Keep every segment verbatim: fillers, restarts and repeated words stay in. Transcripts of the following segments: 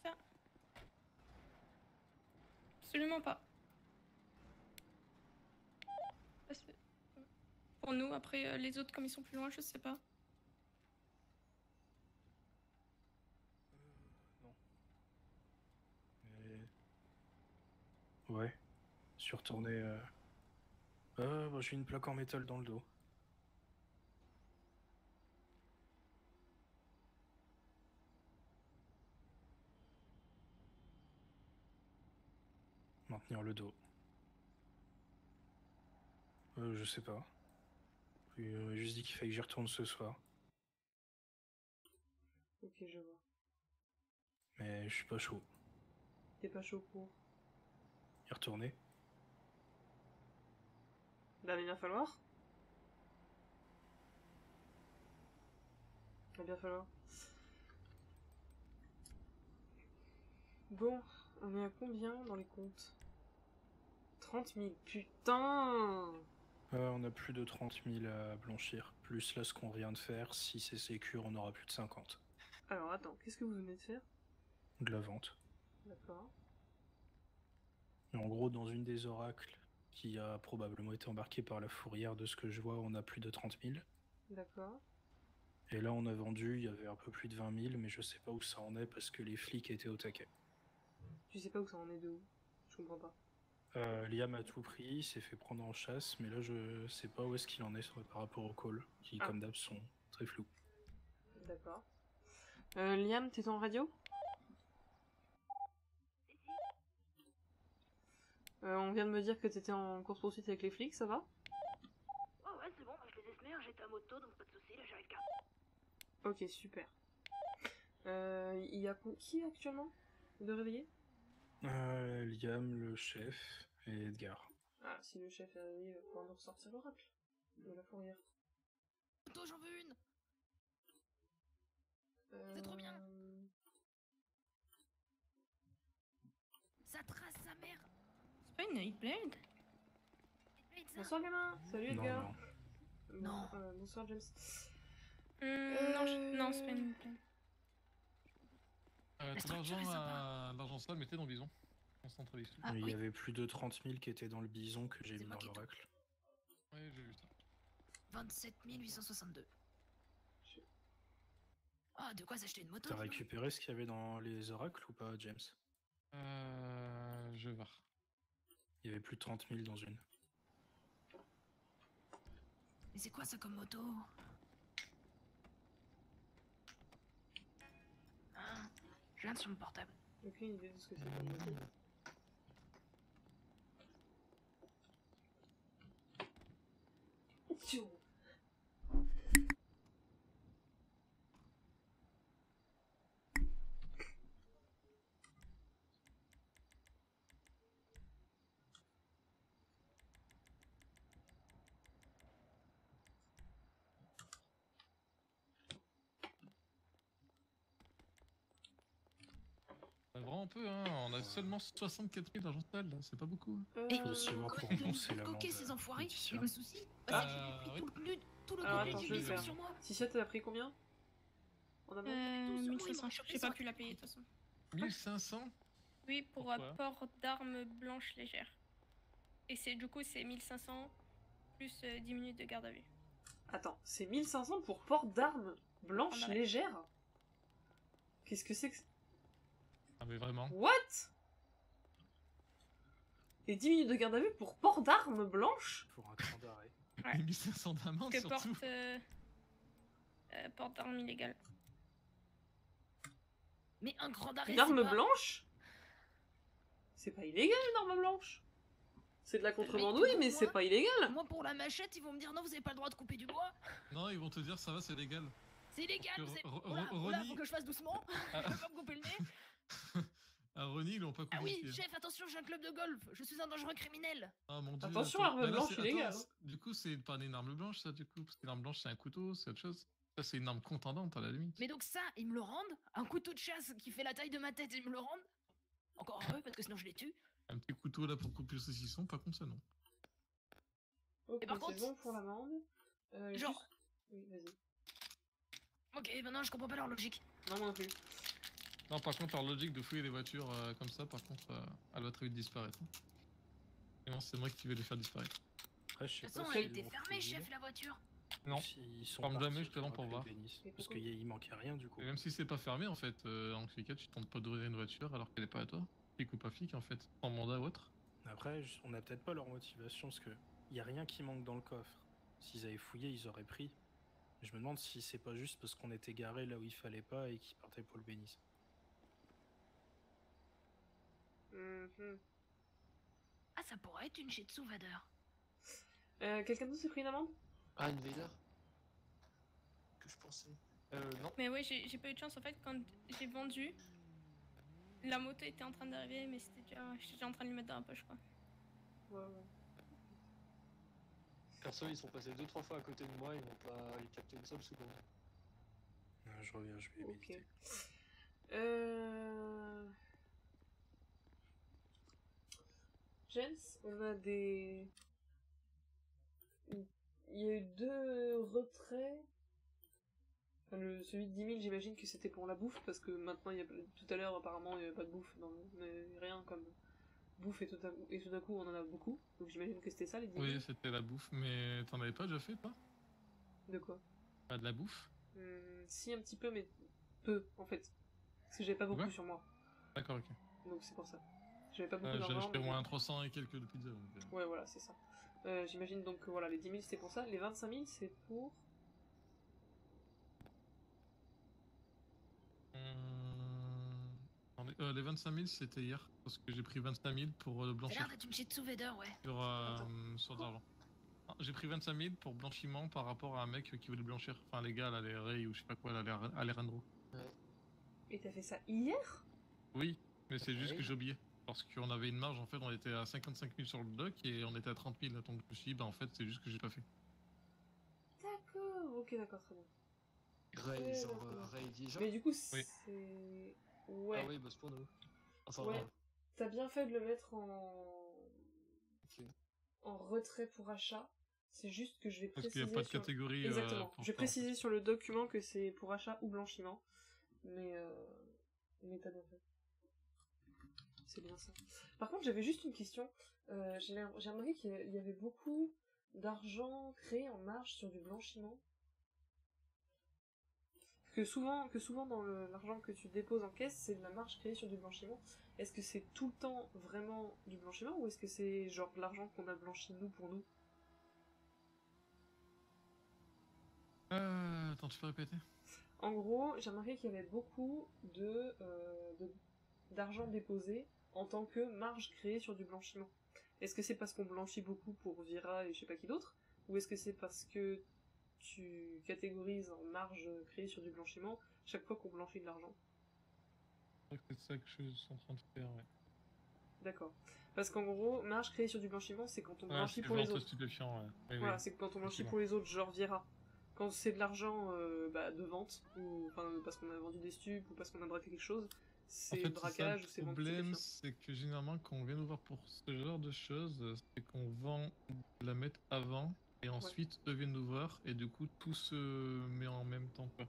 ça. Absolument pas. Pour nous, après euh, les autres, comme ils sont plus loin, je sais pas. Euh, non. Mais... Ouais. Je suis retourné... Euh... Euh, bah, j'ai une plaque en métal dans le dos. Maintenir le dos. Euh, je sais pas. Il m'a juste dit qu'il fallait que j'y retourne ce soir. Ok, je vois. Mais je suis pas chaud. T'es pas chaud pour? Y retourner? Bah, mais il va falloir. Il va bien falloir. Bon, on est à combien dans les comptes? trente mille, putain! Euh, on a plus de trente mille à blanchir. Plus là ce qu'on vient de faire, si c'est sécure, on aura plus de cinquante. Alors attends, qu'est-ce que vous venez de faire? De la vente. D'accord. Et en gros, dans une des oracles qui a probablement été embarquée par la fourrière, de ce que je vois, on a plus de trente mille. D'accord. Et là, on a vendu, il y avait un peu plus de vingt mille, mais je sais pas où ça en est parce que les flics étaient au taquet. Tu sais pas où ça en est de où? Je comprends pas. Euh, Liam a tout pris, il s'est fait prendre en chasse, mais là, je sais pas où est-ce qu'il en est par rapport au call, qui, Ah. comme d'hab, sont très flous. D'accord. Euh, Liam, t'es en radio? Euh, on vient de me dire que t'étais en course-poursuite avec les flics, ça va? Oh ouais, c'est bon, moi je les ai semés, hein, j'étais à moto, donc pas de soucis, là j'arrive qu'à. Ok, super. Euh, il y a qui actuellement de réveillé? Euh, Liam, le chef, et Edgar. Ah, si le chef est réveillé, il va pouvoir nous ressortir l'oracle de la fourrière. Toi, j'en veux une. Euh... C'est trop bien. Ça trace sa mère. C'est pas une Nightblade? Bonsoir gamin. Salut Non, Edgar. non. Non. Euh, bonsoir James. Hum, Euh... Non, je... non c'est pas une Nightblade. Euh, La T'as structure l'argent est sympa. à... l'argent sale, mettez dans le bison. On centralise tout. Ah, Mais il oui. y avait plus de trente mille qui étaient dans le bison que j'ai C'est mis moi dans qui ai tout. l'oracle. Oui, j'ai vu ça. vingt-sept mille huit cent soixante-deux. Ah, de quoi s'acheter une moto? T'as dis donc. récupéré ce qu'il y avait dans les oracles ou pas, James? Euh... Je vais voir. Il y avait plus de trente mille dans une. Mais c'est quoi ça comme moto? Ah, je viens sur mon portable. Aucune idée de ce que c'est comme moto. Tchou. Euh, Vraiment peu, hein. On a seulement soixante-quatre mille d'argent sale, là. C'est pas beaucoup. Euh... Et Faut aussi voir pour Ils rembourser ont l'amende. coqué ces enfoirés, Laetitia. y'a pas de soucis. Ah, Parce que j'ai oui. pris tout le, nu- tout le Alors, contenu attends, du je vais bison faire. sur moi. Ticia, t'as pris combien? En amont? Euh, Ils m'ont mille cinq cents, chopé j'ai sur pas un pu la truc. payer de toute façon. mille cinq cents. Oui, pour Pourquoi? apport d'armes blanches légères. Et c'est du coup c'est mille cinq cents plus euh, dix minutes de garde à vue. Attends, c'est mille cinq cents pour port d'armes blanches Ah bah. légères? Qu'est-ce que c'est que... Ah, mais vraiment. What? Et dix minutes de garde à vue pour port d'armes blanches? Pour un cran d'arrêt. Ouais. Et mille cinq cents d'amende, Que surtout. porte euh, euh, porte d'armes illégales. Mais un grand d'arrêt, Une c'est arme pas... blanche? C'est pas illégal une arme blanche? C'est de la contrebande, Mais oui, pour mais moi- c'est pas illégal! Moi, pour la machette, ils vont me dire non, vous avez pas le droit de couper du bois. Non, ils vont te dire, ça va, c'est légal. C'est illégal, Parce que c'est... Ro- Ro- Voilà, voilà, Ronnie- faut que je fasse doucement. Ah. Je vais pas me couper le nez. À Ronnie, ils l'ont pas coupé. Ah oui, le pied. chef, attention, j'ai un club de golf. Je suis un dangereux criminel. Ah mon dieu. Attention, attends. arme Bah là, blanche c'est- illégale, attends, c'est- Du coup, c'est pas une arme blanche, ça, du coup. Parce qu'une arme blanche, c'est un couteau, c'est autre chose. Ça, c'est une arme contendante, à la limite. Mais donc ça, ils me le rendent. Un couteau de chasse qui fait la taille de ma tête, ils me le rendent. Encore heureux, parce que sinon je les tue. Un petit couteau là pour couper le saucisson, pas con ça, non. Ok, Et par c'est contre- bon pour l'amende. Euh, Genre- juste- Oui, vas-y. Ok, maintenant je comprends pas leur logique. Non, moi non plus. Non, par contre, leur logique de fouiller les voitures euh, comme ça, par contre, euh, elle va très vite disparaître. Et non, c'est moi qui vais les faire disparaître. Après, je De sais toute pas façon, s'ils elle était l'ont fermée, fouillé, chef, la voiture. Non, s'ils sont Ferme partis jamais, je te sur rends la pour clé voir. Bénis, Et parce pourquoi qu'il manquait rien du coup. Et même si c'est pas fermé, en fait, euh, en tous les cas, tu tentes pas d'ouvrir une voiture alors qu'elle est pas à toi. Flic ou pas flic, en fait, sans mandat ou autre. Après, je- on n'a peut-être pas leur motivation, parce que y a rien qui manque dans le coffre. S'ils avaient fouillé, ils auraient pris. Je me demande si c'est pas juste parce qu'on était garé là où il fallait pas et qu'ils partaient pour le Bénis. Mhm. Ah, ça pourrait être une Shih Tzu Vader. Euh, Quelqu'un d'autre s'est pris une amende? Ah, une Vader que je pensais. Euh, non. Mais ouais, j'ai j'ai pas eu de chance en fait quand j'ai vendu. La moto était en train d'arriver, mais c'était déjà, j'étais déjà en train de lui mettre dans la poche quoi. Ouais, ouais. Perso, ils sont passés deux trois fois à côté de moi, ils n'ont pas ils capté une seule seconde. Ah, je reviens, je vais Ok. méditer. Euh... Jens, on a des... Il y a eu deux retraits. Enfin, le, celui de dix mille, j'imagine que c'était pour la bouffe, parce que maintenant, il y a, tout à l'heure, apparemment, il n'y avait pas de bouffe, dans le, mais rien comme bouffe, et tout, à, et tout d'un coup, on en a beaucoup. Donc j'imagine que c'était ça, les dix mille. Oui, c'était la bouffe, mais t'en avais pas déjà fait, toi? De quoi? Pas de la bouffe? Hum, Si, un petit peu, mais peu, en fait. Parce que j'avais pas beaucoup Ouais. sur moi. D'accord, ok. Donc c'est pour ça. J'avais pas beaucoup Euh, J'ai d'argent. acheté au mais- moins trois cents et quelques de pizza. Donc, euh, Ouais, voilà, c'est ça. Euh, J'imagine donc que voilà, les dix mille c'est pour ça. Les vingt-cinq mille c'est pour. hum, attendez, euh, les vingt-cinq mille, c'était hier, parce que j'ai pris vingt-cinq mille pour euh, Ça a blanchir l'air d'être une Shih Tzu Vader, ouais. sur, euh, Attends. sur de Quoi l'argent. Ah, J'ai pris vingt-cinq mille pour blanchiment par rapport à un mec qui voulait blanchir. Enfin, les gars, là, les Ray ou je sais pas quoi, là, les Alejandro. Et t'as fait ça hier? Oui, mais c'est juste Ouais. que j'ai oublié. Parce qu'on avait une marge, en fait, on était à cinquante-cinq mille sur le doc et on était à trente mille. Donc je me suis dit, bah en fait, c'est juste que j'ai pas fait. D'accord, ok, d'accord, très bien. Ray, Ouais, genre d'accord. euh, Ray déjà. Mais du coup, c'est. Ouais. Ah oui, bah c'est pour nous. Enfin, Ouais. euh, T'as bien fait de le mettre en. ok. en retrait pour achat. C'est juste que je vais Parce qu'il préciser. n'y a pas de sur... catégorie. euh, Exactement. pour je vais ça, en fait. préciser sur le document que c'est pour achat ou blanchiment. Mais. Euh... Mais t'as bien fait. C'est bien ça. Par contre, j'avais juste une question. Euh, j'ai l'im- j'ai remarqué qu'il y a- il y avait beaucoup d'argent créé en marge sur du blanchiment. Que souvent, que souvent dans le- l'argent que tu déposes en caisse, c'est de la marge créée sur du blanchiment. Est-ce que c'est tout le temps vraiment du blanchiment ou est-ce que c'est genre de l'argent qu'on a blanchi nous pour nous? Euh, attends, tu peux répéter? En gros, j'ai remarqué qu'il y avait beaucoup de, euh, de- d'argent déposé en tant que marge créée sur du blanchiment. Est-ce que c'est parce qu'on blanchit beaucoup pour Vira et je sais pas qui d'autre? Ou est-ce que c'est parce que tu catégorises en marge créée sur du blanchiment chaque fois qu'on blanchit de l'argent? Je crois que c'est ça que je suis en train de faire, ouais. D'accord. Parce qu'en gros, marge créée sur du blanchiment, c'est quand on Ouais, blanchit c'est pour les vente autres. stupéfiant, ouais. Oui, Voilà, oui. c'est quand on blanchit effectivement. pour les autres, genre Vira. Quand c'est de l'argent euh, bah, de vente, ou enfin parce qu'on a vendu des stupes, ou parce qu'on a braqué quelque chose, En c'est fait, braquage c'est ou ça c'est le vente problème, stupéfiant. c'est que généralement, quand on vient nous voir pour ce genre de choses, euh, c'est qu'on vend de la mettre avant, et ensuite, eux viennent nous voir, et du coup, tout se met en même temps, quoi.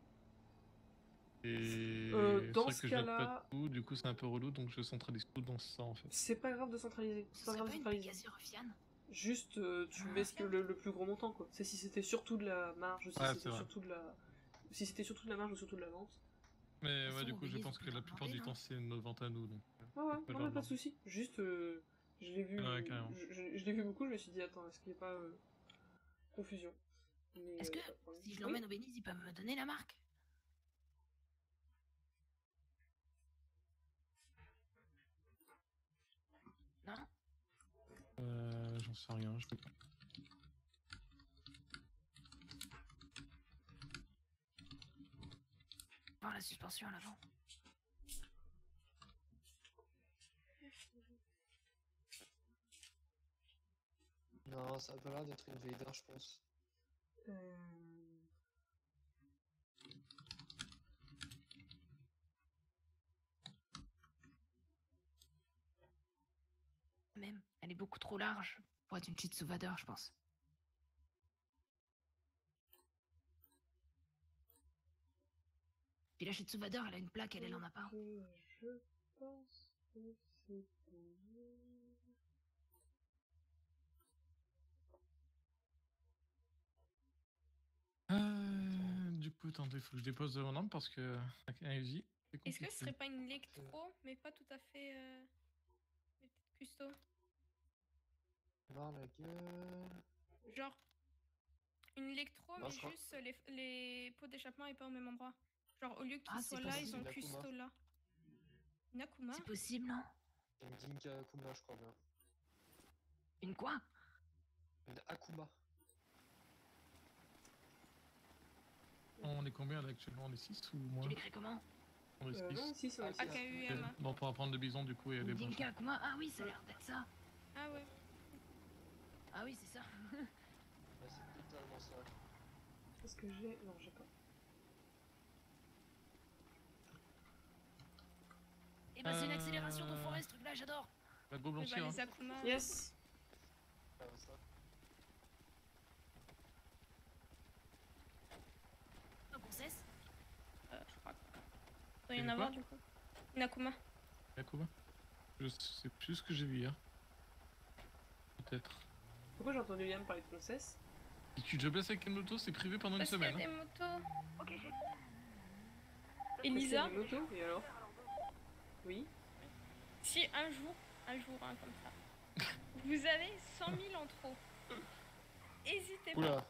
Et Euh, c'est dans vrai ce que je note pas cas-là- tout, du coup, c'est un peu relou, donc je centralise tout dans ça, en fait. C'est pas grave de centraliser. Ce C'est pas serait grave pas de une centraliser. Pegasus Ruffian? Juste, euh, tu Ah, mets ce que tiens. le, le plus gros montant, quoi. C'est si c'était surtout de la marge, ou si Ouais, c'est c'était vrai. surtout de la. Si c'était surtout de la marge ou surtout de la vente. Mais toute ouais, façon, du au coup, je Belize, pense on que peut la leur plupart demander, du temps, non c'est nos ventes à nous, donc... euh, Ouais, ouais, pas non, leur mais pas de demander. soucis. Juste, euh, je l'ai vu, Ouais, carrément. je, je- je l'ai vu beaucoup, je me suis dit, attends, est-ce qu'il n'y a pas euh, confusion? Mais, Est-ce euh, que y a pas de problème. si je Oui. l'emmène au Belize, ils peuvent me donner la marque? Non? Euh, j'en sais rien, je peux pas. Voir la suspension à l'avant. Non, ça a pas l'air d'être une Vader, je pense. Euh, Même, elle est beaucoup trop large pour être une Shih Tzu Vader, je pense. Puis la Shitsuvader, elle a une plaque, elle, elle en a pas. Et je pense que c'est bon. Euh, du coup, attendez, faut que je dépose mon arme parce que avec un Uzi, c'est Est-ce que compliqué. ce serait pas une électro, mais pas tout à fait. Euh... Mais peut-être custo. Voir la gueule. Genre. Une électro, Non, mais je crois- juste les, les pots d'échappement et pas au même endroit. Genre, au lieu qu'ils Ah, c'est soient là, possible. ils ont Une Akuma. custo là. Une Akuma. C'est possible, non? Une Ginka Akuma, je crois bien. Une quoi? Une Akuma. On est combien là actuellement? On est six ou moins? Tu l'écris comment? On est Euh, non, six. si, c'est Ah, aussi. ok. A K U M A. Bon, on pourra prendre le bison du coup et aller Une brancher. Dinka Akuma? Ah oui, ça a l'air d'être ça. Ah ouais. Ah oui, c'est ça. Ouais, c'est totalement ça. Est-ce que j'ai. Non, j'ai pas. Et bah, c'est une Euh, accélération de forêt, ce truc-là, j'adore. Va go Mais blanchir. bah, hein. les Akuma. Yes! Ah, ça. Donc on cesse. Euh, je crois. Il doit y Et en de avoir quoi du coup. Une Akuma. Akuma. Je sais plus ce que j'ai vu hier. Peut-être. Pourquoi j'ai entendu Liam parler de princesse? Si tu te blesses avec une moto, c'est privé pendant une Parce qu'il y a semaine. des motos. Ok, j'ai. Elisa, Des motos, et alors? Oui? si un jour, un jour, hein, comme ça, vous avez cent mille en trop, hésitez pas. Oula.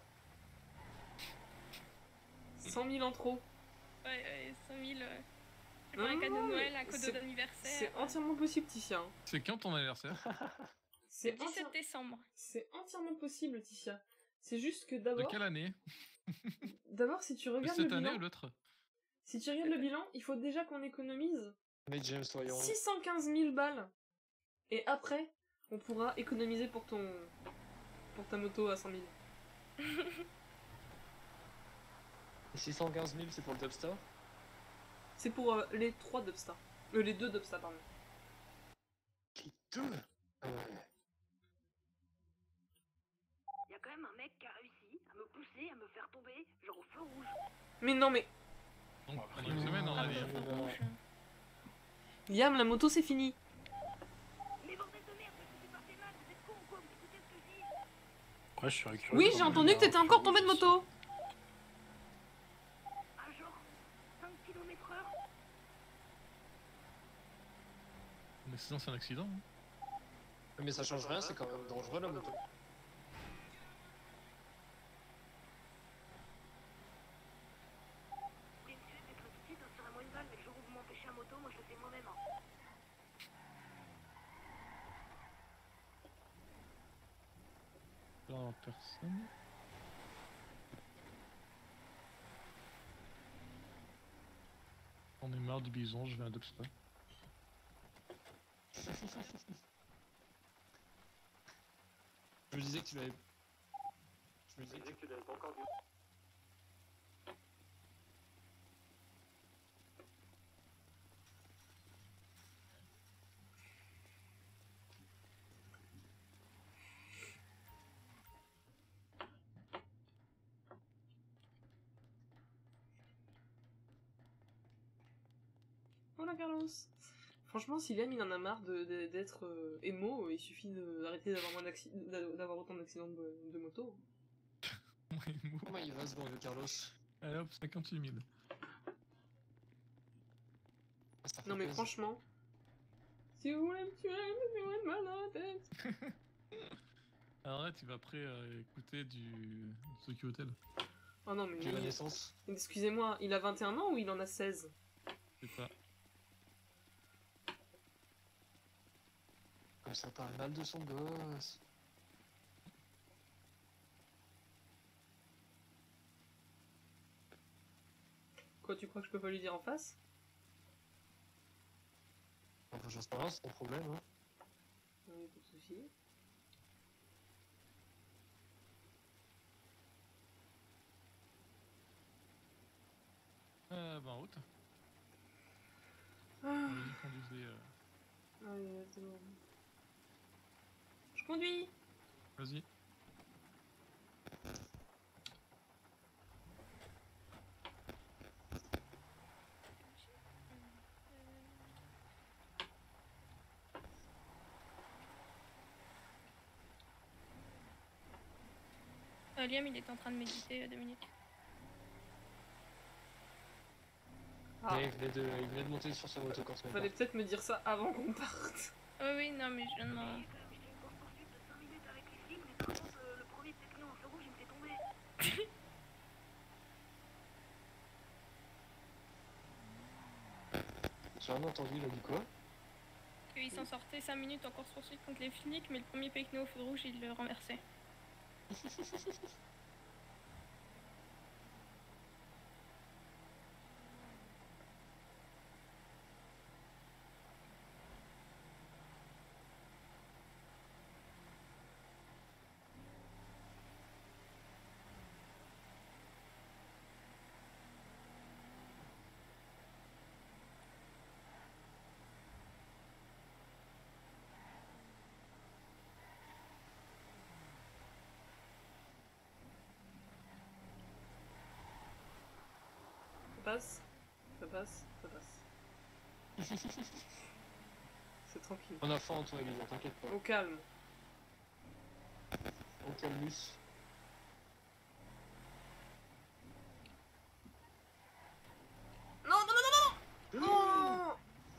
cent mille en trop. Ouais, ouais, cent mille. Euh, je sais Non, pas, un non, cadeau de non, Noël, mais un cadeau c'est- d'anniversaire. C'est entièrement possible, Ticia. hein. C'est quand ton anniversaire? C'est dix-sept entière- décembre. c'est entièrement possible, Ticia. C'est juste que De d'abord, quelle année? d'abord si tu De regardes le cette année bilan, ou l'autre? si tu regardes le bilan, il faut déjà qu'on économise Mais James, voyons. six cent quinze mille balles. Et après, on pourra économiser pour ton, pour ta moto à cent mille. Et six cent quinze mille, c'est pour le Dubstar? C'est pour euh, les trois Dubstar. Euh, les deux Dubstar, pardon. Les deux? Ah ouais. Y a quand même un mec qui a réussi à me pousser, à me faire tomber, genre au feu rouge. Mais non, mais Donc, pendant une semaine, on Ah, a dit. bah, hein. feu rouge. Liam, la moto c'est fini. Mais bordel de merde, je suis passé mal, vous êtes con ou quoi? Vous écoutez ce que je dis? Ouais, je suis curieux. Oui, j'ai entendu que t'étais encore tombé de moto. À genre cinq kilomètres heure? Un accident, c'est un accident. hein. Mais ça change rien, c'est quand même dangereux la moto. Vous voulez me tuer peut-être tout de suite, hein, tirez-moi une balle, mais le jour où vous m'empêchez à moto, moi je le fais moi-même. Hein. Alors, personne. On est marre du bison, je vais à Dubstar. Je me disais que tu l'avais. Je me disais que tu l'avais pas encore vu. Voilà Carlos. Franchement, si Liam il en a marre de- de- d'être euh, émo, il suffit de- d'arrêter d'avoir moins d'acci- d'a- d'avoir autant d'accidents de, de moto. Ouais, mou. Comment il va ce bon vieux Carlos? Allez hop, cinquante-huit mille. Ah, ça fait Non mais plaisir. franchement, si vous voulez me tuer, mettez-moi une balle à la tête. Arrête, il va après euh, écouter du Tokyo Hotel. Oh non mais J'ai la lui- naissance. excusez-moi, il a vingt et un ans ou il en a seize? C'est pas. Comme ça parle mal de son gosse. Quoi, tu crois que je peux pas lui dire en face? Enfin, je sais pas, c'est ton problème. Hein. Oui, pas de soucis. Euh, bah en route. Ah, Vas-y, conduisez. euh, allez, c'est bon. Je conduis. Vas-y. Liam, il était en train de méditer, euh, Dominique. Ah, Ouais, il, venait de, il venait de monter sur sa moto quand on est fallait peut-être me dire ça avant qu'on parte. Oui, oui, non, mais je viens de m'en- J'ai rien entendu, il a dit quoi? qu'il s'en sortait cinq minutes en course poursuite contre les flics, mais le premier pecno au feu rouge, il le renversait. Ça passe, ça passe, ça passe. C'est tranquille. On a faim en toi, Elisa, t'inquiète pas. Au calme. Au calmus. Non, non, non, non, non, non.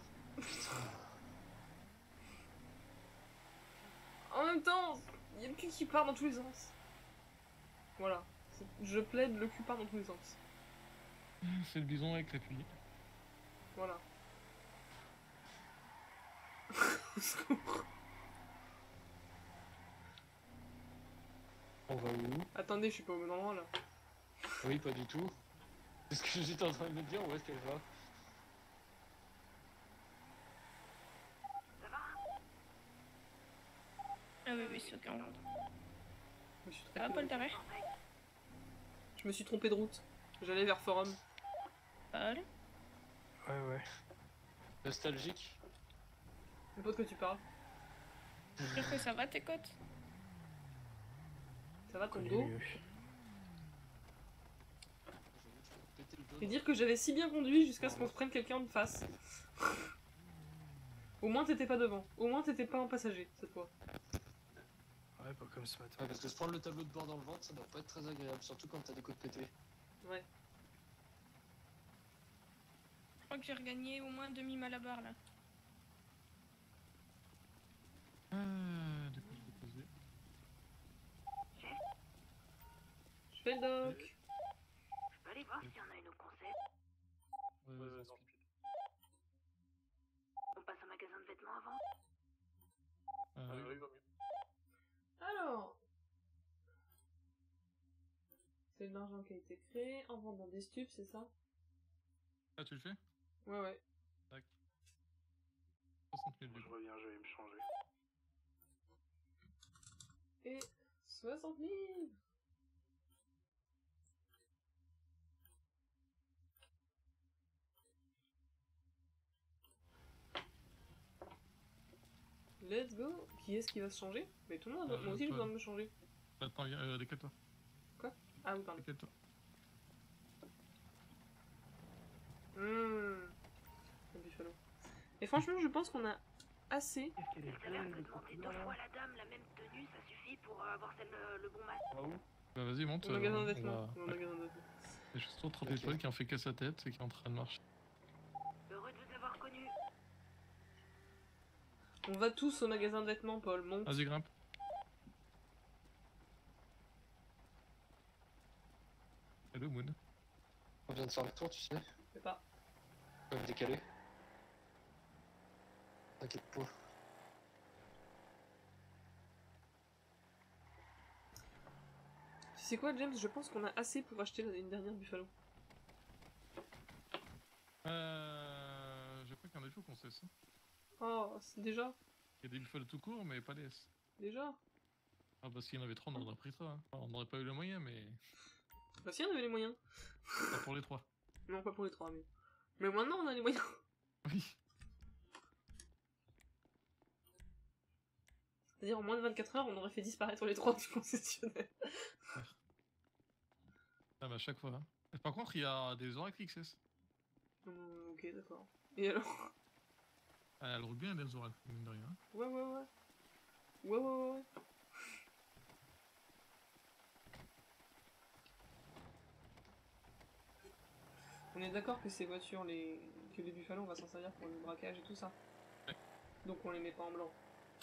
En même temps, il y a le cul qui part dans tous les sens. Voilà. Je plaide, le cul part dans tous les sens. C'est le bison avec l'appui. Voilà. Au secours. On va où? Attendez, je suis pas au bon endroit là. Oui, pas du tout. C'est ce que j'étais en train de me dire, où est-ce qu'elle va? Ah oui, oui, c'est ok, on rentre. Je me suis Ça va, trompé Paul, de... t'arrêtes? Je me suis trompé de route. J'allais vers Forum. Paul? Ouais, ouais. Nostalgique? Je sais pas de quoi tu parles. J'espère que ça va, tes côtes? Ça va ton Connais dos? mieux. Péter le dos. Et dire que j'avais si bien conduit jusqu'à ce qu'on se prenne quelqu'un en face. Au moins t'étais pas devant. Au moins t'étais pas un passager cette fois. Ouais, pas comme ce matin. Ouais, parce que se prendre le tableau de bord dans le ventre, ça doit pas être très agréable, surtout quand t'as des côtes pétées. Ouais. Je crois que j'ai regagné au moins demi-malabar là. Euh, de quoi je vais poser? Je fais le doc. Je peux aller voir s'il y en a une au conseil. Ouais, Ouais, vas-y, non. ensuite. On passe au magasin de vêtements avant. Ah, oui. Alors. C'est de l'argent qui a été créé en vendant des stupes, c'est ça? Ah, tu le fais? Ouais, ouais. soixante mille du Je coup. reviens, je vais me changer. Et soixante mille. Let's go. Qui est-ce qui va se changer? Mais tout le monde, Euh, moi aussi j'ai pas- besoin de me changer. Attends, viens, euh, décale-toi. Ah oui, pardon. Décale-toi. Hum. Le buffalo. Et franchement, je pense qu'on a assez. Le salaire peut demander deux fois la dame la même tenue, ça suffit pour euh, avoir celle, euh, le bon masque. Ah où? Bah, vas-y, monte. Au magasin de euh, on vêtements. va- Au magasin de vêtements. Il y a juste trop de Ok. Paul qui en fait qu'à sa tête et qui est en train de marcher. Heureux de vous avoir connu. On va tous au magasin de vêtements, Paul. Monte. Vas-y, grimpe. Hello, Moon. On vient de faire le tour, tu sais. Je sais pas. On va me décaler. T'inquiète pas. Tu sais quoi, James? Je pense qu'on a assez pour acheter une dernière buffalo. Euh. Je crois qu'il y en a des fois qu'on sait ça. Oh, c'est déjà? Il y a des buffalo tout court, mais pas les S. Déjà? Ah, parce qu'il y en avait trois, on en aurait pris trois. Hein. Enfin, on n'aurait pas eu le moyen, mais. Bah si, on avait les moyens. Pas pour les trois. Non, pas pour les trois, mais... Mais maintenant, on a les moyens. Oui. C'est-à-dire, en moins de vingt-quatre heures, on aurait fait disparaître les trois du concessionnaire. Ah, bah, à chaque fois. Hein. Et par contre, il y a des Oracle X S. Hum, ok, d'accord. Et alors? Ah, elle roule bien, les Oracle, mine de rien. Ouais, ouais, ouais. Ouais, ouais, ouais, ouais. On est d'accord que ces voitures, les... que les Buffalo, on va s'en servir pour le braquage et tout ça. Ouais. Donc on les met pas en blanc.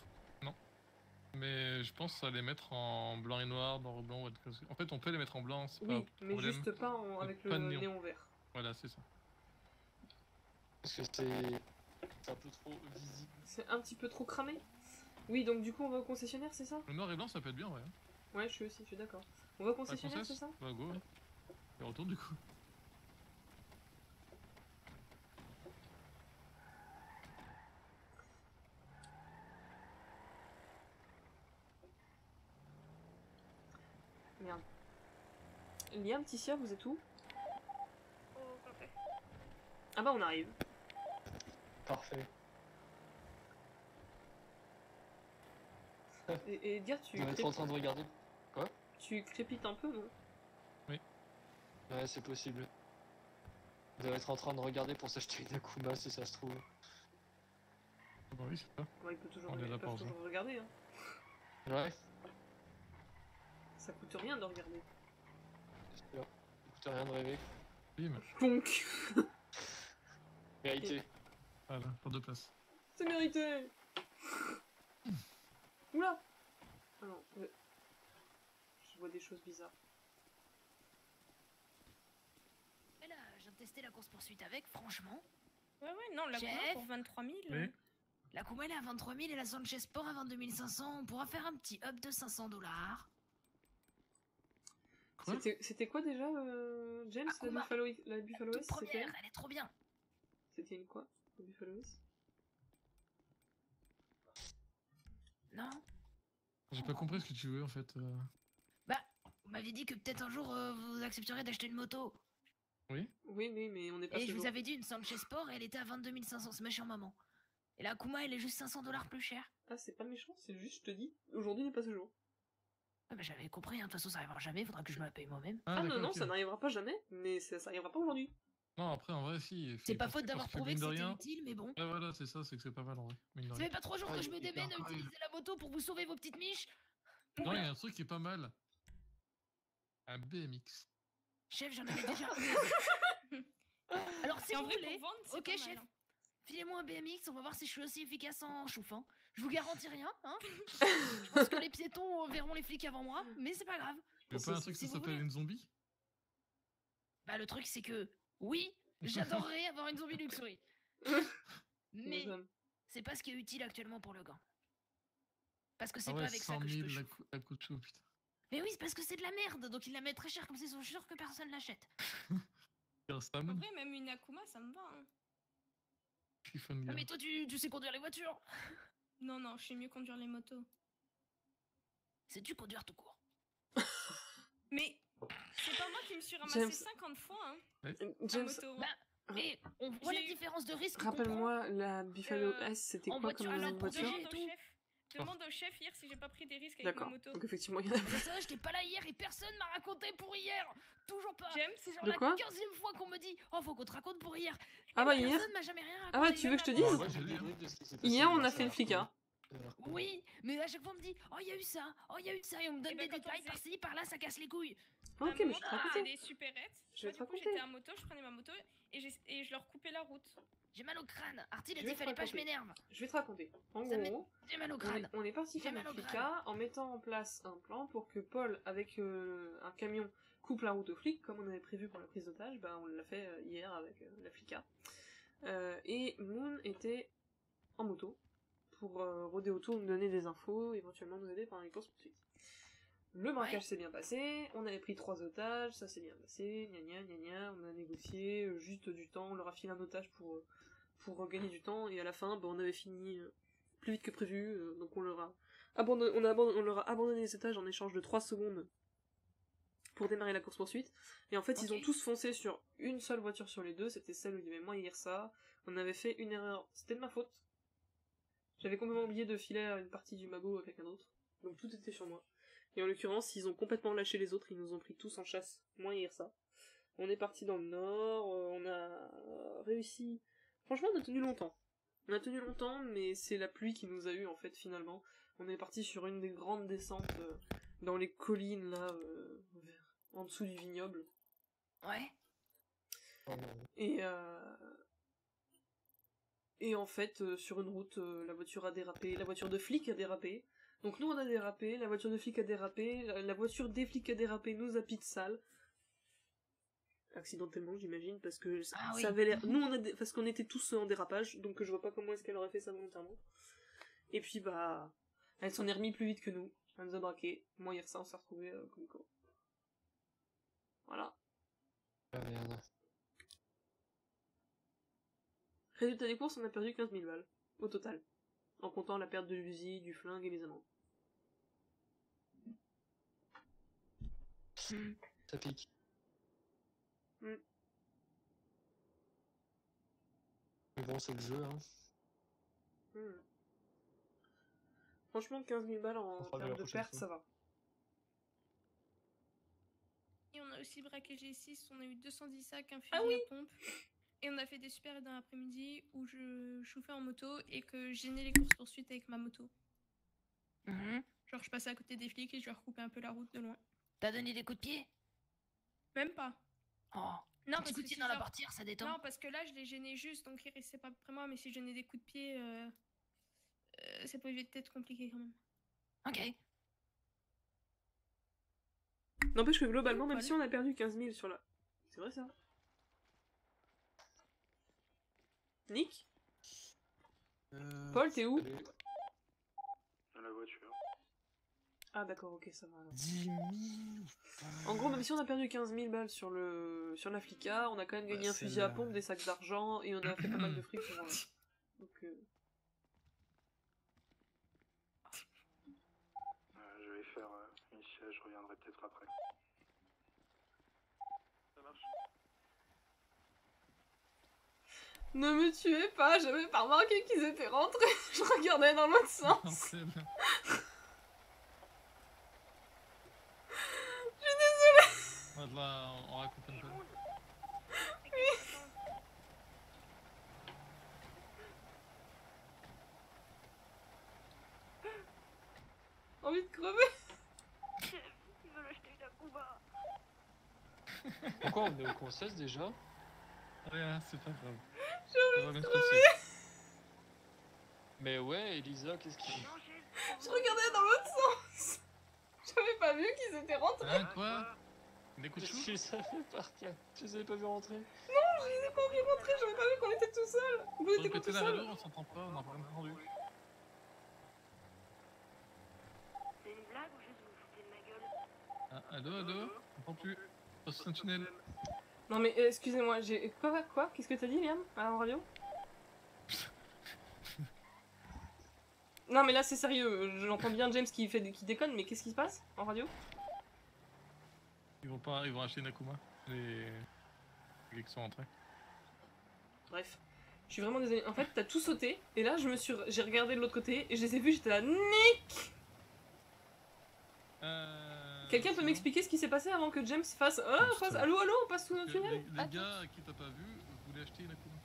Mais je pense à les mettre en blanc et noir, noir et blanc. ou autre chose. En fait, on peut les mettre en blanc, c'est pas Oui, un mais problème. juste pas en- avec Pas le de néon. néon vert. Voilà, c'est ça. Parce que c'est c'est un peu trop visible. C'est un petit peu trop cramé. Oui, donc du coup on va au concessionnaire, c'est ça? Le noir et blanc, ça peut être bien, ouais. Ouais, je suis aussi, je suis d'accord. On va au La concessionnaire, c'est princesse ça? Bah, go, ouais. Et retourne du coup. Merde. Liam, Ticia, vous êtes où? Au café. Ah bah on arrive. Parfait. Et, et dire, tu, On va être crép- en train de regarder. tu crépites un peu, non? Ouais, c'est possible. On doit être en train de regarder pour s'acheter une Akuma si ça se trouve. Ah bah oui, c'est ça. Ouais, il peut toujours, On est ils là peuvent pour ça. toujours regarder, hein. Ouais, Ça coûte rien de regarder. c'est sûr. Ça coûte rien de rêver. Bim. Donc, Vérité. Voilà, pour deux places. c'est mérité. Oula. Ah non, euh, je vois des choses bizarres. Et là, je viens de tester la course-poursuite avec, franchement. Ouais, ouais, non, la Chef. Kuma pour vingt-trois mille. Oui. La Kuma elle est à vingt-trois mille et la Sanchez Sport à vingt-deux mille cinq cents. On pourra faire un petit up de cinq cents dollars. Quoi? C'était c'était quoi déjà, euh, James, la Akuma. Buffalo, la Buffalo Toute S, c'était première, elle est trop bien. C'était une quoi, la Buffalo S? Non? J'ai pas compris ce que tu veux en fait. euh. Bah, vous m'aviez dit que peut-être un jour euh, vous accepteriez d'acheter une moto. Oui? Oui, oui, mais on n'est pas Et ce je vous jour. avais dit une Sanchez Sport et elle était à vingt-deux mille cinq cents, c'est méchant maman. Et la Kuma elle est juste cinq cents dollars plus chère. Ah, c'est pas méchant, c'est juste, je te dis, aujourd'hui n'est pas ce jour. Ah bah j'avais compris, hein. De toute façon ça arrivera jamais, faudra que je me la paye moi-même. Ah, non, d'accord, non, ok. ça n'arrivera pas jamais, mais ça, ça arrivera pas aujourd'hui. Non, après en vrai, si. C'est pas parce faute que- d'avoir parce que prouvé mine que de c'était rien. utile, mais bon. Ouais, voilà, c'est ça, c'est que c'est pas mal en vrai. Mine de Ça rien. fait pas trois jours Ouais, que je me il est démène à hyper utiliser la moto pour vous sauver vos petites miches. Non, il y a un truc qui est pas mal. Un B M X. Chef, j'en avais déjà. Alors si Et en vous vrai, voulez, pour vendre, c'est ok pas mal, chef, hein. filez-moi un B M X, on va voir si je suis aussi efficace en chauffant. Je vous garantis rien, hein. Je pense que les piétons verront les flics avant moi, mais c'est pas grave. Tu veux Si- pas un si- truc si qui vous s'appelle voulez. une zombie? Bah le truc c'est que, oui, j'adorerais avoir une zombie luxury. Mais Madame. c'est pas ce qui est utile actuellement pour le gant. Parce que c'est Ah pas ouais, avec ça cent que je peux mille la, chauffer. cou la coup de chou, putain. Mais oui, c'est parce que c'est de la merde, donc ils la mettent très cher comme ça, ils sont sûrs que personne l'achète. Tiens, En Sam, vrai, même une Akuma, ça me va. Hein. Chiffon Ah, gars. mais toi tu, tu sais conduire les voitures. Non, non, je sais mieux conduire les motos. Sais-tu conduire tout court? Mais c'est pas moi qui me suis ramassé James. cinquante fois hein, Euh, en James, moto. hein. Bah, et on voit J'ai la eu- différence de risque qu'on prend. rappelle-moi, la Buffalo Euh, S, c'était en quoi voiture comme à la euh, voiture? protégée. Demande au et tout. chef. Demande au chef hier si j'ai pas pris des risques avec ma D'accord, moto. donc effectivement, il y en a Mais ça, j'étais pas là hier et personne m'a raconté pour hier. Toujours pas. James, C'est genre De la quoi quinzième fois qu'on me dit, oh faut qu'on te raconte pour hier. Ah Et bah, hier- Personne m'a jamais rien raconté. Ah ouais, tu veux que je te même dise avant. Moi, j'ai le J'ai lu, débrief de ce qui s'est passé Hier, on a grâce fait à le flicard. Arco. Oui, mais à chaque fois on me dit, oh il y a eu ça, oh il y a eu ça et on me donne Eh ben, des quand on détails faisait- par-ci, par-là, ça casse les couilles. Ah, ok, mais je vais te C'était raconter. des supérettes. Je vais Moi, te du coup, raconter. j'étais à moto, je prenais ma moto et, j'ai- et je leur coupais la route. J'ai mal au crâne. Artie il a Je dit vais te fallait pas que je raconter. m'énerve. Je vais te raconter. En Ça m'est- gros, J'ai mal au on est, crâne. on est parti J'ai faire mal le au crâne. flicard en mettant en place un plan pour que Paul, avec euh, un camion, coupe la route aux flics, comme on avait prévu pour la prise d'otage. Bah, on l'a fait euh, hier avec euh, la flicard. Euh, et Moon était en moto pour euh, rôder autour, nous donner des infos, éventuellement nous aider pendant les courses poursuites. Le braquage Ouais. s'est bien passé, on avait pris trois otages, ça s'est bien passé, gna gna gna gna, on a négocié, euh, juste du temps, on leur a filé un otage pour, euh, pour euh, gagner du temps, et à la fin, bah, on avait fini euh, plus vite que prévu, euh, donc on leur a abandonné, on, a abandonné, on leur a abandonné les otages en échange de trois secondes pour démarrer la course poursuite, et en fait ils Ok. ont tous foncé sur une seule voiture sur les deux, c'était celle où il y avait moi hier ça, on avait fait une erreur, c'était de ma faute, j'avais complètement oublié de filer une partie du magot à quelqu'un d'autre, donc tout était sur moi. Et en l'occurrence, ils ont complètement lâché les autres, ils nous ont pris tous en chasse, moi hier ça. On est parti dans le nord, euh, on a réussi... Franchement, on a tenu longtemps. On a tenu longtemps, mais c'est la pluie qui nous a eu en fait finalement. On est parti sur une des grandes descentes euh, dans les collines là, euh, vers- en dessous du vignoble. Ouais. Oh non. Et, euh... et en fait, euh, sur une route, euh, la voiture a dérapé, la voiture de flic a dérapé. Donc nous on a dérapé, la voiture de flic a dérapé, la, la voiture des flics a dérapé, nous a pis de sale. Accidentellement, j'imagine, parce que ça, Ah ça oui. avait l'air. Nous on a dé- parce qu'on était tous en dérapage, donc je vois pas comment est-ce qu'elle aurait fait ça volontairement. Et puis bah, elle s'en est remis plus vite que nous. Elle nous a braqué. Moi hier ça on s'est retrouvés euh, comme quoi. Voilà. Ah merde. Résultat des courses, on a perdu quinze mille balles, au total. En comptant la perte de l'usine, du flingue et les amendes. Ça pique. Mm. Mais bon, c'est le jeu, hein. Hmm. Franchement, quinze mille balles On en fera mieux termes la de prochaine perte, fois. ça va. Et on a aussi braqué G six, on a eu deux cent dix sacs, un fusil Ah oui. à pompe. Et on a fait des super dans l'après-midi où je chauffais en moto et que je gênais les courses-poursuites avec ma moto. Mhm. Genre, je passais à côté des flics et je leur coupais un peu la route de loin. T'as donné des coups de pied? Même pas. Oh. Non, Un parce petit coup que de pied si dans la genre- portière, ça détend. Non, parce que là, je les gênais juste, donc ils restaient pas près moi, mais si je donnais des coups de pied, euh... euh, ça pouvait être compliqué quand même. Ok. N'empêche que globalement, même Paul. si on a perdu quinze mille sur la... C'est vrai ça? Nick? Euh, Paul, t'es où? Allez. Dans la voiture. Ah d'accord, ok, ça va alors. dix mille. En gros, même si on a perdu quinze mille balles sur le sur la flica, on a quand même gagné Bah, un fusil à celle-là. pompe, des sacs d'argent, et on a fait pas mal de fric pour... euh, Donc... euh, Euh, je vais faire euh, une siège, je reviendrai peut-être après. Ça marche. Ne me tuez pas, j'avais pas remarqué qu'ils étaient rentrés. Je regardais dans l'autre Non, sens. c'est bien. Je suis désolée. Ouais, là, on raconte un peu. Envie de crever. Ils veulent acheter une Akuma. Pourquoi on est au Concesse déjà? Rien, c'est pas grave. J'ai Ça envie va de bien se crever. passer. Mais ouais, Elisa, qu'est-ce qui... Enchaîne. Je regardais dans l'autre sens. J'avais pas vu qu'ils étaient rentrés. Hein, quoi? Des coups de Je chou? les avais par cœur. Je les avais pas vu rentrer. Je les ai pas vus rentrer, j'avais pas vu qu'on était tout seuls. Vous étiez pas Répétez tout la seuls. radio, on s'entend pas, on n'a pas entendu. C'est une blague ou juste vous vous foutez de ma gueule? Ah, allô, allô? On entend plus. Passe un tunnel. Non mais euh, excusez-moi, j'ai... Quoi, quoi? Qu'est-ce que t'as dit, Liam? À la radio? Non mais là c'est sérieux, j'entends bien James qui, fait, qui déconne, mais qu'est-ce qui se passe en radio? Ils vont pas, ils vont acheter une Akuma. Les... les gars qui sont rentrés. Bref. Je suis vraiment désolée. En fait, t'as tout sauté, et là je me suis... j'ai regardé de l'autre côté, et je les ai vus, j'étais là... Nick. Euh... Quelqu'un peut sinon, m'expliquer ce qui s'est passé avant que James fasse... Oh, on passe... Allô, allô, on passe sous un Les, tunnel? les- les gars à qui t'as pas vu voulaient acheter une Akuma.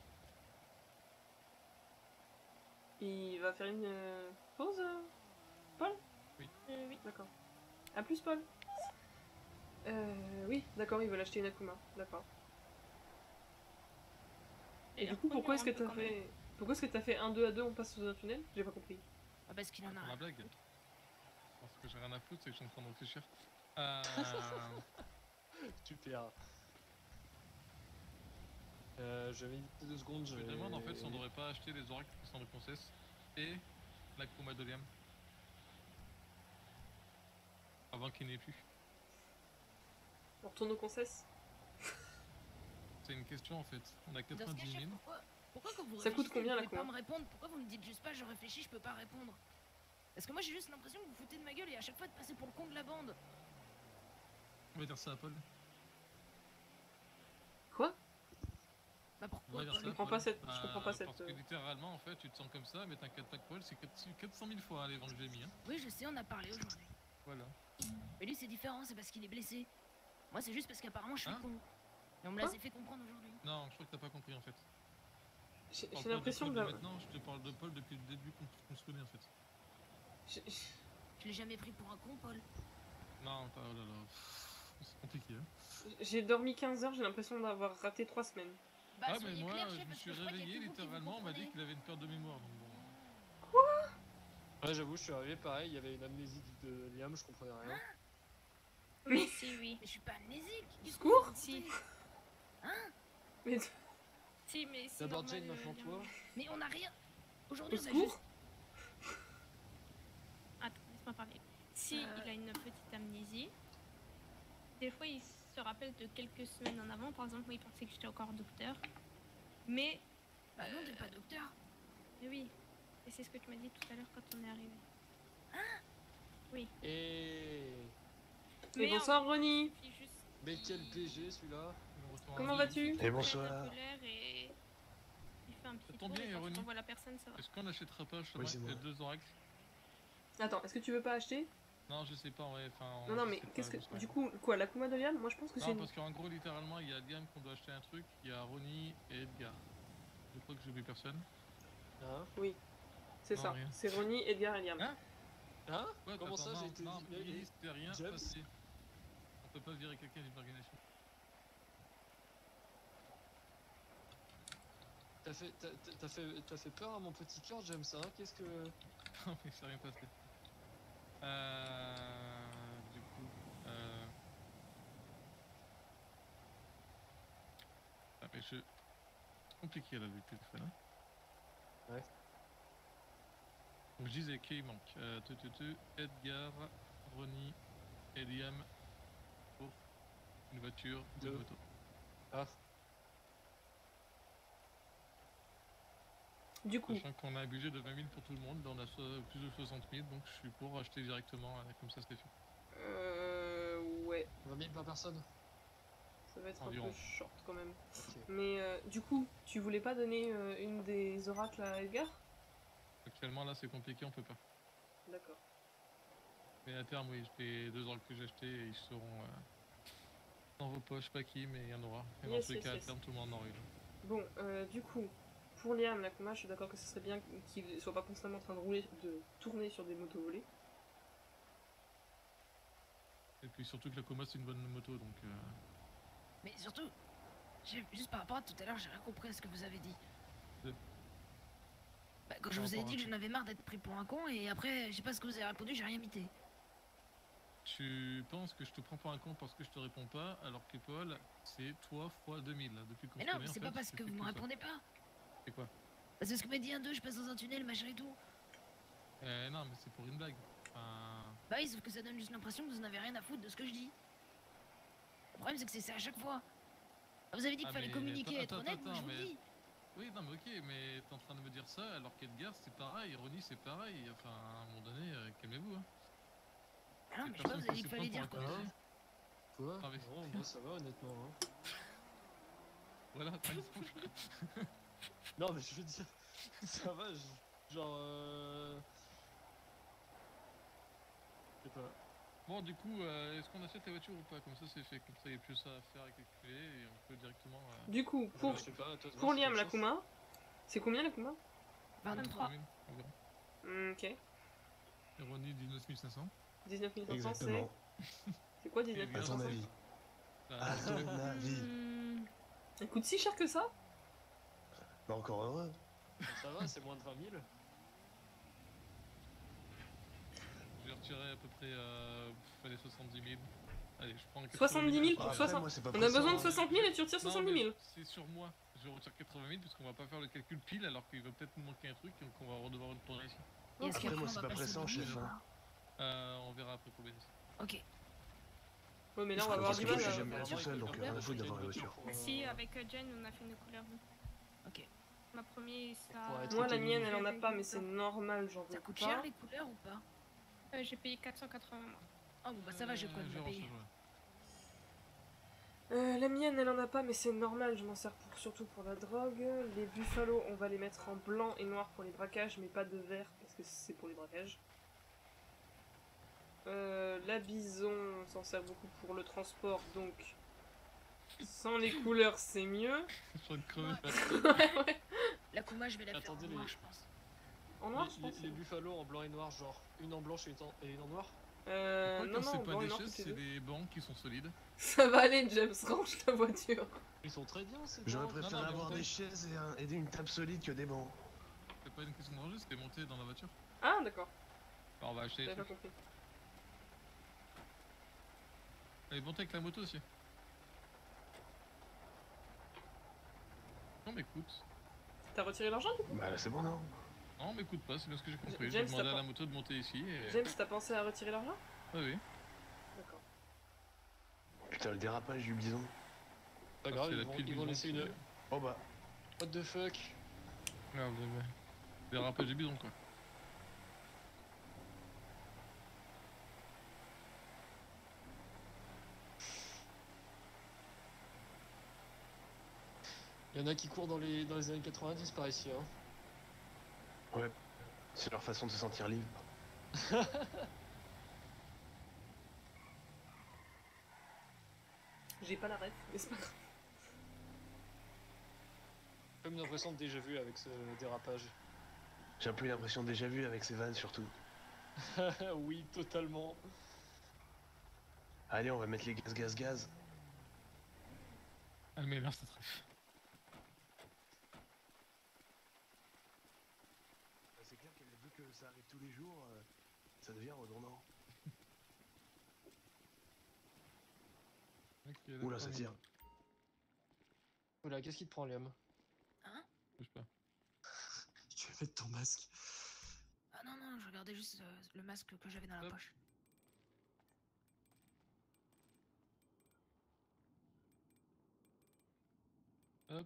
Il va faire une euh, pause, euh, Paul? Euh, oui. D'accord. A plus, Paul. Euh, oui, d'accord, ils veulent acheter une Akuma. D'accord. Et du coup, reconnu pourquoi est-ce que un peu t'as quand même. fait... Pourquoi est-ce que t'as fait un deux à deux, on passe sous un tunnel? J'ai pas compris. Ah, parce qu'il en a Pour un. la blague. Parce que j'ai rien à foutre, c'est que je suis en train de réfléchir. Euh... Super. Euh, je vais deux secondes, je Je me vais... demande en fait si on devrait pas acheter les oracles qui sont de Concesse et l'Akuma de Liam. Avant qu'il n'ait plus. On retourne au concesse. C'est une question en fait. On a Dans ce cas, quatre-vingt-dix chef, mille. pourquoi, pourquoi quand vous Ça coûte réfléchissez, combien, vous la pouvez pas Akuma me répondre? Pourquoi vous me dites juste pas je réfléchis, je peux pas répondre? Parce que moi j'ai juste l'impression que vous foutez de ma gueule et à chaque fois de passer pour le con de la bande. On va dire ça à Paul. Quoi? Bah On pourquoi va dire Je ça à comprends Paul. pas cette- je Bah, comprends pas cette, Parce que euh, littéralement en fait tu te sens comme ça, mais t'inquiète pas que Paul c'est quatre cent mille fois les vents que j'ai mis. Hein. Oui, je sais, on a parlé aujourd'hui. Voilà. Mais lui c'est différent, c'est parce qu'il est blessé. Moi c'est juste parce qu'apparemment je suis Hein con. Et on me Quoi l'a fait comprendre aujourd'hui. Non, je crois que t'as pas compris en fait. J'ai Je parle j'ai pas l'impression de de... Paul la- maintenant, je te parle de Paul depuis le début qu'on qu'on se connaît en fait. j'ai- Je l'ai jamais pris pour un con, Paul. Non, pas, oh là là, pff, c'est compliqué. Hein. J'ai dormi quinze heures, j'ai l'impression d'avoir raté trois semaines. Bah, Ah, mais soyez moi, clair, je chef, me parce suis que je crois qu'il y a réveillé que vous qui vous littéralement, on m'a dit comprenez. qu'il avait une perte de mémoire. Donc bon. Ouais, j'avoue, je suis arrivé pareil, il y avait une amnésie de Liam, je comprenais rien. Oui, si, oui. Mais je suis pas amnésique. Qu'est-ce que Secours vous Si. racontez Hein? Mais Si, mais c'est D'abord normal, Jane, euh, maintenant Liam. toi. Mais on a rien. au Aujourd'hui, on a secours juste. Attends, laisse-moi parler. Si Euh. il a une petite amnésie, des fois il se rappelle de quelques semaines en avant. Par exemple, moi il pensait que j'étais encore docteur. Mais, Bah non, t'es pas docteur. mais oui, et c'est ce que tu m'as dit tout à l'heure quand on est arrivé. Et... Et bonsoir Ronnie. il suffit juste Mais qu'il- quel P G celui-là. On retourne Comment en vas-tu? ville. qu'il Et prenne bonsoir. la colère et il fait un petit Ça tour tombe bien, et quand Ironie. tu revois la personne, ça va. Est-ce qu'on achètera pas justement Oui, c'est les moi. deux oracles? Attends, est-ce que tu veux pas acheter? Non, je sais pas, ouais. Enfin, Non, non, je mais sais pas, qu'est-ce que. j'en sais rien. Du coup, quoi, la Kuma de Liam? Moi je pense que c'est Non, une. parce qu'en gros, littéralement, il y a Liam qu'on doit acheter un truc, il y a Ronnie et Edgar. Je crois que j'oublie personne. Hein Oui, c'est Non, ça. rien. C'est Ronnie, Edgar et Liam. Hein Hein Ouais, Comment attends, ça, non, j'ai été non, viré il s'est rien James passé. On peut pas virer quelqu'un d'une organisation. T'as fait, t'as, t'as- t'as fait, t'as fait peur à mon petit cœur, James, hein? Qu'est-ce que... Non, mais c'est rien passé. Euh... Du coup... Euh... Ah, mais je... C'est compliqué là, avec le téléphone, hein. Ouais. Donc je disais qu'il manque euh, tu, tu, tu, Edgar, Ronnie et Liam pour une voiture ou une Deux. moto. Ah, Du coup, Sachant qu'on a un budget de vingt mille pour tout le monde, là on a so- plus de soixante mille, donc je suis pour acheter directement, euh, comme ça c'est fait. euh. Ouais, vingt mille par personne. ça va être Environ. un peu short quand même. Ok. Mais euh, du coup, tu voulais pas donner euh, une des oracles à Edgar? Actuellement là c'est compliqué, on peut pas. D'accord. Mais à terme oui, les deux oracles que j'ai achetés, ils seront euh, dans vos poches, pas qui, mais il y en aura. Et dans Yes, tous les yes, cas à yes. terme tout le monde en aura eu. Bon, euh, du coup, pour Liam, la Kuma, je suis d'accord que ce serait bien qu'il soit pas constamment en train de rouler, de tourner sur des motos volées. Et puis surtout que la Coma c'est une bonne moto, donc... Euh... Mais surtout, j'ai- juste par rapport à tout à l'heure, j'ai rien compris à ce que vous avez dit. De- Bah, quand je Par vous ai rapport à dit que quoi? j'en avais marre d'être pris pour un con, et après, je sais pas ce que vous avez répondu, j'ai rien imité. Tu penses que je te prends pour un con parce que je te réponds pas, alors que Paul, c'est toi fois deux mille, là, depuis qu'on Mais se non, connaît, mais en c'est fait, pas parce c'est que fait vous me ça. répondez pas. C'est quoi? Bah, c'est ce que m'a dit un deux, je passe dans un tunnel, machin et tout. Euh, non, mais c'est pour une blague. Enfin... Bah oui, sauf que ça donne juste l'impression que vous n'avez rien à foutre de ce que je dis. Le problème, c'est que c'est ça à chaque fois. Bah, vous avez dit qu'il Ah, fallait mais communiquer et être attends, honnête, attends, moi je vous le mais- dis. Oui, non, mais ok, mais t'es en train de me dire ça, alors qu'Edgar, c'est pareil, Ronnie, c'est pareil. Enfin, à un moment donné, euh, calmez-vous, hein. Ah non, C'est mais je sais pas, personne vous avez dit qui qu'il se fallait prend dire pour quoi. un con. d'autre. Quoi Ah, mais- Non, moi ça va honnêtement. Hein. Voilà, t'as une tronche. Non, mais je veux dire, ça va, je- genre. Euh... Je sais pas. Bon, du coup, euh, est-ce qu'on achète la voiture ou pas? Comme ça, c'est fait. Comme ça, il n'y a plus ça à faire à calculer et on peut directement. Euh... Du coup, pour, Je sais pas, toi, pour c'est Liam, quelque la chose Kuma, c'est combien la Kuma? vingt-trois. vingt-trois mille environ. Hmm, Ok. Et Ronnie, dix-neuf mille cinq cents. dix-neuf mille cinq cents, c'est. Exactement. C'est quoi dix-neuf Et À mille ton cinq cents? avis. Euh, À ton avis. Hmm, Ça coûte si cher que ça? Bah encore heureux. Ça va, c'est moins de vingt mille. Je vais retirer à peu près euh, pff, allez, soixante-dix mille. Allez, je prends soixante-dix mille Bah, pour après, soixante. moi, c'est pas On a besoin de pressant, hein. soixante mille et tu retires Non, soixante-dix mais mille. C'est sur moi. Je retire quatre-vingt mille parce qu'on va pas faire le calcul pile alors qu'il va peut-être nous manquer un truc et qu'on va devoir retourner ici. Et est-ce Après, qu'après, moi, on c'est va pas passer pressant, le chef, billet ou hein. pas Euh, on verra après pour le bénéfice. Ok. Ouais, mais là Je on va crois avoir que du moi, mal. je suis à- jamais là tout seul, donc rien à foutre d'avoir la voiture. Si, avec euh, Jen, on a fait une couleur. Ok. Ma première, ça. Pour être Moi la autonome. mienne elle en a pas, mais c'est normal, j'en veux Ça coûte pas. cher les couleurs ou pas? Euh, J'ai payé quatre cent quatre-vingts moi. Oh bon bah ça va, je vais quand même la Euh, payer. je range, Euh, la mienne elle en a pas, mais c'est normal, je m'en sers pour, surtout pour la drogue. Les Buffalo on va les mettre en blanc et noir pour les braquages, mais pas de vert parce que c'est pour les braquages. Euh, la Bison on s'en sert beaucoup pour le transport, donc sans les couleurs c'est mieux. Je suis en train de crever. Ouais, ouais. La Kuma, je vais la faire Attendez, en noir, les- je pense. En noir je Les, pense. les, les Buffalo en blanc et noir, genre une en blanche et une en, et une en noir. Euh, Pourquoi, non, quand non, c'est pas bon, des non, chaises, toutes les c'est deux. des bancs qui sont solides. Ça va aller, James, range ta voiture. Ils sont très bien, ces J'aurais bancs. préféré non, mais avoir monter. des chaises et, un- et une table solide que des bancs. C'est pas une question de ranger, c'était monter dans la voiture. Ah, d'accord, Alors on va acheter les j'avais pas trucs. compris. Et monter avec la moto aussi. Non, mais écoute. T'as retiré l'argent du coup? Bah là c'est bon non? Non, m'écoute pas, c'est bien ce que j'ai compris. J'ai James, demandé t'as à pas- la moto de monter ici et. James, t'as pensé à retirer l'argent? Oui, oui. D'accord. Putain le dérapage du bison. Pas Ah, grave, c'est ils la vont, pile ils du vont bison laisser qui- une. Oh bah. What the fuck? Merde, mais. Dérapage du bidon quoi. Il y en a qui courent dans les, dans les années quatre-vingt-dix par ici, hein. Ouais. C'est leur façon de se sentir libre. J'ai pas la ref, mais c'est pas grave. J'ai comme une impression de déjà vu avec ce dérapage. J'ai un peu l'impression de déjà vu avec ces vannes surtout. Oui, totalement. Allez on va mettre les gaz gaz gaz. Ah, mais merde, c'est très. Bah, c'est clair qu'elle a vu que ça arrive tous les jours, euh, ça devient redondant. Ok, Oula d'accord, ça tire. Voilà, qu'est-ce qui te prend, Liam? Je sais pas. Tu veux mettre ton masque? Ah non, non, je regardais juste euh, le masque que j'avais dans la Hop. poche. Hop.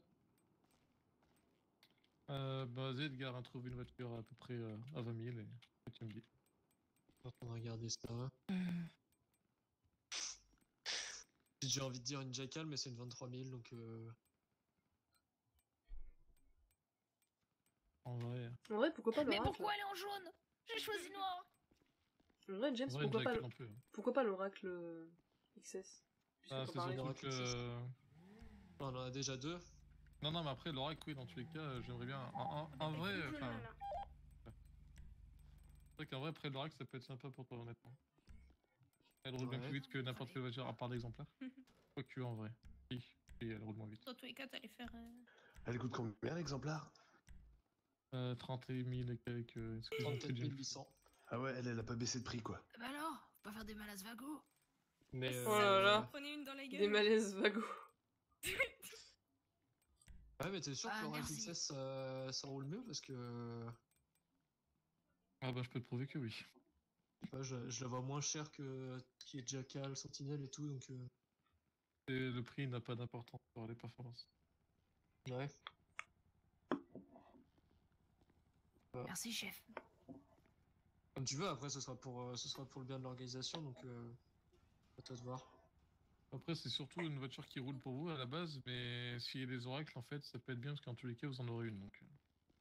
Euh, bah, vas-y, Edgar, hein, trouve une voiture à peu près euh, à vingt mille et, et tu me dis. On va regarder ça. J'ai envie de dire une Jackal, mais c'est une vingt-trois mille, donc euh... En vrai, En vrai, pourquoi pas Mais l'oracle? pourquoi elle est en jaune? J'ai choisi noir. En vrai, James, en vrai, une pourquoi pas, Jackal le- un peu. hein. pourquoi pas l'oracle euh, X S? Puisque Ah, t'en c'est parlais. surtout Oracle que. X S. euh, on en a déjà deux. Non, non, mais après, l'oracle, oui, dans tous les cas, euh, j'aimerais bien. En, en- en vrai, Écoute, enfin. là, là. C'est vrai qu'en vrai, après l'oracle, ça peut être sympa pour toi, honnêtement. Elle roule bien Ouais. plus vite que n'importe quelle voiture, à part d'exemplaire. Quoique, en vrai. Oui, oui, elle roule moins vite. Dans tous les cas, t'allais faire. euh, Elle coûte combien l'exemplaire? Euh, trente mille et quelques. euh, Excuse-moi, trente-quatre c'est mille James. huit cents. Ah ouais elle elle a pas baissé de prix quoi. Bah alors, faut pas faire des malas vago. Mais ça, euh... Oh là là. Prenez une dans la gueule. Des malaises vagos. Ouais, mais t'es sûr Ah, que l'Oracle merci. X S ça, ça roule mieux parce que Ah, bah, je peux te prouver que oui. je, sais pas, je, je la vois moins cher que ce qui est Jackal, Sentinel et tout, donc euh... Et le prix n'a pas d'importance sur les performances. ouais. Merci, chef. Comme tu veux, après ce sera pour, euh, ce sera pour le bien de l'organisation, donc euh... à toi de voir. Après, c'est surtout une voiture qui roule pour vous à la base, mais s'il y a des oracles, en fait, ça peut être bien parce qu'en tous les cas, vous en aurez une. Donc, euh.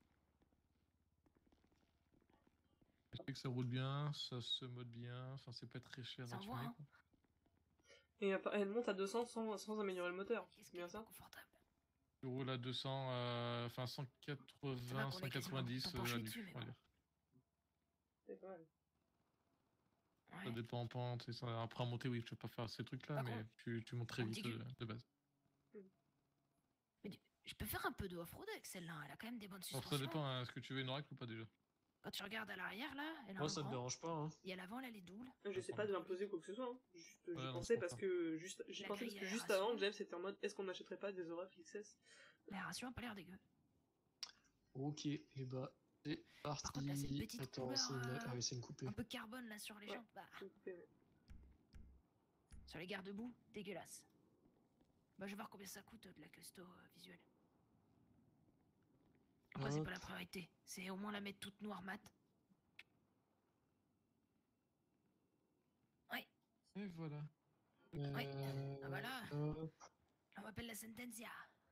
je sais que ça roule bien, ça se mode bien, enfin, c'est pas très cher Ça à envoie, tuner. hein. quoi. Et elle elle monte à deux cents sans, sans améliorer le moteur. Qu'est-ce C'est qui bien est ça? confortable. Tu roules à deux cents, euh, enfin Ça va cent quatre-vingts, qu'on est cent quatre-vingt-dix quasiment euh, penché à nu, dessus, mais on va bon. dire. C'est pas mal. Ça Ouais. dépend en pente, et ça... après en montée, oui, tu vas pas faire ces trucs-là, Par mais contre, tu, tu montes très on vite dit que- euh, de base. Mais du- je peux faire un peu de off-road avec celle-là, elle a quand même des bonnes Alors suspensions. ça dépend, hein, est-ce que tu veux une oracle ou pas déjà? Quand tu regardes à l'arrière là, elle a Moi un ça me grand, dérange pas, hein. et à l'avant elle a les doubles. Je sais pas de l'imposer quoi que ce soit. Hein. Juste, j'y Ouais, non, pensais c'est pour parce ça. que juste, j'y La pensais parce grille que à juste aération. avant, James était en mode est-ce qu'on n'achèterait pas des oracles X S? L'aération a pas l'air dégueu. Ok, et bah c'est parti. contre, là, c'est une petite Attends, couleur, c'est une... euh, Ah oui, c'est une coupée. Un peu de carbone là sur les Ouais. jambes. Bah, S'il vous plaît, ouais. sur les garde-boue, dégueulasse. Bah je vais voir combien ça coûte euh, de la custo euh, visuelle. Après c'est Hop. pas la priorité, c'est au moins la mettre toute noire mat. Et voilà. Ouais. Euh, Ah bah là. hop. On m'appelle la sentencia.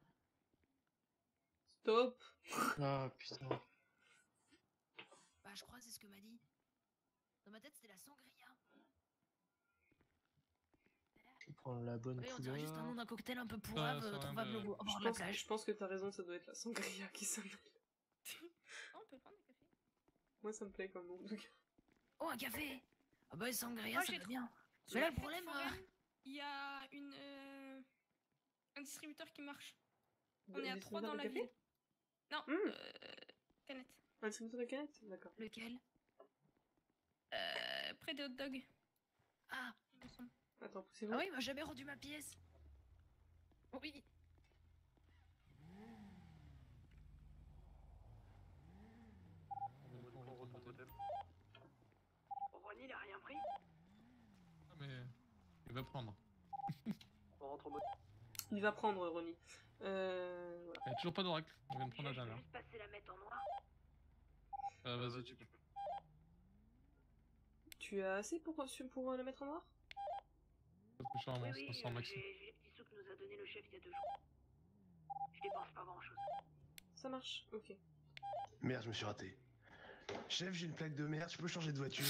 Stop. Ah putain. Bah je crois c'est ce que m'a dit. Dans ma tête c'était la sangria. Je vais prendre la bonne Oui, on dirait juste un nom couleur. d'un cocktail un peu ça pourrave, a euh, rien trouvable de- au, au bord Je de la pense, plage. je pense que t'as raison, ça doit être la sangria qui s'appelle. Ah, on peut prendre des cafés. Moi ça me plaît comme nom en tout cas. Oh un café. Ah bah, sangria, Moi, ça j'ai va trop- bien. Sur Mais là, la le fête problème... foraine, euh, il y a une, euh, un distributeur qui marche. On De- est à un trois distributeur dans de la café ville. Non, Hmm. euh, canette. Un distributeur de canettes? D'accord. Lequel? Euh, près des hot dogs, Ah, il me semble. Attends, poussez-vous. ah oui, il m'a jamais rendu ma pièce. Oui. Ronnie, il a rien pris? Ah, mais il va prendre. On rentre au motel. Il va prendre, Ronnie. Euh... Voilà. Il n'y a toujours pas d'oracle. On vient de prendre la Je vais dernière. juste passer la mettre en noir. Euh, vas-y, tu peux. Tu as assez pour, pour euh, le mettre en noir? Je suis en Oui, avance, oui, on s'en euh, maxi. j'ai j'ai les petits sous que nous a donné le chef il y a deux jours. Je dépense pas grand-chose. Ça marche, ok. Merde, je me suis raté. Chef, j'ai une plaque de merde, je peux changer de voiture.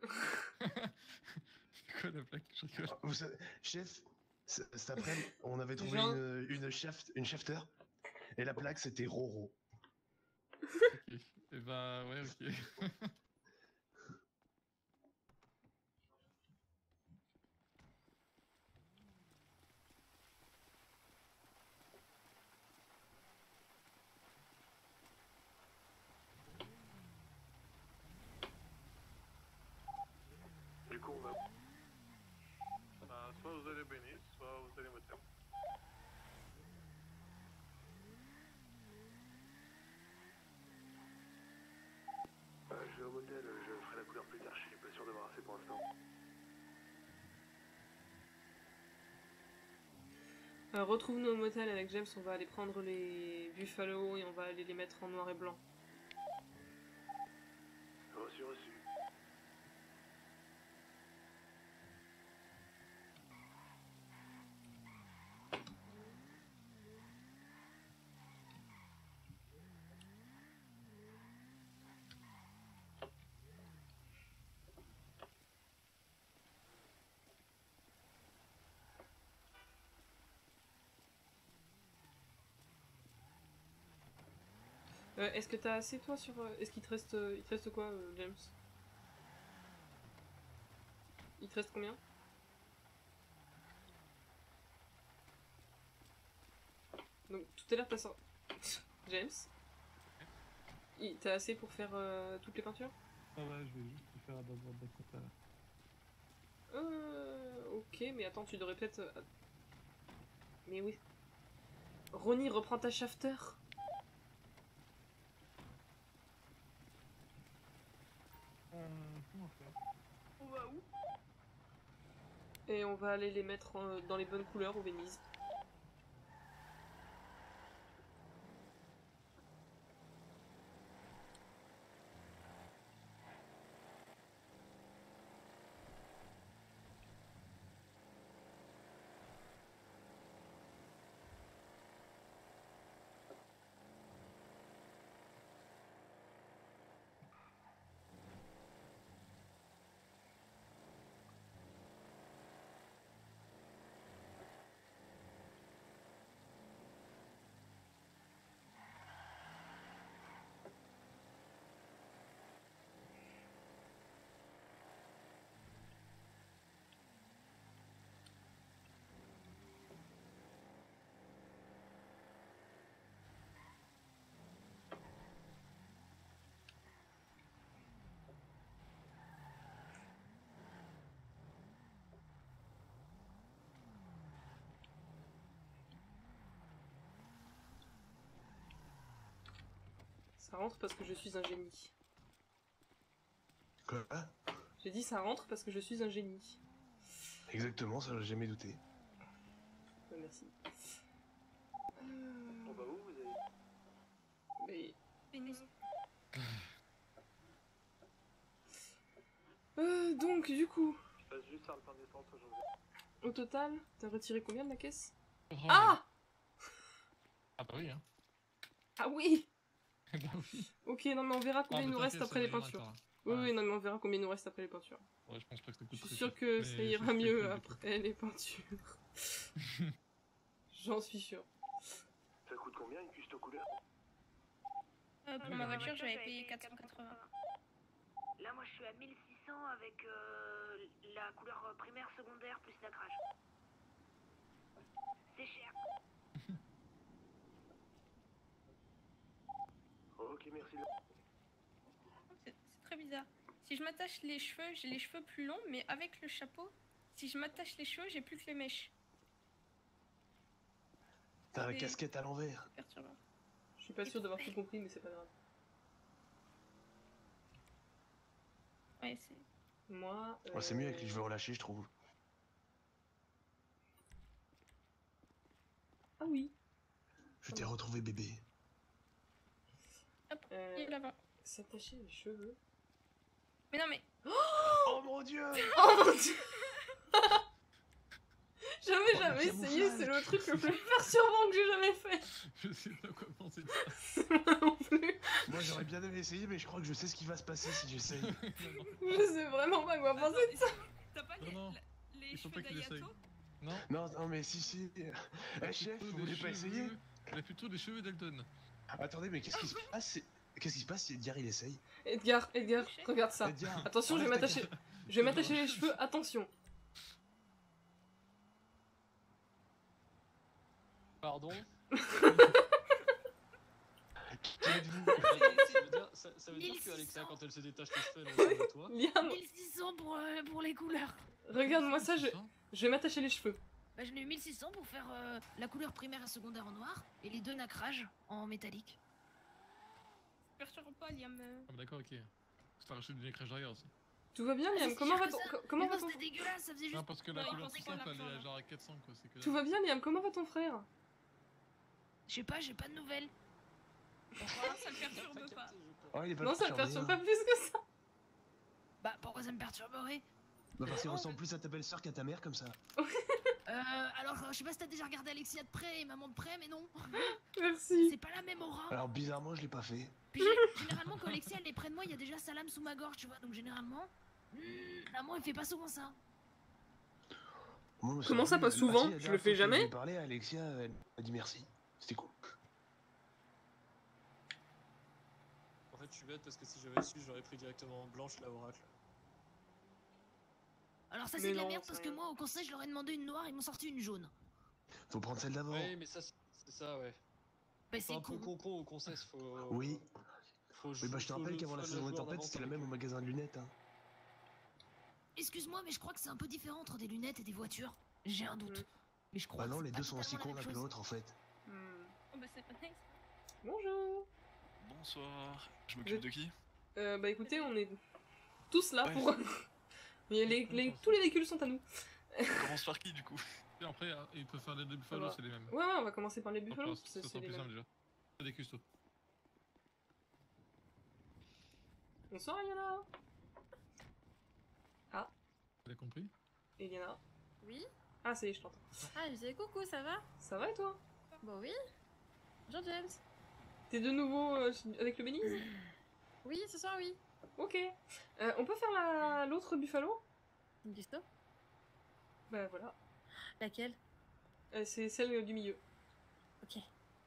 C'est quoi la plaque? Je rigole. Vous savez, chef, c- cet après-midi, on avait trouvé Jean. une, une, shaft, une shafter, et la plaque c'était Roro. Ok. Et bah, ouais, ok. Du coup, on va. Bah, soit vous allez bénir, soit vous allez motel. Euh, je vais au motel, je ferai la couleur plus tard, je suis pas sûr d'avoir assez pour l'instant. Euh, Retrouve-nous au motel avec James, on va aller prendre les Buffalo et on va aller les mettre en noir et blanc. Reçu, reçu. Euh, Est-ce que t'as assez toi sur... euh, Est-ce qu'il te reste... euh, Il te reste quoi, euh, James? Il te reste combien? Donc tout à l'heure t'as sorti... James? Il- T'as assez pour faire euh, toutes les peintures? Ah ouais, je vais juste te faire d'abord de la là. Euh... Ok, mais attends, tu devrais peut-être... euh, Mais oui. Ronnie, reprends ta shafter. Euh, comment faire? On va où? Et on va aller les mettre euh, dans les bonnes couleurs au Venise. Ça rentre parce que je suis un génie. Quoi? J'ai dit ça rentre parce que je suis un génie. Exactement, ça j'ai jamais douté. Ouais, merci. On va où, vous avez... Mais... Venise. Euh, donc, du coup, Je passe juste faire le pain d'essence aujourd'hui. au total, t'as retiré combien de la caisse? Oh, Ah! Ah bah oui, hein. Ah oui! Bah oui. Ok, non mais on verra combien Ah, il bah nous reste t'inquiète, après ça les va, peintures. attends. Oui, Ouais. oui, non mais on verra combien il nous reste après les peintures. Ouais, je pense pas que ça coûte Je suis très sûr cher, que mais ça je ira sais mieux que- après les peintures. J'en suis sûr. Ça coûte combien une cuistot couleur? Euh, pour ma voiture, j'avais payé quatre cent quatre-vingts. Là, moi, je suis à mille six cents avec euh, la couleur primaire, secondaire plus nacrage. C'est cher. Ok, merci. C'est c'est très bizarre. Si je m'attache les cheveux, j'ai les cheveux plus longs, mais avec le chapeau, si je m'attache les cheveux, j'ai plus que les mèches. T'as la C'est- casquette à l'envers. C'est perturbant. Je suis pas sûre d'avoir tout compris, mais c'est pas grave. Ouais, c'est... Moi. Ouais, c'est mieux avec les euh, cheveux relâchés, je trouve. Ah oui. Je t'ai retrouvé, bébé. Hop, Euh, et l'avant. S'attacher les cheveux. Mais non, mais... Oh mon dieu! Oh mon dieu! J'avais Oh, jamais le essayé, camouflage. c'est le truc le plus perturbant que j'ai jamais fait. Je sais pas quoi penser de ça. Moi non plus. Moi j'aurais bien aimé essayer, mais je crois que je sais ce qui va se passer si j'essaye. Non, non. Je sais vraiment pas quoi penser de ça. T'as pas Non, les, non. la- les Il faut cheveux pas qu'il essaye. d'Ayato? Non. Non, non, mais si, si. Eh chef, Plutôt vous des voulez pas cheveux- essayer? Il a plutôt des cheveux d'Elton. Attendez, mais qu'est-ce qui se passe si- Qu'est-ce qui se passe si Edgar il essaye? Edgar, Edgar, regarde ça. Edgar, Attention, je vais enlève ta m'attacher. Je vais m'attacher les cheveux, attention. Pardon. Qui êtes-vous? Ça veut dire, ça, ça veut dire que mille six Alexa, cents. quand elle se détache les cheveux, elle ressemble à toi. Liam, mille six cents pour, euh, pour les couleurs. regarde-moi ça, je, je vais m'attacher les cheveux. Bah, j'en ai eu mille six cents pour faire euh, la couleur primaire et secondaire en noir et les deux nacrages en métallique. Perturbe pas, Liam. euh. Ah bah d'accord, ok. C'est rajouté du écrage derrière aussi. Tout va bien, Ah, Liam? c'est Comment cher va que ton... ça. co- Comment Mais va non, ton... c'était dégueulasse, ça faisait juste. Non, parce que la Ouais, il couleur pensait tout qu'on simple, l'a elle plus, est là. genre à quatre cents quoi. C'est que Tout va bien, Liam? Comment va ton frère? Je sais pas, j'ai pas de nouvelles. Voilà, ça le perturbe pas. Oh, il est pas Non, ça le perturbé, perturbe hein. pas plus que ça. Bah, pourquoi ça me perturberait? Bah parce qu'il ressemble plus à ta belle-sœur qu'à ta mère comme ça. Euh, alors, euh, je sais pas si t'as déjà regardé Alexia de près et maman de près, mais non. Merci. C'est pas la même aura. Alors bizarrement, je l'ai pas fait. Puis gé- généralement, quand Alexia elle est près de moi, il y a déjà sa lame sous ma gorge, tu vois. Donc généralement, hmm, maman elle fait pas souvent ça. Moi, me Comment ça, semble- pas souvent? Ah, si, la Je dernière le fais fois que jamais. Je lui ai parlé à Alexia, elle m'a dit merci. C'était cool. En fait, je suis bête parce que si j'avais su, j'aurais pris directement blanche la oracle. Alors ça Mais c'est de la non, merde c'est parce que rien. moi au conseil je leur ai demandé une noire, ils m'ont sorti une jaune. Faut prendre celle d'avant. Oui, mais ça, c'est c'est ça, ouais. Bah C'est c'est un peu con. con con au conseil, faut. Oui. Faut Oui, bah je te faut rappelle le- qu'avant la faut saison jouer des en tempêtes, avance c'était la avec même au eux. magasin de lunettes. Hein. Excuse-moi mais je crois que c'est un peu différent entre des lunettes et des voitures. J'ai un doute. Mm. Mais je crois Bah que non, c'est les pas deux sont aussi totalement cons la l'un même que chose. l'autre en fait. Hmm. Oh bah c'est pas nice. Bonjour. Bonsoir, je m'occupe Je- de qui? Euh, bah écoutez, on est tous là Ouais. pour... Mais les, les- tous les véhicules sont à nous. On commence par qui du coup? Et après, euh, il peut faire les deux Buffalo, va. c'est les mêmes. Ouais, ouais, on va commencer par les Donc, Buffalo. ça, c'est ça c'est sera les plus mêmes. simple déjà. C'est des custos. Bonsoir, Eliana. T'as compris? Eliana. Oui. Ah, ça y est, je t'entends. Ah, je disais coucou, ça va? Ça va et toi? Bon, oui. Bonjour, James. T'es de nouveau euh, avec le Belize? Oui, ce soir, oui. Ok. Euh, on peut faire la- l'autre Buffalo? Une gusto? Bah voilà. Laquelle? Euh, c'est celle euh, du milieu. Ok.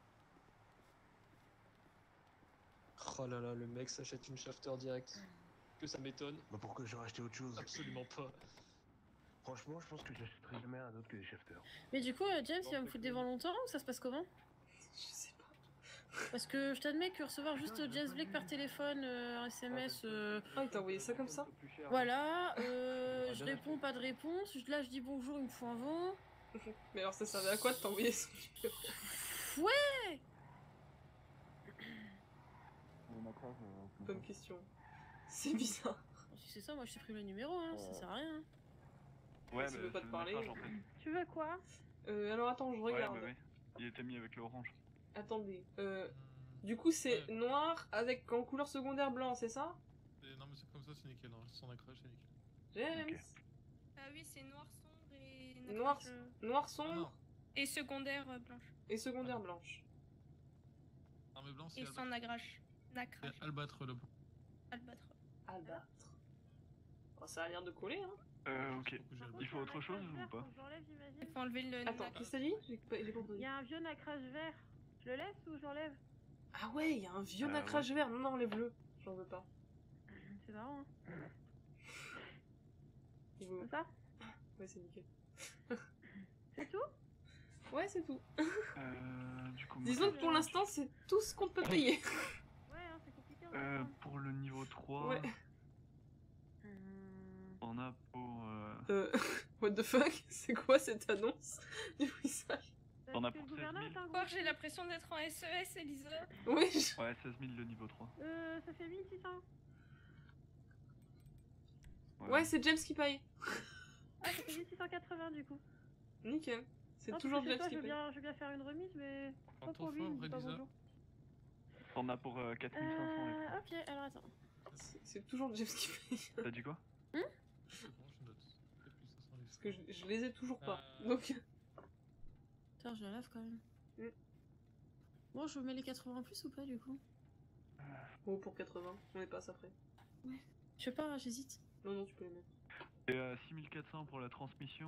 Oh là là, le mec s'achète une shafter direct. Que ça m'étonne? Bah pourquoi j'aurais acheté autre chose? Absolument pas. Franchement, je pense que j'achèterai jamais un autre que des shafters. Mais du coup, euh, James, Bon, il va me c'est foutre cool. devant longtemps ou ça se passe comment? Je sais pas. Parce que je t'admets que recevoir juste James Blake par téléphone, euh, S M S, euh, Ah, il t'a envoyé ça comme ça? voilà, euh, Ah, je bien, réponds, pas de réponse, je- là je dis bonjour, il me faut un vent. Mais alors ça servait à quoi de t'envoyer son numéro? Ouais. Bonne question. C'est bizarre. Si c'est ça, moi je supprime le numéro, hein, ça sert à rien. hein. Ouais, Ça bah, veut pas c'est te le parler. message, en fait. Tu veux quoi? Euh, alors attends, je Ouais, regarde. bah oui. Il était mis avec l'orange. Attendez. Euh, du coup, c'est Ouais. noir avec en couleur secondaire blanc, c'est ça? Et non, mais c'est comme ça, c'est nickel. Hein. Sans ancrage, c'est nickel. James. Ok. Ah oui, c'est noir sombre et... Noir, nacrage, euh, noir Ah sombre non, Et secondaire euh, blanche. et secondaire blanche. armée blanche, c'est Et sans Albatros. nacrage. Nacrage. C'est Albatros le blanc. Albatros. Albâtre. Oh, ça a l'air de coller, hein. Euh, ok. Faut que j'ai Il faut autre chose ou pas? Il faut enlever le Attends, nacrage. qu'est-ce que t'as dit? J'ai pas, j'ai pas Il entendu. y a un vieux nacrage vert. Je le laisse ou j'enlève? Ah ouais, il y a un vieux Euh, nacrage vert. Non, non, enlève-le. J'en veux pas. C'est marrant, hein. Vous- C'est ça? Ouais, c'est nickel. C'est tout? Ouais, c'est tout. Euh, du coup, moi, Disons que pour l'instant, c'est tout ce qu'on peut payer. Ouais, hein, c'est compliqué. en euh, même temps. pour le niveau trois, Ouais. Hum, on a pour... Euh, Euh, what the fuck? C'est quoi cette annonce du message? Parce On a que pour le gouverneur seize mille. est un Quoi, gros j'ai fou. l'impression d'être en S E S, Elisa. Oui, je- Ouais, seize mille le niveau trois. Euh, ça fait mille six cents. ouais, c'est James qui paye. Ah, ça fait mille six cent quatre-vingts du coup. Nickel. C'est Non, toujours parce que James toi, qui je veux paye. bien, je veux bien faire une remise, mais pas Prends pour ton lui, il fort, me dit pas Elisa. bonjour. On a pour euh, quatre mille cinq cents. les Euh, ok, alors attends. C'est c'est toujours James qui paye. T'as dit quoi? C'est bon, je note. C'est plus cinq cents Parce que je, je les ai toujours pas. Euh. Donc, Attends, je la lave quand même. Mm. Bon, je mets les quatre-vingts en plus ou pas du coup? bon, pour quatre-vingts, on est pas après. Je sais pas, hein, j'hésite. Non, non, tu peux les mettre. Et euh, six mille quatre cents pour la transmission.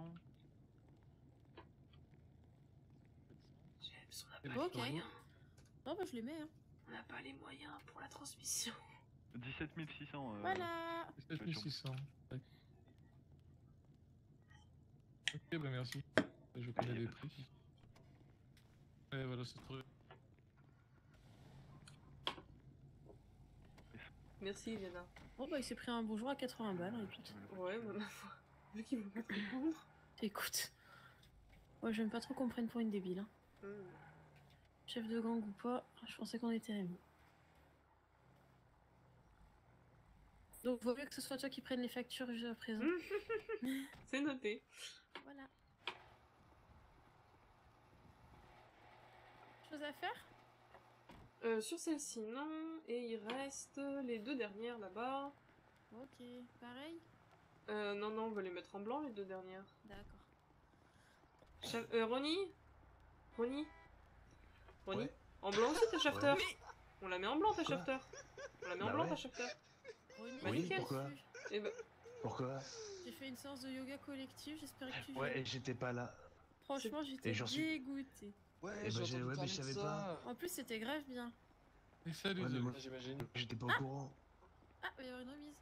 James, on n'a Et pas le Ok. les moyens. Non, bah je les mets, hein. On n'a pas les moyens pour la transmission. dix-sept mille six cents. Euh, Voilà. sept mille six cents. Tac. Ok, bah merci. Je connais les prix. Ouais, voilà, c'est trop. Merci, Eliana. Bon, bah il s'est pris un bonjour à quatre-vingts balles, écoute. Ouais, bah, ma foi. Vu qu'il veut pas te répondre. Écoute. Moi, j'aime pas trop qu'on me prenne pour une débile. Hein. Hmm. Chef de gang ou pas, je pensais qu'on était amis. Donc, vaut mieux que ce soit toi qui prenne les factures juste à présent. C'est noté. Voilà. Chose à faire? Euh, sur celle-ci, non. Et il reste les deux dernières là-bas. Ok, pareil? Euh, non, non, on va les mettre en blanc, les deux dernières. D'accord. Cha- euh, Ronnie Ronnie Ronnie Ouais. En blanc aussi ta shafter Ouais. On la met en blanc ta Quoi shafter On la met en Bah blanc ouais. ta shafter Ronnie, Bah, Oui, nickel. pourquoi Et bah, Pourquoi? j'ai fait une séance de yoga collectif, j'espère que tu Ouais, viens. et j'étais pas là. Franchement, j'étais Et j'en suis- dégoûtée. Ouais, Eh j'ai ben, j'ai- entendu ouais, mais parler je de savais ça. pas. En plus, c'était grave bien. Et salut, Ouais, mais Zéro. moi, Ah, j'imagine. j'étais pas au courant. Ah, il va y avoir une remise.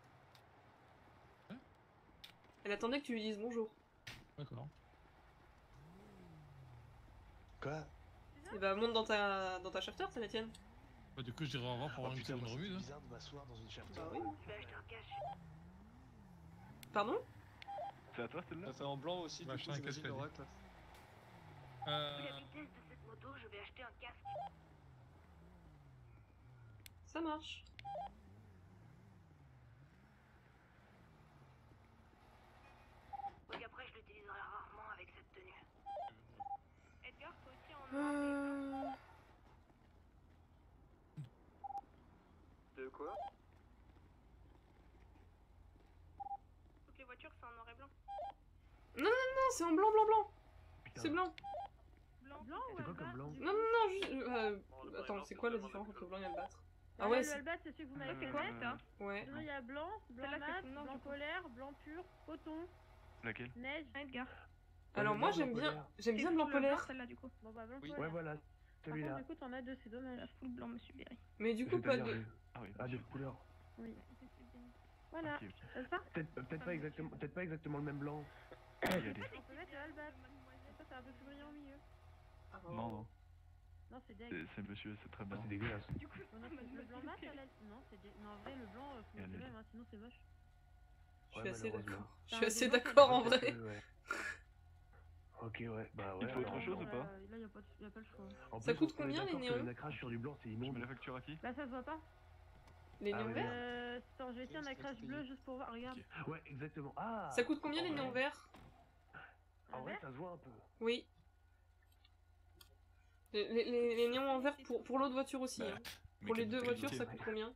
elle attendait que tu lui dises bonjour. D'accord. Quoi? Et bah monte dans ta, dans ta shafter, c'est la tienne. Bah, du coup, je dirais au revoir pour Oh avoir une putain, petite moi, c'est remise. Hein. bizarre de m'asseoir dans une shafter. Bah oui. Je vais acheter un cash. Pardon C'est à toi celle-là? T'as fait en blanc aussi, Bah, du acheter coup, un j'imagine, casque à vie. l'oracle. Vu Euh... la vitesse de cette moto, je vais acheter un casque. Ça marche. Oui, après, je l'utiliserai rarement avec cette tenue. Edgar, toi aussi en Euh... De quoi? Toutes les voitures, c'est en noir et blanc. Non, c'est en blanc, blanc, blanc. Putain. C'est blanc. Blanc, Blanc ou C'est quoi comme Albat, blanc du Non, coup? non, non, juste... euh, attends, c'est quoi la différence entre le blanc et le battre? Ah ouais, le c'est... Albat, c'est celui que vous m'avez fait Euh, connaître. Hein. Ouais. Sinon, il y a blanc, blanc Celle-là, c'est mat, tout noir, blanc du coup. polaire, blanc pur, coton, Laquelle? neige. Edgar. Alors le moi blanc, j'aime blanc bien, polaire. j'aime bien C'est blanc full blanc, polaire. celle-là, du coup. Bon, bah, blanc Oui. polaire. Ouais, voilà. Par contre, Celui-là. du coup, t'en as deux, c'est dommage. La full blanc, monsieur Berry. Mais du coup pas C'est-à-dire, de... j'ai- Ah oui. Ah, de couleur. Oui. Voilà, Ok, ok. c'est ça? Peut-être peut-être pas exactement, peut-être pas exactement le même blanc. Y aller. On peut mettre le Albat. Ça, c'est un peu plus brillant au milieu. Ah, Non, non. Non, c'est deg. C'est c'est monsieur, c'est très Ah, bien. c'est dégueulasse. Du coup, On a le blanc mat, à la... Non, c'est deg. Non, en vrai, le blanc, euh, faut Et mettre le allez. même, hein, sinon c'est moche. Je suis Ouais, assez malheureusement. d'accord. Je T'as suis un assez blanc, d'accord en Peut-être vrai. que, ouais. Ok, ouais, bah ouais. Il faut autre alors, chose non. ou pas? Là, là, y a pas, de- y a pas le choix. En Ça plus, coûte on est combien, les d'accord que néons Le nacrage sur du blanc, c'est Je mets immonde. la facture à qui? Là, ça se voit pas? Les Ah néons oui, verts. merde. Euh, attends, je vais essayer un ancrage bleu juste pour voir. Regarde. Ouais, exactement. Ah. Ça coûte combien les en néons vrai- verts? En Un vrai, vert? ça se voit un peu. Oui. Les, les, les- les néons en vert pour, pour l'autre voiture aussi. Bah, hein. Pour les deux voitures, ça ouais. coûte combien?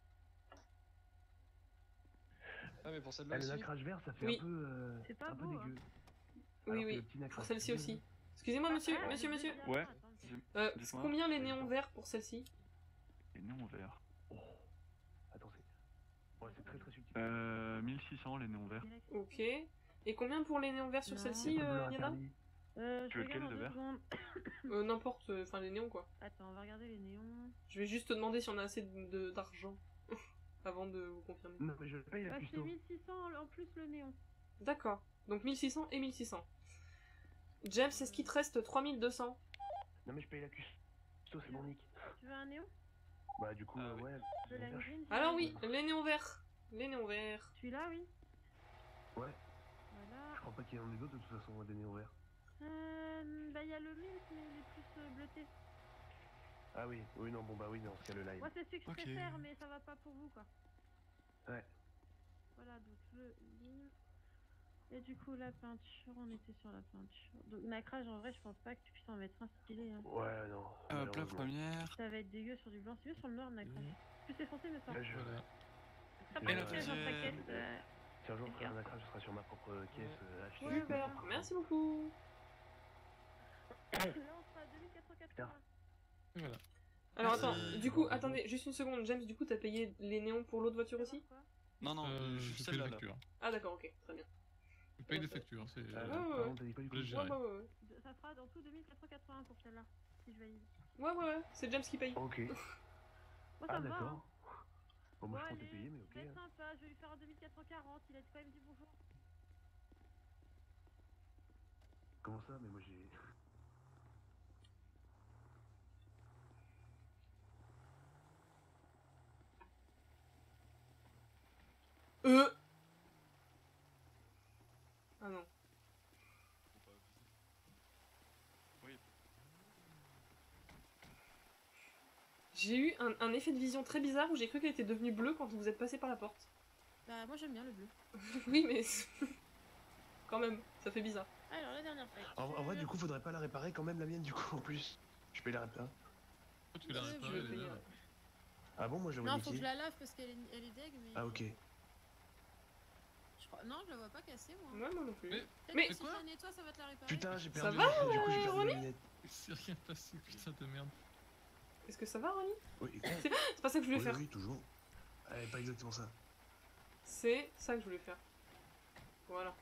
Ah, mais pour celle-là Ah, le aussi. nacrage vert, ça fait Oui. un peu, euh, C'est pas un peu beau, hein. dégueu. Oui, Alors que oui. le petit nacrage Pour celle-ci bleu, aussi. Excusez-moi, monsieur, Ah, monsieur, le monsieur. deuxième, Ouais. attends, Dis- Euh, Dites-moi. combien les néons verts pour celle-ci? Les néons verts. Oh. Attends, c'est. Ouais, c'est très très subtil. Euh, mille six cents les néons verts. Ok. Et combien pour les néons verts sur Non. celle-ci, C'est pas euh, bleu Yana? interdit. Euh, Tu je veux regarde lequel en de deux vert secondes. Euh, n'importe, euh, enfin les néons quoi. Attends, on va regarder les néons. Je vais juste te demander si on a assez de- de- d'argent avant de vous confirmer. Non, mais je paye la Ah, c'est custo. mille six cents en en plus le néon. D'accord. Donc mille six cents et mille six cents. James, est-ce qu'il te reste trois mille deux cents? Non mais je paye la cuisse. C'est bon, Nick. Tu veux un néon? Bah du coup, euh, ouais. De la vert. green? Alors oui, les néons verts. Les néons verts. Celui-là, oui. Ouais. Voilà. Je crois pas qu'il y en ait d'autres de toute façon, des néons verts. Euh, bah, il y a le mint, mais il est plus euh, bleuté. Ah oui, oui, non, bon bah oui, dans ce cas, le lime. Moi, c'est celui que je Ok. préfère, mais ça va pas pour vous, quoi. Ouais. Voilà, donc le lime. Et du coup, la peinture, on était sur la peinture. Donc, nacrage, en vrai, je pense pas que tu puisses en mettre un stylé. Hein. Ouais, non. Hop, la malheureusement. première. Ça va être dégueu sur du blanc. C'est mieux sur le noir, le nacrage. Plus c'est foncé, mais ça. Là, je... Voilà. Ça Et peut la être dans ta deuxième. caisse. euh, Si un jour je ferai un accra, ce sera sur ma propre caisse. Euh, achetée. Ouais, Super, bah. merci beaucoup. Là, on sera à deux mille quatre cent quatre-vingts. Et voilà. Alors Merci. attends, du coup, attendez, juste une seconde. James, du coup, t'as payé les néons pour l'autre voiture aussi? Non, non, Euh, juste je paye les celle-là. là. factures. Ah d'accord, ok, très bien. Je paye les factures, c'est... Euh, Ouais, par ouais, contre, t'as dit pas du coup. Je Ouais, gère. ouais, ouais. De- Ça fera dans tout deux mille quatre cent quatre-vingts pour celle-là, si je valide. Ouais, ouais, ouais, c'est James qui paye. Ok. Moi, ça Ah me va. Hein. d'accord. Bon, moi Bon, je comptais allez, payer, mais je ok. vais être hein. sympa, je vais lui faire un deux mille quatre cent quarante, il a quand même dit bonjour. Comment ça? Mais moi j'ai. Euh Ah non. Oui. J'ai eu un, un effet de vision très bizarre où j'ai cru qu'elle était devenue bleue quand vous êtes passé par la porte. Bah, moi j'aime bien le bleu. Oui, mais quand même, ça fait bizarre. Alors, la dernière facture. En, en vrai, du coup, faudrait pas la réparer quand même la mienne, du coup, en plus. Je paye la réparer. Toi, tu l'as Ouais, réparé, je elle vais est là. payer. ouais. Ah bon, moi je la vois Non, faut que niquée. je la lave parce qu'elle est, elle est deg, mais. Ah ok. Je crois... Non, je la vois pas cassée, moi. Ouais, moi non plus. Mais- Peut-être Mais- que si quoi je la nettoie, ça va te la réparer. Putain, j'ai Ça perdu. va, du coup, j'ai perdu Ronnie mes lunettes. C'est rien passé, putain de merde. Est-ce que ça va, Ronnie? Oui, C'est c'est pas ça que je voulais oui, faire. oui, toujours. Eh, pas exactement ça. C'est ça que je voulais faire. Voilà.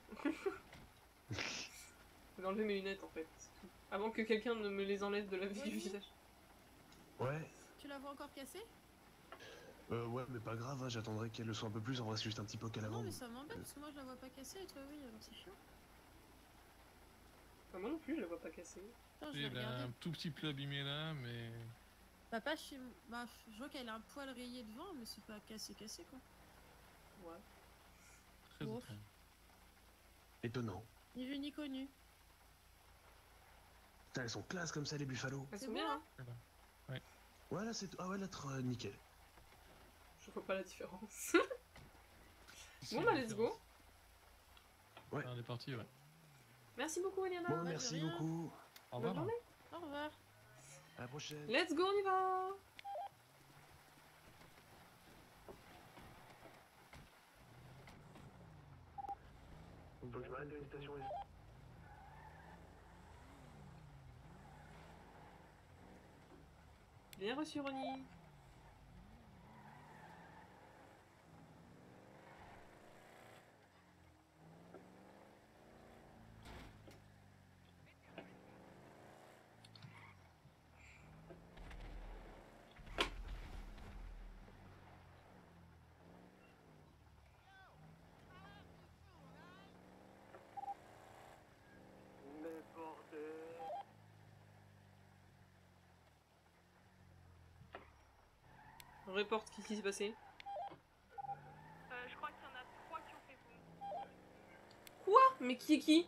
J'ai enlevé mes lunettes en fait. c'est tout. Avant que quelqu'un ne me les enlève de la vie du Oui. visage. Ouais. Tu la vois encore cassée? Euh, ouais, mais pas grave, hein, j'attendrai qu'elle le soit un peu plus. En vrai, c'est juste un petit poc à Non, l'avant. mais ça m'embête parce que moi je la vois pas cassée et toi, oui, alors c'est chiant. Enfin, moi non plus, je la vois pas cassée. Attends, je vais Il a regarder. un tout petit peu abîmé là, mais... Bah, pas chez moi. Bah, je vois qu'elle a un poil rayé devant, mais c'est pas cassé, cassé quoi. Ouais. Très Ouf. étrange. Étonnant. Ni vu ni connu. Putain, elles sont classe comme ça, les buffalos. Elles C'est sont bien, bien, hein. hein. Ouais, là, c'est. Ah ouais, là, trop, euh, nickel. Je vois pas la différence. C'est Bon la bah let's différence. go. Ouais. Ah, on est parti, ouais. Merci beaucoup Eliana. Bon, de merci rien. beaucoup. Au Bonne revoir. journée. Au revoir. À la prochaine. Let's go, on y va. Faut que je m'arrête de une station. Bien reçu Ronnie. Mais bordel. Reporte, qu'est-ce qui s'est passé? Euh, je crois qu'il y en a trois qui ont fait boum. Quoi? Mais qui est qui?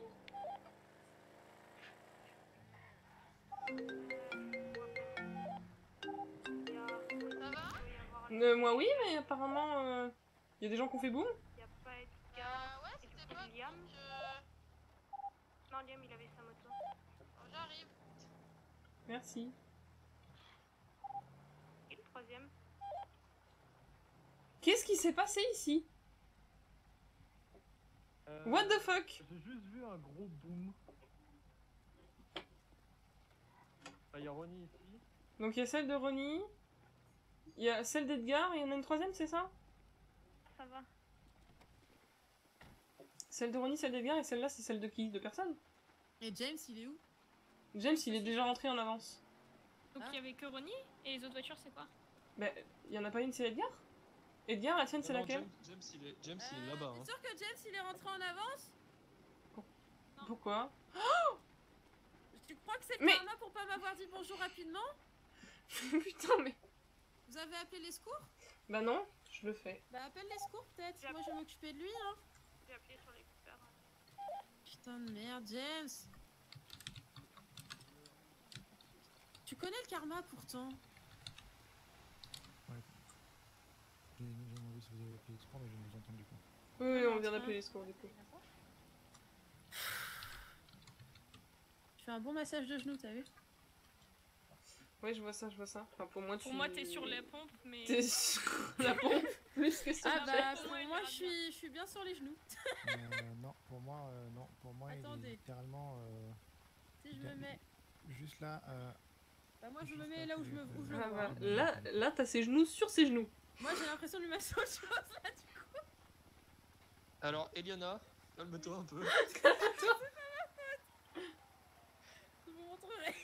Ça va? Euh, moi oui, mais apparemment, il y a des gens qui ont fait boum. Il y a pas Edgar. Ouais, c'était pas Liam. Non, Liam il avait sa moto. J'arrive. Merci. Et le troisième? Qu'est-ce qui s'est passé ici? Euh, What the fuck? J'ai juste vu un gros boom. Ah, il y a Ronnie ici. Donc il y a celle de Ronnie, il y a celle d'Edgar, et il y en a une troisième, c'est ça? Ça va. Celle de Ronnie, celle d'Edgar, et celle-là, c'est celle de qui? De personne? Et James, il est où? James, il est déjà rentré en avance. Donc Ah. il y avait que Ronnie et les autres voitures c'est quoi? Bah, il y en a pas une, c'est Edgar? Edgar, la tienne, c'est Non, laquelle? James, James, il est, James, il est là-bas. T'es Hein. sûr que James il est rentré en avance? Pourquoi? Tu crois que c'est Mais- karma pour pas m'avoir dit bonjour rapidement? Putain, mais... Vous avez appelé les secours? Bah non, je le fais. Bah appelle les secours peut-être, moi je vais m'occuper de lui hein. J'ai appuyé sur l'écouteur. Putain de merde, James. Tu connais le karma pourtant. J'ai j'ai demandé si vous avez appelé les secours, mais je ne vous entends du coup. Oui, oui, on vient d'appeler les secours, du coup. Je fais un bon massage de genoux, t'as vu? Ouais, je vois ça, je vois ça. Enfin, pour moi, tu... Pour moi, t'es sur la pompe, mais. T'es sur la pompe, plus que sur Ah la bah chaise. pour moi je suis, je suis bien sur les genoux. Euh, non, pour moi, euh, non, pour moi, il est Attendez. littéralement euh, Si je il me a- mets... juste là. Euh, Bah moi je juste me mets à là où côté je me, de- où je le Ah vois. bah, là, là t'as ses genoux sur ses genoux. Moi j'ai l'impression de lui mettre autre chose là du coup. Alors, Eliana, calme-toi un peu. Je vous montrerai.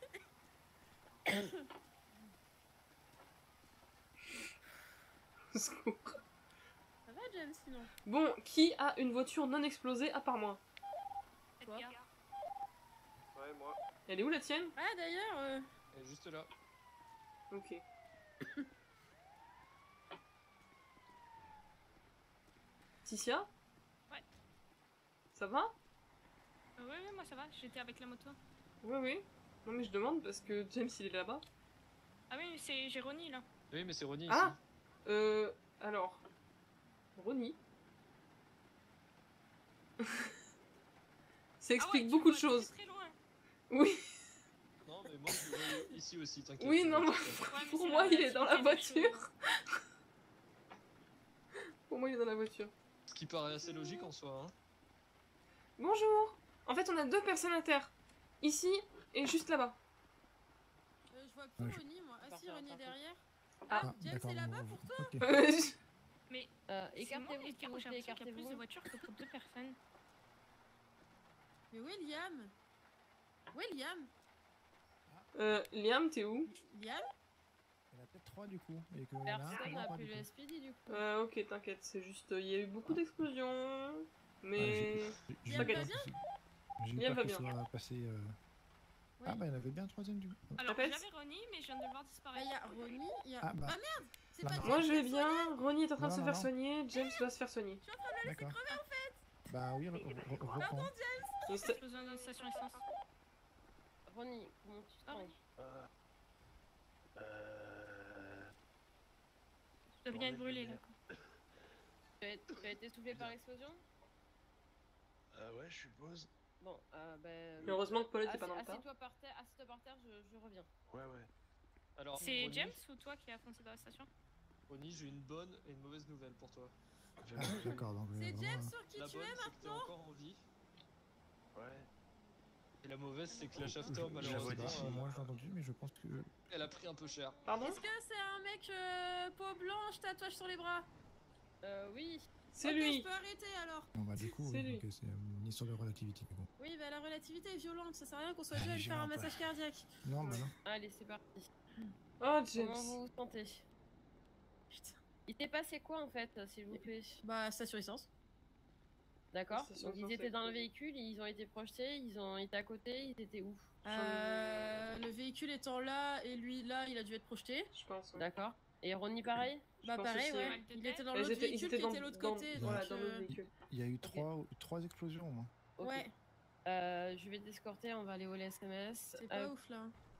Au secours. Ça va James sinon? Bon, qui a une voiture non explosée à part moi? Toi? Ouais, moi. Elle est où la tienne? Ah d'ailleurs... Euh... Elle est juste là. Ok. Ticia? Ouais. Ça va? Euh, ouais, ouais, moi ça va, j'étais avec la moto. Oui, oui. Non mais je demande parce que James il est là-bas. Ah oui, mais c'est Jérôme là. Oui, mais c'est Ronnie Ah! Euh... Alors... Ronnie? Ça explique Ah ouais, tu beaucoup de vois très, choses. très loin. Oui. ici. Non, mais moi, je le voyais ici aussi, t'inquiète. Oui, ça non, va, moi, tout à fait. Ouais, mais pour c'est moi la il est dans la relativité des voiture. Pour moi il est dans la voiture. Ce qui paraît assez logique en soi. Hein. Bonjour. En fait on a deux personnes à terre. Ici et juste là-bas. Euh, je vois plus Ouais, je- Ronnie moi. Ah si Ronnie est derrière. Ah, Ah James d'accord, est là-bas bon, pour toi? ok. Euh, je- Mais Euh, c'est écartez-vous, moi, s'il Edgar, vous j'ai plaît, l'impression qu'il y a plus écartez-vous. de voitures que pour deux personnes. Mais William. William. Euh, Liam, t'es où? Liam. Il y en a peut-être trois du coup. Et que il y en a un qui Personne vient n'a pas, appelé du le coup. S P D du coup. Euh, ok, t'inquiète, c'est juste, il y a eu beaucoup d'explosions, mais... J'ai- j'ai Liam eu va peur bien que ce- J'ai eu Liam peur va qu'il bien. soit passé. euh, Oui. Ah bah il y en avait bien un troisième du coup. Alors, t'appelles j'avais Ronnie, mais je viens de le voir Bah disparaître. y a Ronnie, y a... Ah bah. Ah merde. C'est Là, pas non. James Moi je qui vais est bien, Ronnie est en train de Non, se non, faire non. soigner, James doit se faire soigner. D'accord. Bah oui, re- re- re- reprends. Donc, c'est- Besoin d'une station essence. Ronnie, comment tu te Ah, sens? Ronnie. Euh... Euh... Je dois bien être brûlé là. Tu as, tu as été soufflé par l'explosion? euh, ouais, je suppose. Bon, euh, ben... Mais heureusement que Paulette est assis- pas dans le tas. Assieds-toi par terre, assieds-toi par terre, je, je reviens. Ouais, ouais. Alors, C'est Ronnie, James ou toi qui a foncé dans la station? Ronnie, j'ai une bonne et une mauvaise nouvelle pour toi. Ah, d'accord, donc euh, C'est vraiment, James euh, sur qui La tu bonne, es c'est que t'es maintenant? encore en vie. Ouais. Et la mauvaise, c'est que la je- Shaftom, je- je sais malheureusement, pas, euh, moi je l'ai entendu, mais je pense que. elle a pris un peu cher. Pardon? Est-ce que c'est un mec euh, peau blanche, tatouage sur les bras? Euh, oui. C'est Ok, lui. je peux arrêter alors. Bon bah du coup, C'est oui, lui. donc, euh, c'est euh, une histoire de relativité. mais Bon. Oui, bah la relativité est violente, ça sert à rien qu'on soit Ah, deux à lui faire un violente, massage cardiaque. Non, bah non. Allez, c'est parti. Oh Comment James. vous vous sentez? Putain. Il t'est passé quoi en fait, s'il vous plaît? Bah, station essence. D'accord. Station Donc ils essence étaient dans le avec- véhicule, ils ont été projetés, ils ont été à côté, ils étaient où? Euh, le véhicule étant là et lui là, il a dû être projeté. Je pense. ouais. D'accord. Et Ronnie pareil? Je Bah pense pareil, aussi, ouais. ouais. Il était dans Ils l'autre étaient- ils véhicule étaient qui dans- était de l'autre dans- côté. Voilà, donc, dans l'autre euh, véhicule. Il y a eu trois, trois explosions au moins. Ok. Ouais, Euh, je vais t'escorter, on va aller au S M S. c'est pas ouf là.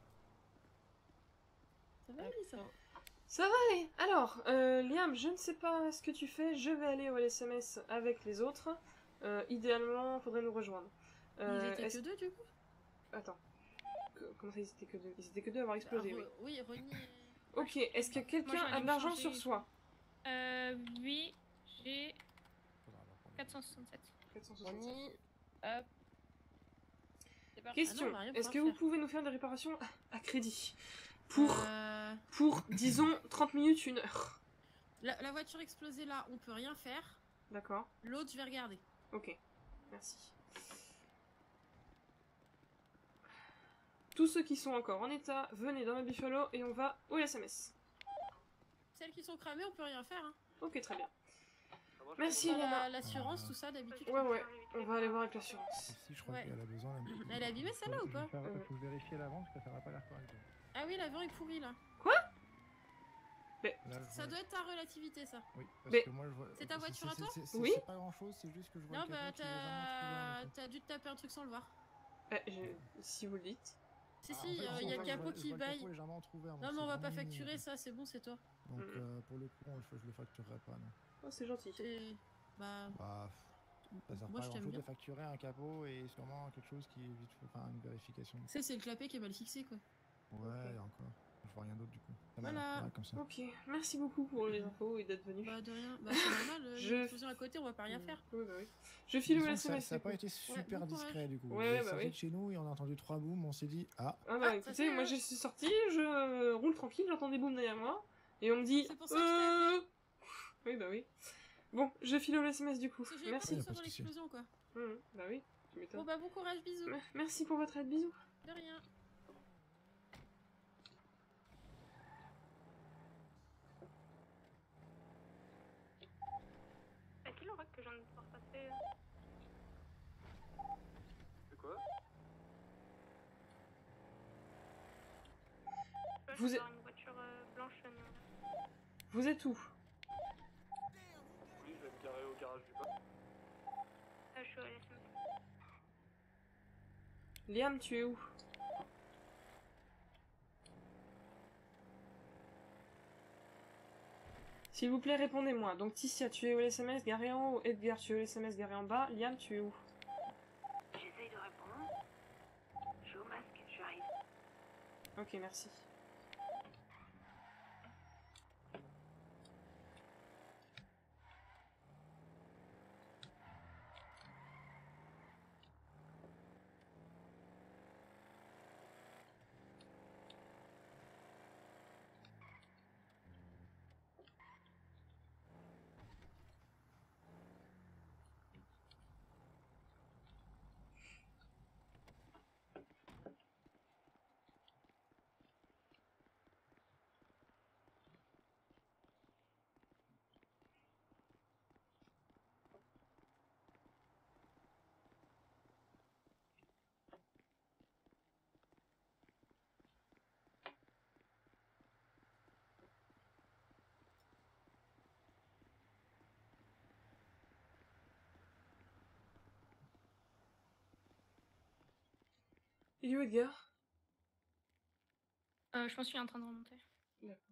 Ça va, hop, Lisa? Ça va aller. Alors, euh, Liam, je ne sais pas ce que tu fais, je vais aller au L S M S avec les autres. Euh, idéalement, faudrait nous rejoindre. Euh, Ils étaient est-ce- que deux du coup? Attends. Que- Comment ça, ils étaient que deux? Ils étaient que deux à avoir explosé, Ah, oui. Re- Oui, Ronnie. Ok, est-ce que quelqu'un Moi, j'aurais a dû de me l'argent changer. sur soi? Euh, oui, j'ai quatre cent soixante-sept. quatre cent soixante-sept. Ronnie, hop. C'est parti. Question, Ah non, on va rien est-ce que pouvoir vous pouvez nous faire des réparations à crédit? Pour, Euh, pour disons, trente minutes, une heure. la, la voiture explosée là, on peut rien faire. D'accord, L'autre, je vais regarder. ok, merci. Tous ceux qui sont encore en état, venez dans le Buffalo et on va au L S M S. Celles qui sont cramées, on peut rien faire. Hein. Ok, très bien. Ah, moi, je Merci, comprends. Eliana. La- L'assurance, tout ça, d'habitude. Ouais, ouais, on va aller voir avec l'assurance. Si, je crois Ouais. qu'elle a besoin d'un petit- Elle est abîmée celle-là ou Je pas vais faire- Euh. Faut vérifier l'avant parce que ça n'a pas l'air correct. Ah oui, l'avion est pourri là. Mais Là, je Ça vois- doit être ta relativité ça. Oui, parce Mais- que moi je vois. C'est ta voiture à c'est- toi c'est- c'est- Oui. C'est pas grand chose, c'est juste que je vois Non, le capot bah qui est légèrement trouvé en t'as fait. t'as dû te taper un truc sans le voir. Eh, je- si vous le dites. Si, Ah, si, en fait, il si, y a en le fait, je capot vois- qui je vois le baille. capot légèrement entrouvert, donc Non, mais c'est on va pas vraiment minime, facturer en fait. ça, c'est bon, c'est toi. Donc Mm. euh, pour le coup, je, je le facturerai pas, non. Oh, c'est gentil. C'est. Bah. Bah, pff, ça sert Moi, pas je à grand t'aime chose bien. de facturer un capot et sûrement quelque chose qui est vite fait, enfin une vérification. Tu sais, c'est le clapet qui est mal fixé quoi. Ouais, et encore. Je vois rien d'autre du coup. Ça m'a Voilà. l'air correct comme ça. Ok, merci beaucoup pour les infos et d'être venu. Bah, de rien. Bah, c'est normal, euh, il y a Je- une explosion à côté, on va pas rien faire. Oui, bah oui. Je file Disons le que ça- S M S. Ça n'a du pas coup. été super bon courage. discret du coup. Ouais, J'ai ouais, bah sorti oui. de chez nous et on a entendu trois booms, on s'est dit ah. Ah bah Ah, ça écoutez, fait, moi euh, je suis sortie, je roule tranquille, j'entends des booms derrière moi, et on me dit C'est pour ça que je t'ai euh... Oui, bah oui. Bon, je file au S M S du coup. Parce que j'avais Merci. pas y a ça pas dans de souci. l'explosion quoi. Mmh, bah oui, tu m'étonnes. Bon bah, bon courage, bisous. Me- Merci pour votre aide, bisous. De rien. Est-ce qu'il aura que je viens de pouvoir passer C'est quoi? Je Vous vais êtes- avoir une voiture euh, blanche euh, néon. Vous êtes où? Oui, je vais me garer au garage du bas. Ah, je suis au S M S. Liam, tu es où? S'il vous plaît, répondez-moi. Donc Tissia, tu es au S M S, garé en haut. Edgar, tu es au S M S, garé en bas. Liam, tu es où? J'essaye de répondre. Je suis au masque, j'arrive. Ok, merci. Il est où Edgar? Euh, je m'en suis en train de remonter. D'accord.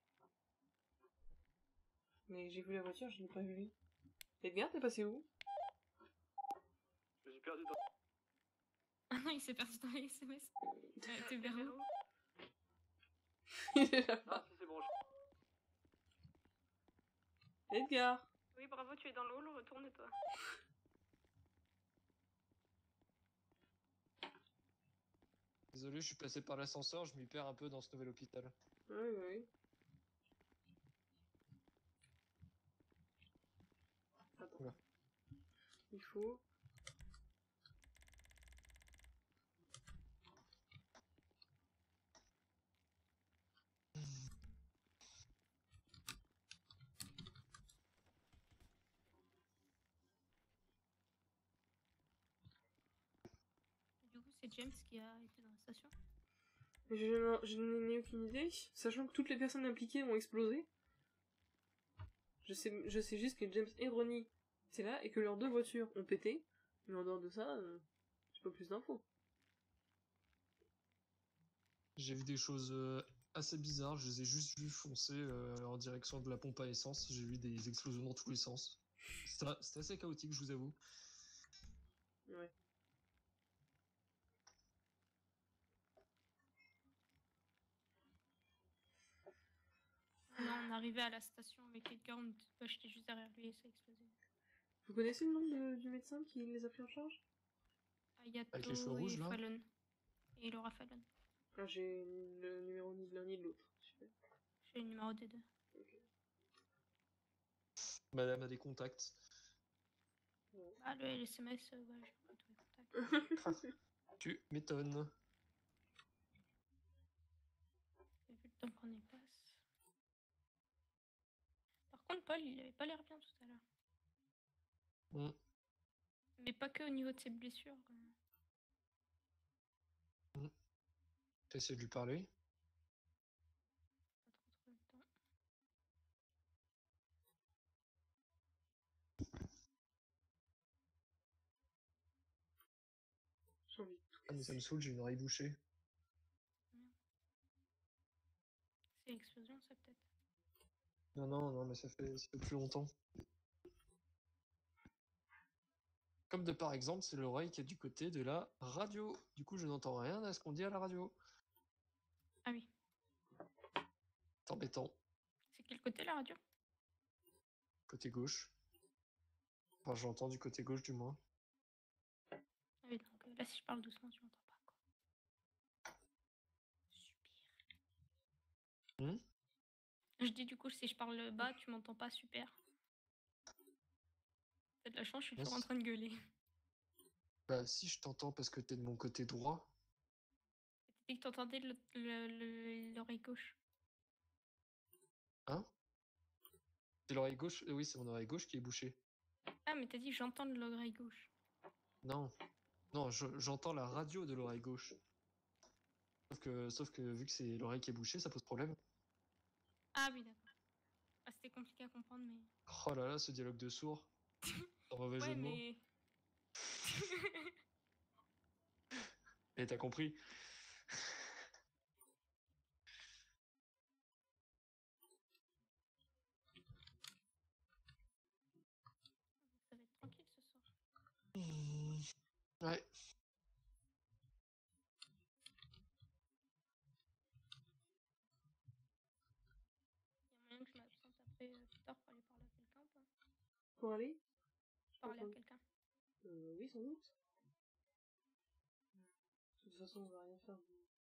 Mais j'ai vu la voiture, je l'ai pas vu lui. Edgar, t'es passé où? Je me suis perdu dans. Ah non, il s'est perdu dans les S M S. Euh, T'es vers où? Il est là-bas. Ah, si, c'est bon. je- Edgar. Oui, bravo, tu es dans le hall, retourne-toi. Désolé, je suis passé par l'ascenseur, je m'y perds un peu dans ce nouvel hôpital. Oui, oui, oui. Attends. Oula. Il faut... Du coup, c'est James qui a été dans la station. Mais Je, je n'en ai aucune idée, sachant que toutes les personnes impliquées ont explosé. Je sais, je sais juste que James et Ronnie, c'est là, et que leurs deux voitures ont pété. Mais en dehors de ça, euh, j'ai pas plus d'infos. J'ai vu des choses euh, assez bizarres, je les ai juste vus foncer euh, en direction de la pompe à essence. J'ai vu des explosions dans tous les sens. C'était c'était assez chaotique, je vous avoue. Ouais. Non, on est arrivé à la station avec quelqu'un, on était- bah, j'étais juste derrière lui et ça a explosé. Vous connaissez le nom de- du médecin qui les a pris en charge? Ayato Avec les cheveux rouges, et là Fallon. Et Laura Fallon. Ah, j'ai le numéro ni de l'un ni de l'autre. Super. J'ai le numéro des deux. Madame a des contacts. Ah, le S M S, euh, ouais, j'ai pas tous les contacts. Tu m'étonnes. J'ai vu le temps qu'on y passe. Par contre, Paul, il avait pas l'air bien tout à l'heure. Mm. Mais pas que au niveau de ses blessures. Mm. T'as essayé de lui parler? Pas trop trop le temps. J'ai envie de tout Ah mais ça me casser. saoule, j'ai une oreille bouchée. C'est l'explosion, ça peut-être. Non, non, non, mais ça fait, ça fait plus longtemps. Comme de par exemple, c'est l'oreille qui est du côté de la radio. Du coup, je n'entends rien à ce qu'on dit à la radio. Ah oui. C'est embêtant. C'est quel côté la radio? Côté gauche. Enfin, j'entends du côté gauche du moins. Ah oui, donc euh, là, si je parle doucement, tu m'entends pas, quoi. Super. Hmm Je dis du coup, si je parle bas, tu m'entends pas, super. T'as de la chance, je suis Yes. toujours en train de gueuler. Bah si, je t'entends parce que t'es de mon côté droit. T'as dit que t'entendais le- le- le- l'oreille gauche. Hein? C'est l'oreille gauche? Euh, Oui, c'est mon oreille gauche qui est bouchée. Ah, mais t'as dit j'entends de l'oreille gauche. Non. Non, je- j'entends la radio de l'oreille gauche. Sauf que, sauf que vu que c'est l'oreille qui est bouchée, ça pose problème. Ah oui, d'accord. Ah, c'était compliqué à comprendre, mais... Oh là là, ce dialogue de sourd. Un mauvais jeu Ouais, de mots. mais... Et t'as compris? Ça va être tranquille ce soir. Hmm, Ouais. Il y a moyen que je m'absente après euh, plus tard pour aller parler à quelqu'un ou pas? Pour aller Parler à entendu. quelqu'un. Euh, oui, sans doute. De toute façon, on va rien faire.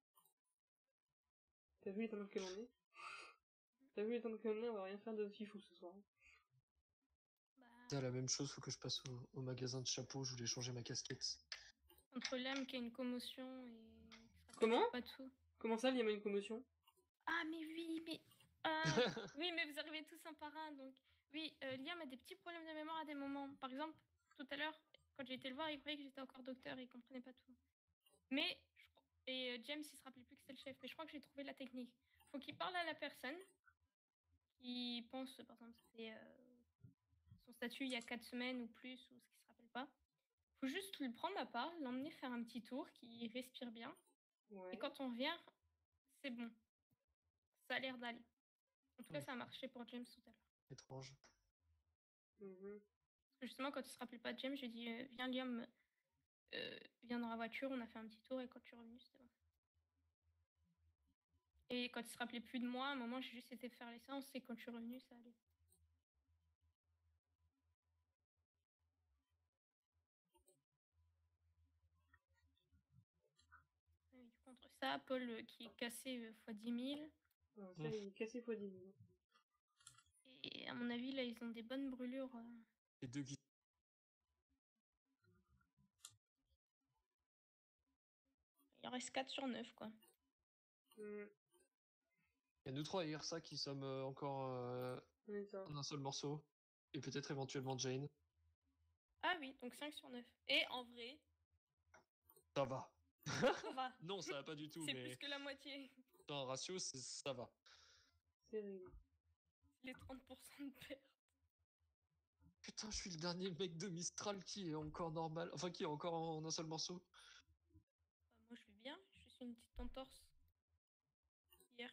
T'as vu l'état dans lequel on est? T'as vu l'état dans lequel on est? On va rien faire de fifou ce soir. Bah, C'est la même chose, faut que je passe au, au magasin de chapeaux, je voulais changer ma casquette. entre l'âme qui a une commotion et... qui se rappelle Comment? pas de tout. Comment ça, il y a une commotion? Ah, mais oui, mais... Ah, oui, mais vous arrivez tous un par un, donc... Oui, euh, Liam a des petits problèmes de mémoire à des moments. Par exemple, tout à l'heure, quand j'ai été le voir, il croyait que j'étais encore docteur et il comprenait pas tout. Mais... je cro- Et euh, James, il se rappelait plus que c'était le chef, mais je crois que j'ai trouvé la technique. Faut qu'il parle à la personne qui pense, par exemple, c'est euh, son statut il y a quatre semaines ou plus, ou ce qui se rappelle pas. Faut juste le prendre à part, l'emmener faire un petit tour, qu'il respire bien. Ouais. Et quand on revient, c'est bon. Ça a l'air d'aller. En tout cas, Oui. ça a marché pour James tout à l'heure. Étrange. Mhm. Parce que justement, quand il se rappelait pas de James, j'ai dit euh, viens Liam, euh, viens dans la voiture, on a fait un petit tour et quand je suis revenue, c'était bon. Et quand il se rappelait plus de moi, à un moment, j'ai juste été faire les séances et quand je suis revenue, ça allait. Et du coup, entre ça, Paul euh, qui est cassé euh, fois dix mille. Ah, ça, il est cassé fois dix mille. Et à mon avis, là, ils ont des bonnes brûlures. euh. Les deux qui... Il en reste quatre sur neuf, quoi. Mm. Il y a nous trois à I R S A qui sommes euh, encore euh, On est ça. en un seul morceau. Et peut-être éventuellement Jane. Ah oui, donc cinq sur neuf. Et en vrai, Ça va. ça va. Non, ça va pas du tout, C'est mais plus que la moitié. dans un ratio, c'est- ça va. C'est réglé. Les trente pour cent de perte. Putain, je suis le dernier mec de Mistral qui est encore normal. Enfin, qui est encore en un seul morceau. Bah, moi, je vais bien. Je suis une petite entorse. Hier.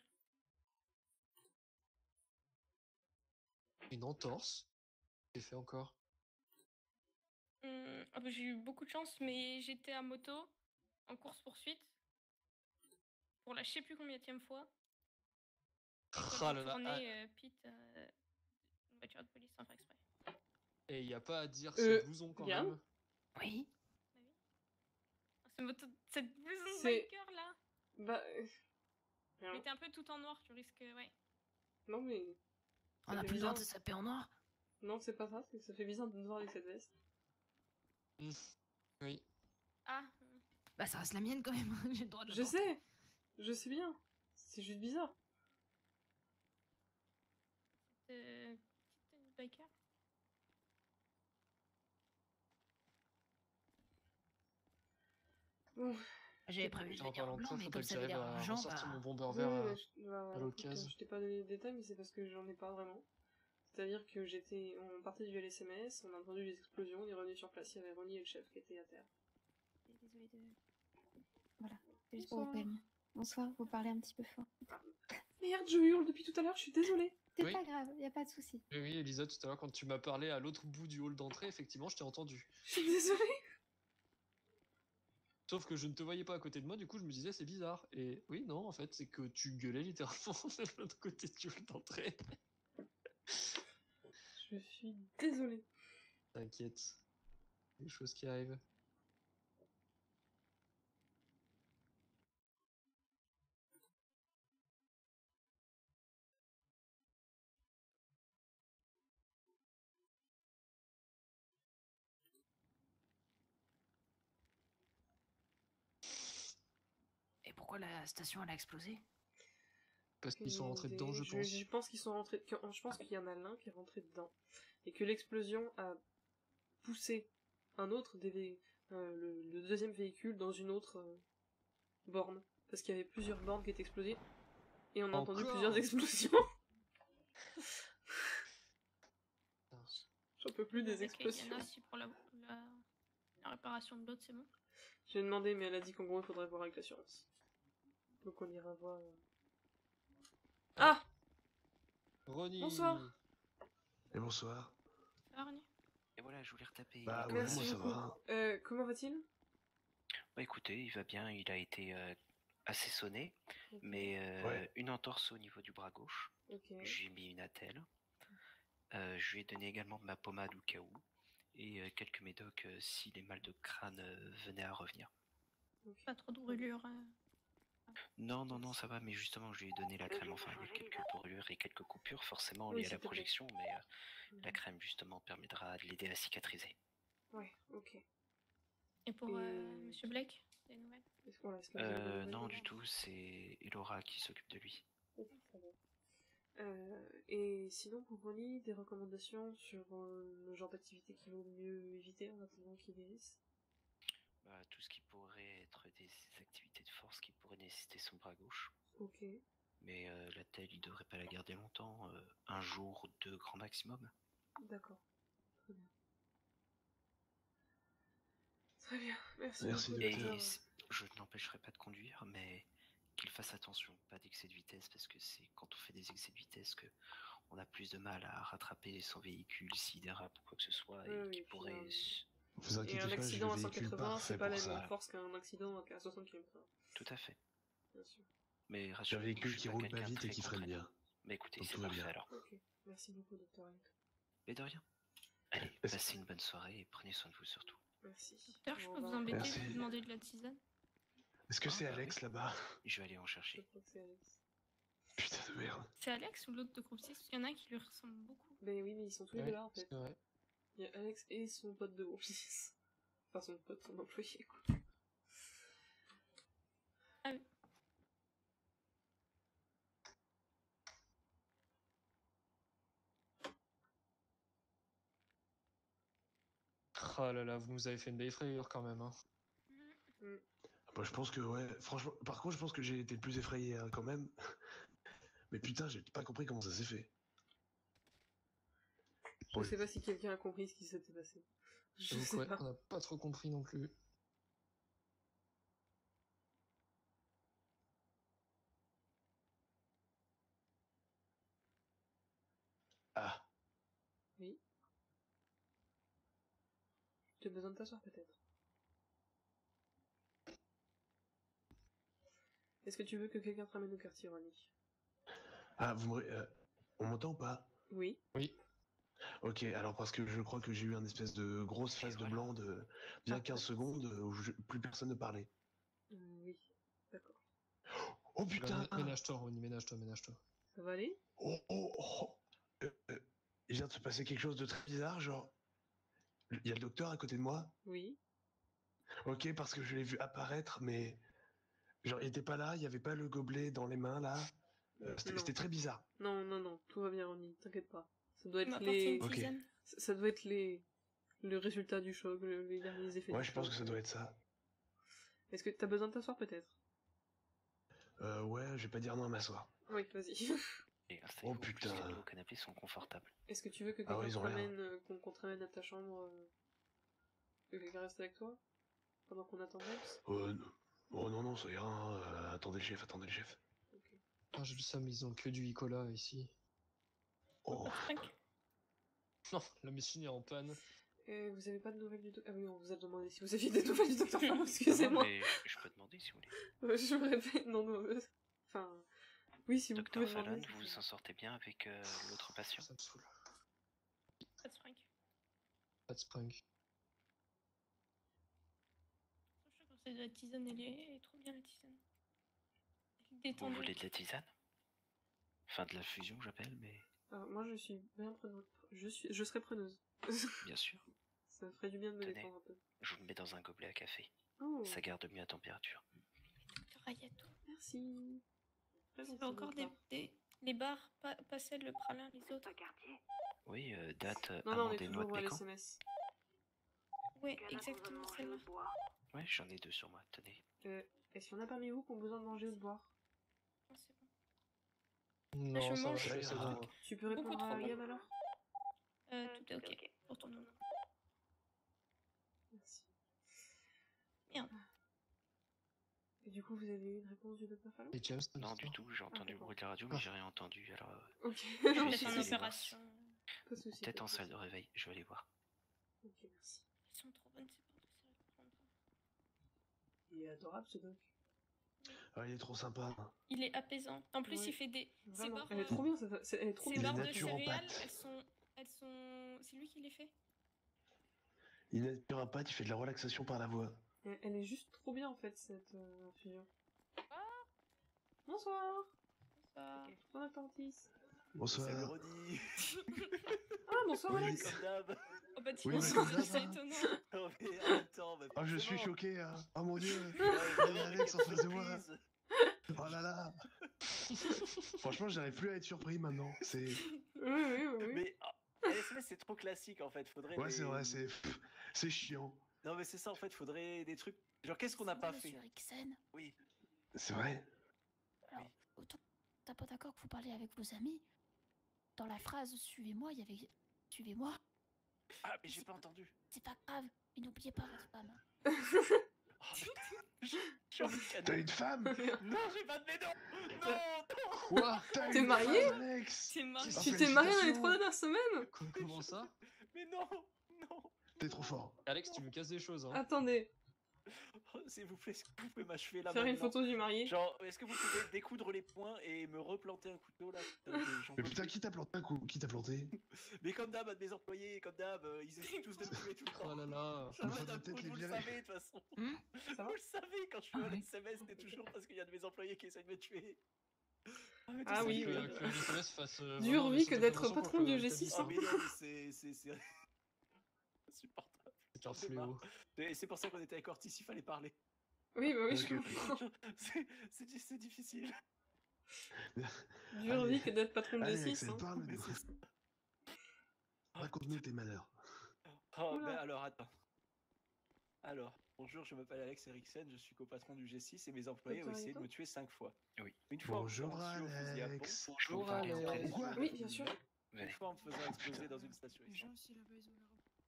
Une entorse. J'ai fait encore. Hum, ah bah, j'ai eu beaucoup de chance, mais j'étais à moto, en course-poursuite, pour la je sais plus combienième fois. Quand Ah j'ai là là, tourné euh, Pete, euh, une voiture de police sans faire exprès. Et y a pas à dire Euh, ce blouson quand Liam même. Oui. Bah oui. Ah, ce moto- cette blouson de C'est- biker là. Bah. euh, rien. Mais t'es un peu tout en noir, tu risques. Ouais. Non, mais. On ça a fait plus le droit bizarre. de se saper en noir. Non, c'est pas ça, c'est que ça fait bizarre de me voir avec cette veste. Mmh. Oui. Ah. hum. Bah ça reste la mienne quand même. J'ai le droit de la Je porter. sais Je sais bien C'est juste bizarre. Cette euh, petite tenue Baker. Bon. J'avais prévu de En venir en parlant de blanc, ça, mais faudrait comme que ça avait j'arrive l'air à urgent, ressortir bah... mon bomber Oui, vert oui, à, je, bah, à écoute, l'occasion. je t'ai pas donné les détails, mais c'est parce que j'en ai pas vraiment. C'est-à-dire que j'étais, on partait du L S M S, on a entendu des explosions, on est revenu sur place, il y avait Ronnie et le chef qui étaient à terre. Désolée de... Voilà, c'est juste pour Bonsoir. vous prévenir. Bonsoir, vous parlez un petit peu fort. Merde, je hurle depuis tout à l'heure, je suis désolée. C'est Oui. pas grave, y a pas de souci. Oui, oui, Elisa, tout à l'heure, quand tu m'as parlé à l'autre bout du hall d'entrée, effectivement, je t'ai entendu. Je suis désolée. Sauf que je ne te voyais pas à côté de moi, du coup, je me disais, c'est bizarre. Et oui, non, en fait, c'est que tu gueulais littéralement de l'autre côté du hall d'entrée. Je suis désolée. T'inquiète. Des choses qui arrivent. Et pourquoi la station elle a explosé? Parce qu'ils sont rentrés dedans, je je, pense. je pense qu'ils sont rentrés, que- je pense qu'il y en a l'un qui est rentré dedans. Et que l'explosion a poussé un autre des, vé- euh, le, le deuxième véhicule dans une autre euh, borne. Parce qu'il y avait plusieurs bornes qui étaient explosées. Et on a entendu Encore plusieurs explosions. J'en peux plus des Avec explosions. Yana aussi pour la, la, la réparation de l'autre, c'est bon. J'ai demandé, mais elle a dit qu'en gros, il faudrait voir avec l'assurance. Donc on ira voir... euh. Ah Ronnie. Bonsoir. Et bonsoir. Arnie. Et voilà, je voulais retaper. Bah ouais, Merci moi ça beaucoup. va. Euh, comment va-t-il? Bah écoutez, il va bien, il a été euh, assez sonné, Ok. mais euh, Ouais. une entorse au niveau du bras gauche. Ok. Je lui ai mis une attelle. Euh, je lui ai donné également de ma pommade au cas où, et euh, quelques médocs euh, si les mal de crâne euh, venaient à revenir. Pas trop de brûlures. euh. Non, non, non, ça va, mais justement, je lui ai donné la crème. Enfin, il y a quelques brûlures et quelques coupures, forcément Oui, liées à s'il la te plaît. projection, mais euh, la crème, justement, permettra de l'aider à cicatriser. Ouais, ok. Et pour Et- euh, Monsieur Blake, des nouvelles? Est-ce qu'on est-ce que vous avez des Euh, nouvelles non, de du moi tout, c'est Elora qui s'occupe de lui. Ok, très bien. Euh, et sinon, pour Ronnie, des recommandations sur euh, le genre d'activité qu'il vaut mieux éviter en attendant qu'il guérisse? Bah, tout ce qui pourrait être des activités de force qui pourraient nécessiter son bras gauche. Ok. Mais euh, la telle, il devrait pas la garder longtemps, euh, un jour, deux grand maximum. D'accord. Très bien. Très bien. Merci, Merci, beaucoup, Et docteur. c- je ne l'empêcherai pas de conduire, mais qu'il fasse attention, pas d'excès de vitesse, parce que c'est quand on fait des excès de vitesse que on a plus de mal à rattraper son véhicule s'il dérape ou quoi que ce soit, et Oui, oui, qui et puis, pourrait... euh, s- Vous Et inquiétez un pas, j'ai le accident à véhicule cent quatre-vingts, parfait c'est pas pour la même ça. force qu'un accident à soixante kilomètres heure. Tout à fait. Bien sûr. Mais J'ai un rassurez-vous, je véhicule suis qui pas roule pas quelqu'un de vite et très qui freine contraignant. bien. Mais écoutez, Donc c'est tout va parfait bien. alors. Ok. Merci beaucoup, docteur Hank. Mais de rien. Allez, Est-ce- passez une bonne soirée et prenez soin de vous surtout. Merci. Docteur, je Au peux vous revoir. embêter Merci. de vous demander de la tisane? Est-ce que Ah, c'est bah Alex oui. là-bas? Je vais aller en Je chercher. crois que c'est Alex. Putain de merde. C'est Alex ou l'autre de groupe six? Parce qu'il y en a un qui lui ressemble beaucoup. Ben oui, mais ils sont tous les Ouais, deux là en fait. c'est vrai. Il y a Alex et son pote de groupe six. Enfin, son pote, son employé, quoi. Ah oui. Oh là là, vous nous avez fait une belle frayeur quand même. Hein. Mm. Bah, je pense que ouais, franchement, par contre, je pense que j'ai été le plus effrayé hein, quand même. Mais putain, j'ai pas compris comment ça s'est fait. Je Ouais. sais pas si quelqu'un a compris ce qui s'était passé. Je J'avoue sais que ouais, pas. on n'a pas trop compris non plus. Ah, Oui. Tu as besoin de t'asseoir peut-être. Est-ce que tu veux que quelqu'un te ramène au quartier, Ronnie? ah, vous me... euh, on m'entend ou pas? Oui. Oui. Ok, alors parce que je crois que j'ai eu un espèce de grosse phase de blanc de bien Ah, quinze secondes euh, où je- plus personne ne parlait. Euh, oui. D'accord. Oh Tu vas putain! mé- Ménage-toi, Ronnie, ménage-toi, ménage-toi. Ça va aller? Oh oh oh! Euh, euh, il vient de se passer quelque chose de très bizarre, genre. Il y a le docteur à côté de moi? Oui. Ok, parce que je l'ai vu apparaître, mais. Genre, il était pas là, il y avait pas le gobelet dans les mains là. Euh, C'était Non. c'était très bizarre. Non, non, non. Tout va bien, Ronnie. T'inquiète pas. Ça doit Il m'a être apporté les. une Ok. tisane. Ça ça doit être les. Le résultat du choc, le- les derniers effets Ouais, du je pense choc. que ça doit être ça. Est-ce que t'as besoin de t'asseoir peut-être? Euh, ouais, je vais pas dire non à m'asseoir. Oui, vas-y. Et Oh installez-vous, en plus, les putain. nouveaux canapés sont confortables. Est-ce que tu veux que Ah ouais, quelqu'un ils te ont l'air. ramène, euh, qu'on qu'on te ramène à ta chambre euh, Que quelqu'un reste avec toi? Pendant qu'on attend James? Euh, non. Oh non, non, ça ira. Hein. Euh, attendez le chef, attendez le chef. Ah, j'ai vu ça, mais ils ont que du Icola ici. Oh. Non, la machine est en panne. Et vous avez pas de nouvelles du docteur? Ah oui, on vous a demandé si vous aviez des nouvelles du docteur Fallon, excusez-moi. Non, mais je, je peux demander si vous voulez. Ouais, je me répète, non, non, euh, enfin... Oui, si vous Docteur pouvez Fallon, demander. vous vous en sortez bien avec euh, l'autre patient? Ça me saoule. Pas de spring. Pas de spring. Je trouve que c'est de la tisane, elle est, elle est trop bien la tisane. Elle est Vous détendue. voulez de la tisane? Enfin, de la fusion, j'appelle, mais Alors, moi, je suis bien preneuse. Je, suis... je serais preneuse. bien sûr. Ça me ferait du bien de me Tenez. détendre un peu. Je vous le mets dans un gobelet à café. Oh. Ça garde mieux la température. Docteur Ayato. Merci. Très Vous gentil avez encore de des, votre part. des, les barres, pas, pas celles, le pralin, les autres. Oui, euh, date euh, Non, non, on est amande et noix toujours de à pécan. l'S M S. Ouais, exactement celle-là. Ouais, j'en ai deux sur moi, tenez. Euh, Est-ce qu'il y en a parmi vous qui ont besoin de manger ou de boire? Non, c'est bon. Non, je ça va, mange je suis assez Ah. bon. Tu peux beaucoup répondre trop à bon. Yam alors? Euh, tout est ok pour ton nom. Merci. Merde. Et du coup, vous avez eu une réponse du docteur Fallon? Et James, t'as Non, dit du ça tout, j'ai entendu le d'accord. bruit de la radio, mais j'ai rien entendu, alors... euh, Ok. je vais Non, Peut-être essayer en d'aller voir. opération. Pas de soucis. Peut-être pas en de salle de soucis. réveil, je vais aller voir. Ok, merci. Elles sont trop bonnes, c'est pas possible de prendre. Il est adorable ce doc. Ah, il est trop sympa. Il est apaisant. En plus, Ouais, il fait des. Ces Vraiment. barres, Elle est euh, trop bien, cette- c'est- elle est trop ces Il est bien. barres de naturopathe. céréales, elles sont. Elles sont. C'est lui qui les fait? Il est naturopathe, il fait de la relaxation par la voix. Elle, elle est juste trop bien en fait, cette euh, infusion. Bonsoir. Bonsoir. Bonsoir, docteur Ortiz. Bonsoir. Salut Rodi. Ah, bonsoir Oui. Alex. Comme d'hab. Oh bah, Oui, bah, bonsoir, comme d'hab, c'est hein. étonnant. Non, mais en même temps, bah, Ah, je suis forcément. choqué, hein. Oh mon dieu. Ouais, Regardez vraiment, Alex en quelle face de moi. surprise. Oh là là. Franchement, j'arrive plus à être surpris maintenant. C'est. Oui, oui, oui. oui. Mais ah, L S M S c'est trop classique en fait. Faudrait. Ouais, des- c'est vrai, c'est. pff, C'est chiant. Non mais c'est ça en fait. Faudrait des trucs. Genre qu'est-ce qu'on n'a pas fait? Monsieur Eriksen, Oui. C'est vrai. alors, autant t'as pas d'accord que vous parlez avec vos amis. Dans la phrase suivez-moi, il y avait suivez-moi. Ah mais j'ai pas entendu. C'est pas grave, mais n'oubliez pas votre femme. Oh, putain. J'ai envie de T'as cadeau. une femme? Non, j'ai pas de mais non. Non, non. Quoi? T'as T'es une marié? femme, Alex? C'est marrant. Ah, Tu t'es marié dans les félicitations. trois dernières semaines? Quoi, comment ça? Mais non, non. T'es trop fort. Alex, tu me casses des choses, hein. Attendez, Oh, s'il vous plaît, est-ce que vous pouvez m'achever là faire une maintenant photo du marié. Genre, est-ce que vous pouvez découdre les poings et me replanter un couteau là? Putain, mais j'en Mais peux putain, plus. qui t'a planté un coup? Qui t'a planté? Mais comme d'hab, à mes employés, comme d'hab, euh, ils essaient tous de me tuer tout le Oh temps. là là. Ça va faudrait d'un peut-être coup, les vous le virer. savez de toute façon. Hmm Ça va? Vous le savez, quand je suis Ah au oui. S M S, c'est toujours parce qu'il y a de mes employés qui essaient de me tuer. Ah, mais tout Ah ça, oui, je Que, peux- oui. que le S M S fasse. euh, Dur vraiment vie des que d'être interventions patron contre du le G six, Ah, hein. mais non, mais c'est. c'est- c'est- insupportable. C'est un J'en ai marre. fléau. Et c'est pour ça qu'on était avec Ortiz, il fallait parler. Oui, bah oui, Ok, je ok. comprends. C'est c'est di- c'est difficile. Dure Allez. vie que d'être patron de Allez, G six, Axel, hein. parle-nous. Mais c'est ça. Raconte-nous tes malheurs. Oh, Oula. ben alors, attends. Alors, bonjour, je m'appelle Alex Eriksen, je suis copatron du G six et mes employés ont Docteur essayé de Ayato me tuer cinq fois. Oui. Une fois Bonjour, en me faisant un au fusil à pompe, Alex. Je peux Bonjour, vous parler en Alex. privé? Quoi? Oui, bien sûr. Une Venez. fois en me faisant exploser putain. dans une station Les gens essence. aussi là-bas, ils ont l'air.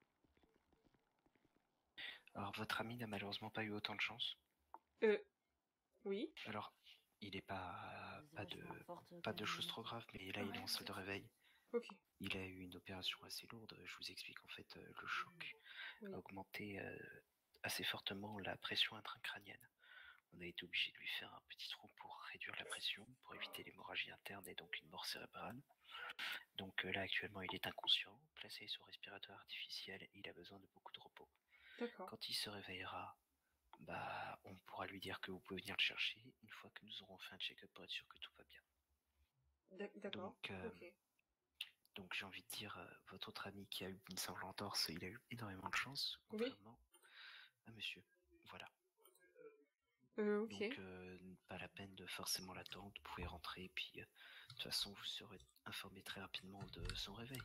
Alors, votre ami n'a malheureusement pas eu autant de chance. Euh. Oui. Alors, il est pas, pas de, pas de choses trop graves, mais là, il est en salle de réveil. Ok. Il a eu une opération assez lourde. Je vous explique, en fait, euh, le choc Oui. a augmenté euh, assez fortement la pression intracrânienne. On a été obligé de lui faire un petit trou pour réduire la pression, pour éviter l'hémorragie interne et donc une mort cérébrale. Donc euh, là, actuellement, il est inconscient, placé sur respirateur artificiel et il a besoin de beaucoup de repos. D'accord. Quand il se réveillera, bah, on pourra lui dire que vous pouvez venir le chercher une fois que nous aurons fait un check-up pour être sûr que tout va bien. D'ac- D'accord. Donc, euh, Ok. donc j'ai envie de dire, euh, votre autre ami qui a eu une simple entorse, il a eu énormément de chance, Oui. contrairement à monsieur. Voilà. Euh, ok. Donc, euh, pas la peine de forcément l'attendre, vous pouvez rentrer, puis euh, de toute façon, vous serez informé très rapidement de son réveil.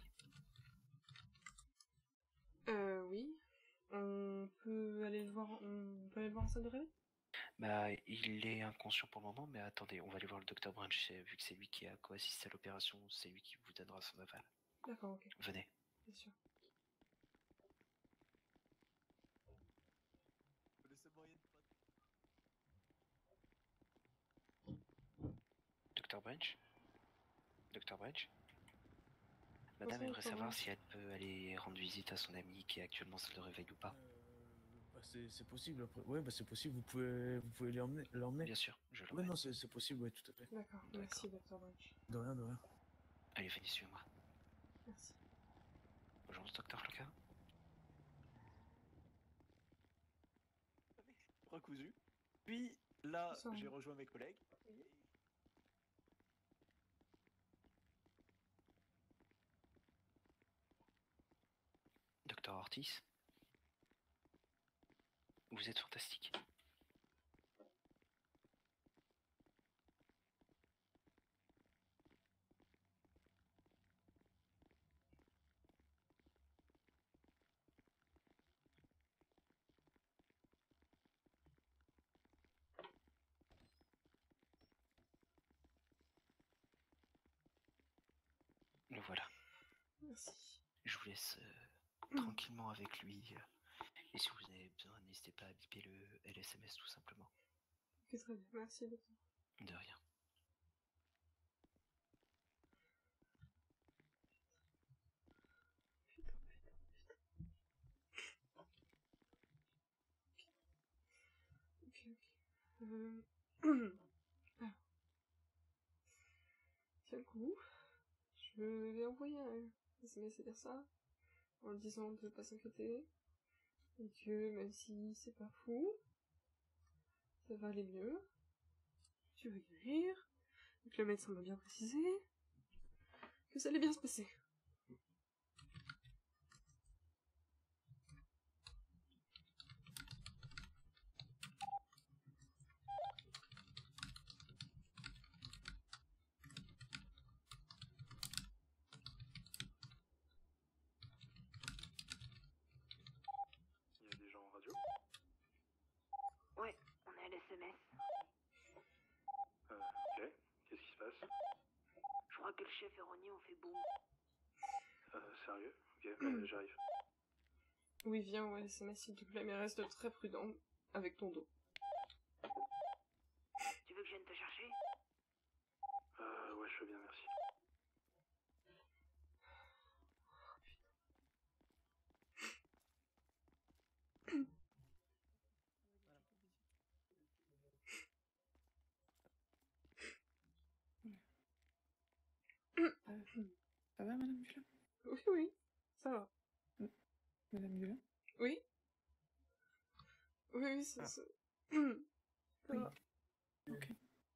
Euh, oui. On peut aller le voir, on peut aller le voir en salle de réveil? Bah, il est inconscient pour le moment, mais attendez, on va aller voir le docteur Branch, vu que c'est lui qui a co-assisté à l'opération, c'est lui qui vous donnera son aval. D'accord, ok. Venez. Bien sûr. docteur Branch docteur Branch Madame Bonsoir, aimerait docteur savoir Branch. si elle peut aller rendre visite à son ami qui est actuellement en salle de réveil ou pas. Bah, c'est c'est possible après. Ouais, bah c'est possible, vous pouvez, vous pouvez l'emmener. l'emmener. Bien sûr, je Ouais, l'emmène. non, c'est c'est possible, ouais, tout à fait. D'accord, merci, docteur Branch. De rien, de rien. Allez, venez, suivez-moi. Merci. Bonjour, docteur Floca. Recousu. Puis là, Bonsoir. j'ai rejoint mes collègues. Docteur Ortiz, vous êtes fantastique. Le voilà. Merci. Je vous laisse euh, tranquillement avec lui. euh, et si vous en avez besoin, n'hésitez pas à biper le L S M S tout simplement. Ok, très bien. Merci, docteur. De rien. Ok, ok. Euh... Alors. Tiens le coup. Je vais envoyer un S M S à dire ça, en lui disant de pas s'inquiéter, et que même si c'est pas fou, ça va aller mieux, tu vas guérir, et que le médecin m'a bien précisé, que ça allait bien se passer. Il y a des gens en radio? Ouais, on a l'S M S. Euh, ok. Qu'est-ce qui se passe? Je crois que le chef et Ronnie ont fait boum. Euh, sérieux? Ok, bah, j'arrive. Oui, viens, ouais, S M S s'il te plaît, mais reste très prudent avec ton dos. Tu veux que je vienne te chercher? Euh, ouais, je veux bien, merci. Euh, ça va, Madame Dula? Oui, oui, ça va. Madame Dula? Oui? Oui, oui, ça, Ah. ça... ça Oui. va. Ok.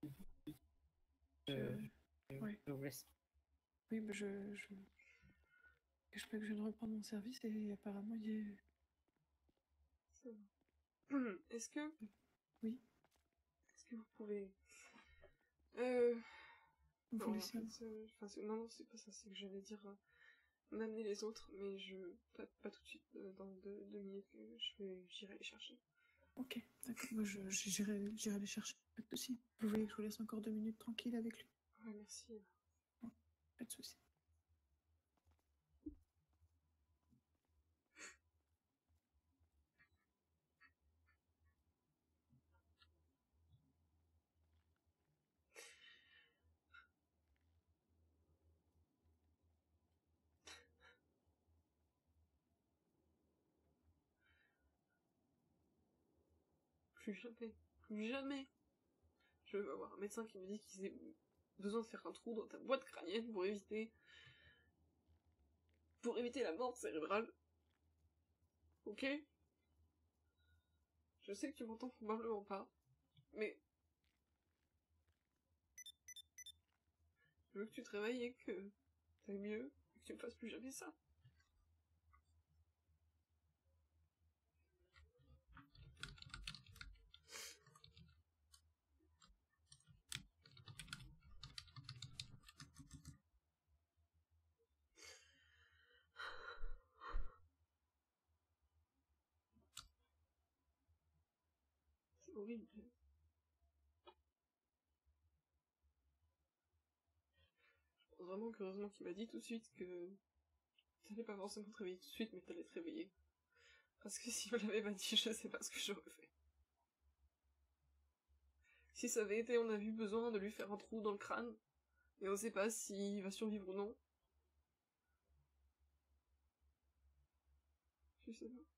Euh, Je... Ouais. je vous laisse. Oui, bah je... je... Je peux que je viens de reprendre mon service et apparemment il y a... Ça va. Est-ce que... Oui. Est-ce que vous pouvez... Euh... Vous Non, faut en laisser... fait, euh, enfin, c'est- non, non, c'est pas ça, c'est que j'allais dire... Euh, m'amener les autres, mais je... Pas, pas tout de suite, euh, dans deux, deux minutes, que je vais... J'irai les chercher. Ok, d'accord, moi je, je- j'irai, j'irai les chercher, pas de soucis. Vous voulez que je vous laisse encore deux minutes tranquille avec lui? Ouais, merci. Pas de soucis. Plus jamais, plus jamais, je vais avoir un médecin qui me dit qu'ils aient besoin de faire un trou dans ta boîte crânienne pour éviter... pour éviter la mort cérébrale. Ok? Je sais que tu m'entends probablement pas, mais... Je veux que tu te réveilles et que t'ailles mieux, et que tu me fasses plus jamais ça. horrible. Je pense vraiment qu'heureusement qu'il m'a dit tout de suite que t'allais pas forcément te réveiller tout de suite, mais t'allais te réveiller. Parce que s'il me l'avait pas dit, je sais pas ce que j'aurais fait. Si ça avait été, on a eu besoin de lui faire un trou dans le crâne, et on sait pas s'il va survivre ou non. Je sais pas.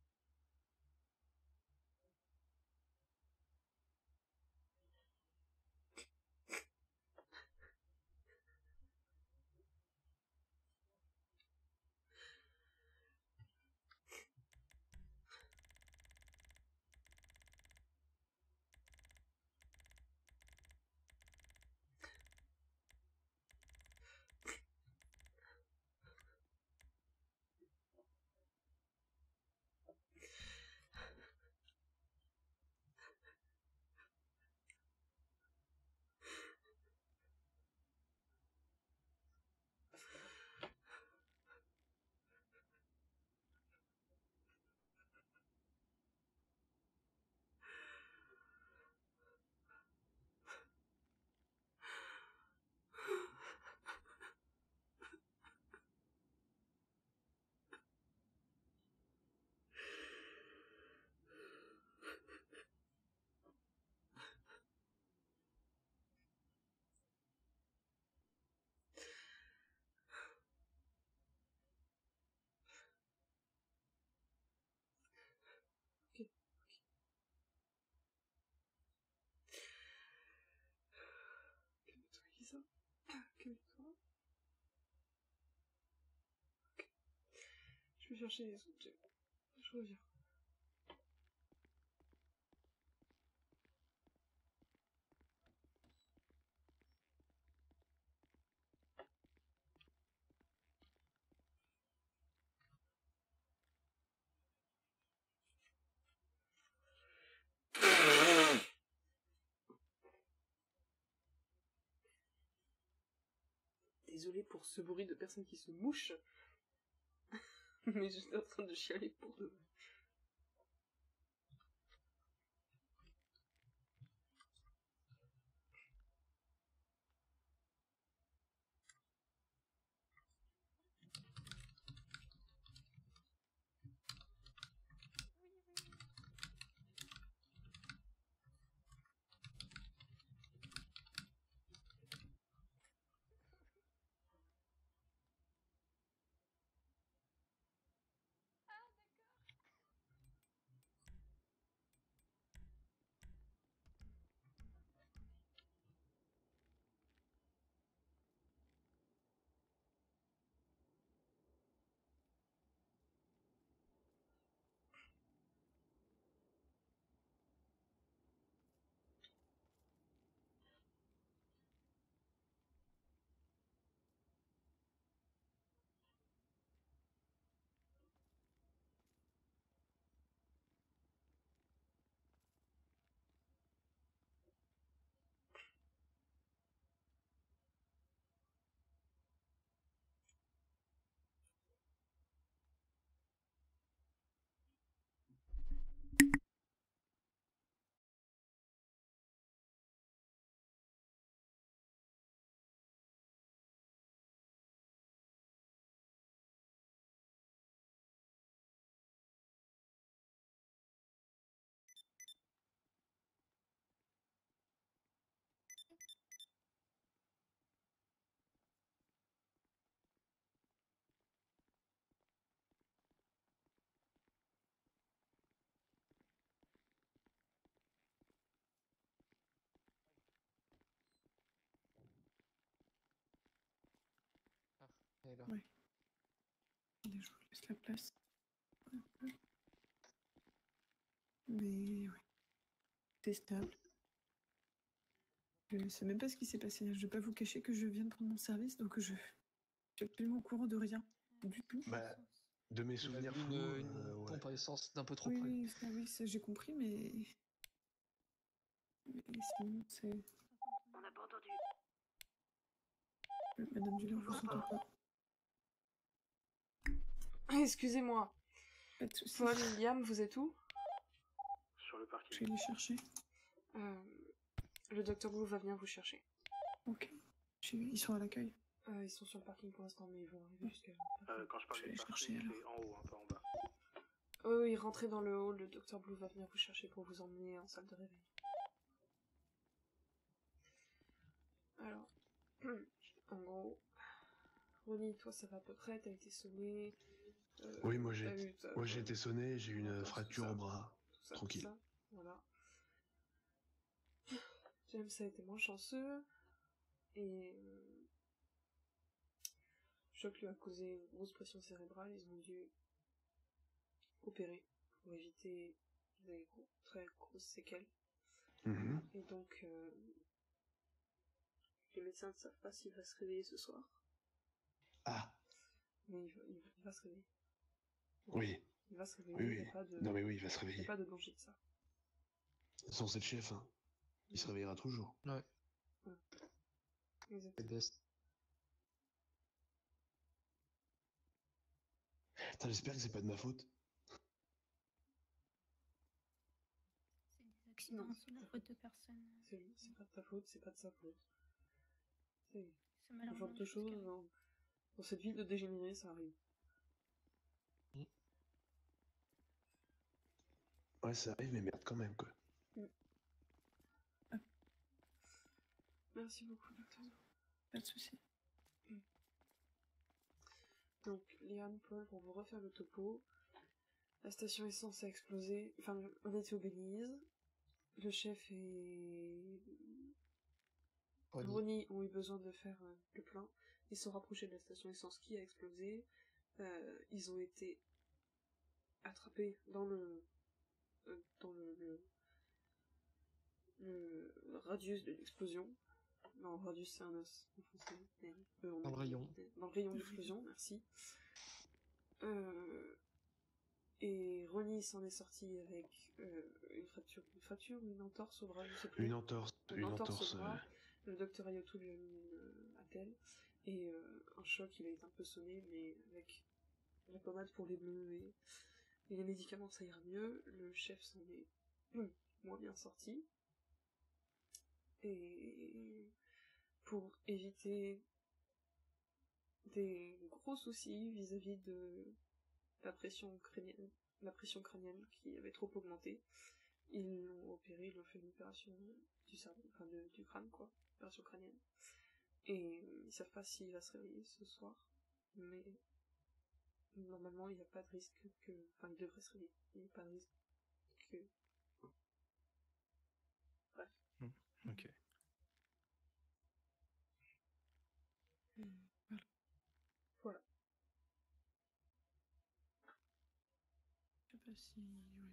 Calme-toi. Ok. Je vais chercher les objets. Je reviens. Désolée pour ce bruit de personnes qui se mouchent. Mais j'étais en train de chialer pour de vrai. Et là. Ouais. Allez, je vous laisse la place. Un peu. Mais ouais. C'est stable. Je sais même pas ce qui s'est passé. Je vais pas vous cacher que je viens de prendre mon service, donc je, je suis absolument au courant de rien. Du tout. Bah, de mes Il a souvenirs vu une, flous, une euh, ouais. pompe à essence d'un peu trop Oui, près. oui, ça, oui, ça j'ai compris, mais. Mais sinon, c'est. On n'a pas entendu. Madame Duller, je vous entends pas. Excusez-moi. Pas de soucis. Paul, Liam, vous êtes où? Sur le parking. Je vais les chercher. Euh, le docteur Blue va venir vous chercher. Ok. Je- Ils sont à l'accueil. Euh, ils sont sur le parking pour l'instant, mais ils vont arriver jusqu'à... Euh, quand je parle Je vais du les parking, chercher, alors. c'est en haut, hein, pas en bas. Oh oui, rentrez dans le hall, le docteur Blue va venir vous chercher pour vous emmener en salle de réveil. Alors, en gros, Ronnie, toi ça va à peu près, t'as été sonné. Euh, Oui, moi j'ai t'as eu ta- moi j'ai été sonné, j'ai eu une Encore, fracture tout ça. au bras. Tout ça, Tranquille. tout ça, voilà. James a été moins chanceux, et euh, le choc lui a causé une grosse pression cérébrale, ils ont dû opérer pour éviter des gros, très grosses séquelles. Mhm. Et donc, euh, les médecins ne savent pas s'il va se réveiller ce soir. Ah, Mais il va, il va- il va se réveiller. oui. Il va se réveiller, Oui, il n'y a oui. pas de... Non, mais oui, il va se Il réveiller. n'y a pas de danger de ça. De toute façon, c'est le chef, hein. Il se réveillera toujours. Ouais. Exactement. C'est best. Putain, j'espère que c'est pas de ma faute. C'est des accidents, Non. c'est la faute de personne. C'est c'est pas de ta faute, c'est pas de sa faute. C'est C'est ce malheureusement genre de des choses qui choses, dans, dans cette vie de dégénéré, ça arrive. Ouais, ça arrive, mais merde quand même, quoi. Merci beaucoup, docteur. Pas de soucis. Donc, Liane, Paul, pour vous refaire le topo, la station essence a explosé, enfin, on était au Belize, le chef et Ronnie. Ronnie ont eu besoin de faire euh, le plein, ils se sont rapprochés de la station essence qui a explosé, euh, ils ont été attrapés dans le euh, dans le, le, le radius de l'explosion. Non, radius c'est un os en français. mais eux, on Dans le a- rayon. Dans le rayon d'explosion, merci. Euh, et Ronnie s'en est sorti avec euh, une fracture, une fracture ou une entorse au bras, je sais plus. Une entorse, une entorse. au bras. euh, Le docteur Ayotou lui a mis une euh, attelle. Et euh, un choc, il a été un peu sonné, mais avec la pommade pour les bleus et, et les médicaments, ça ira mieux. Le chef s'en est hum, moins bien sorti. Et pour éviter des gros soucis vis-à-vis de la pression crânienne, la pression crânienne qui avait trop augmenté, ils l'ont opéré, ils ont fait une opération du cerveau, enfin de- du crâne quoi, opération crânienne. Et ils savent pas s'il va se réveiller ce soir, mais normalement il n'y a pas de risque que, enfin il devrait se réveiller, il n'y a pas de risque que, bref. Ok. Voilà. Je sais pas si... Ouais.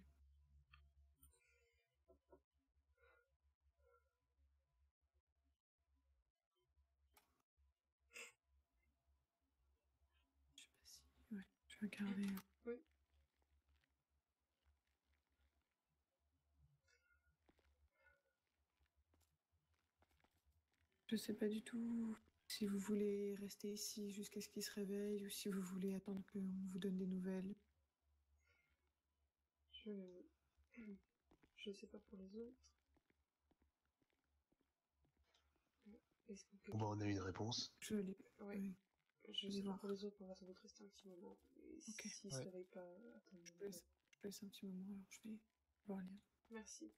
Je sais pas si... Ouais, je vais regarder. Oui. Je sais pas du tout si vous voulez rester ici jusqu'à ce qu'il se réveille ou si vous voulez attendre qu'on vous donne des nouvelles. Je... Je sais pas pour les autres. Est-ce que Bon, bah, on a eu une réponse. Je l'ai. Ouais. Oui. Je vais sais pas voir. pour les autres, mais on va sans doute rester un petit moment. Et Ok. s'ils se Ouais. réveillent pas, attendez. Je laisse, je laisse un petit moment, alors je vais voir Léa. Merci.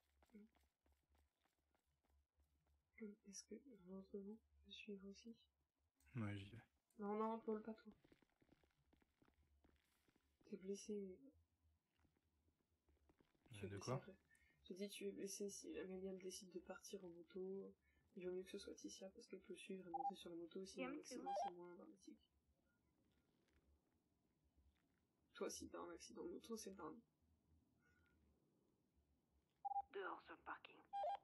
Est-ce que l'un d'entre vous peut suivre aussi? Ouais, j'y vais. Non, non, Paul, pas toi. T'es blessé. Tu es Euh, de blessé quoi après. J'ai dit tu es blessé si Améliane décide de partir en moto. Il vaut mieux que ce soit Ticia parce qu'elle peut suivre et monter sur la moto, sinon Yam, c'est l'accident bon c'est moins dramatique. Toi, si t'as un accident de moto, c'est le drame. Dehors sur le parking.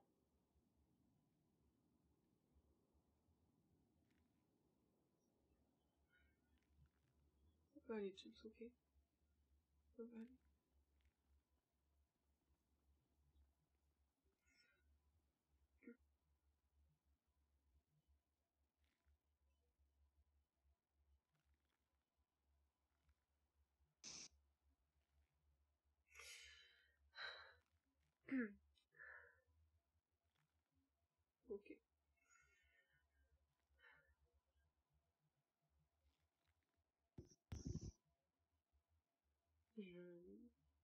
Ça peut aller, James, ok? Ça va aller. Ok. Je...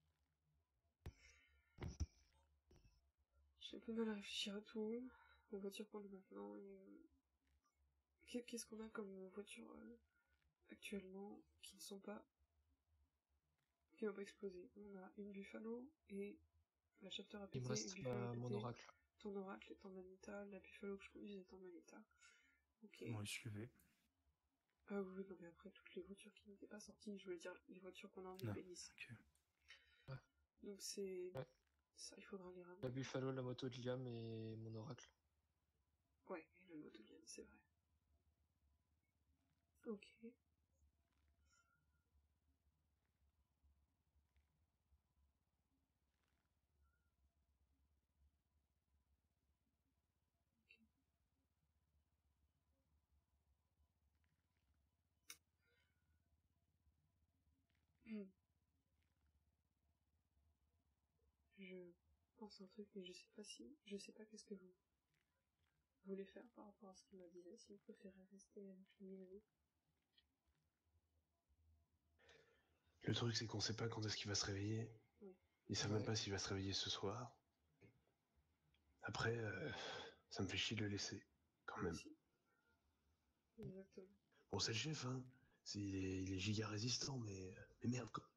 J'ai un peu mal à réfléchir à tout, aux voitures qu'on a maintenant, et... euh, qu'est- Qu'est-ce qu'on a comme voitures euh, actuellement qui ne sont pas... qui n'ont pas explosé? On a une Buffalo, et la Shafter a Il me pété, reste une Buffalo a ma- mon pété, oracle. ton oracle est en bon état, la Buffalo que je conduis est en bon état. Ok. Moi, je suivais. Ah oui, non mais après, toutes les voitures qui n'étaient pas sorties, je voulais dire les voitures qu'on a en Non, ébénisse. ok. Donc c'est... Ouais. ça, il faudra les ramener. La Buffalo, la moto de Liam et mon oracle. Ouais, et le moto bien, c'est vrai. Ok. Hmm. Je pense un truc, mais je sais pas si... Je sais pas qu'est-ce que vous voulez faire par rapport à ce qu'il m'a dit. Si vous préférez rester avec lui et vous. Le truc, c'est qu'on sait pas quand est-ce qu'il va se réveiller. Oui. Il sait Ouais. même pas s'il va se réveiller ce soir. Après, euh, ça me fait chier de le laisser, quand même. Si. Exactement. Bon, c'est le chef, hein. C'est- il, est, il est giga résistant, mais, mais merde, quoi.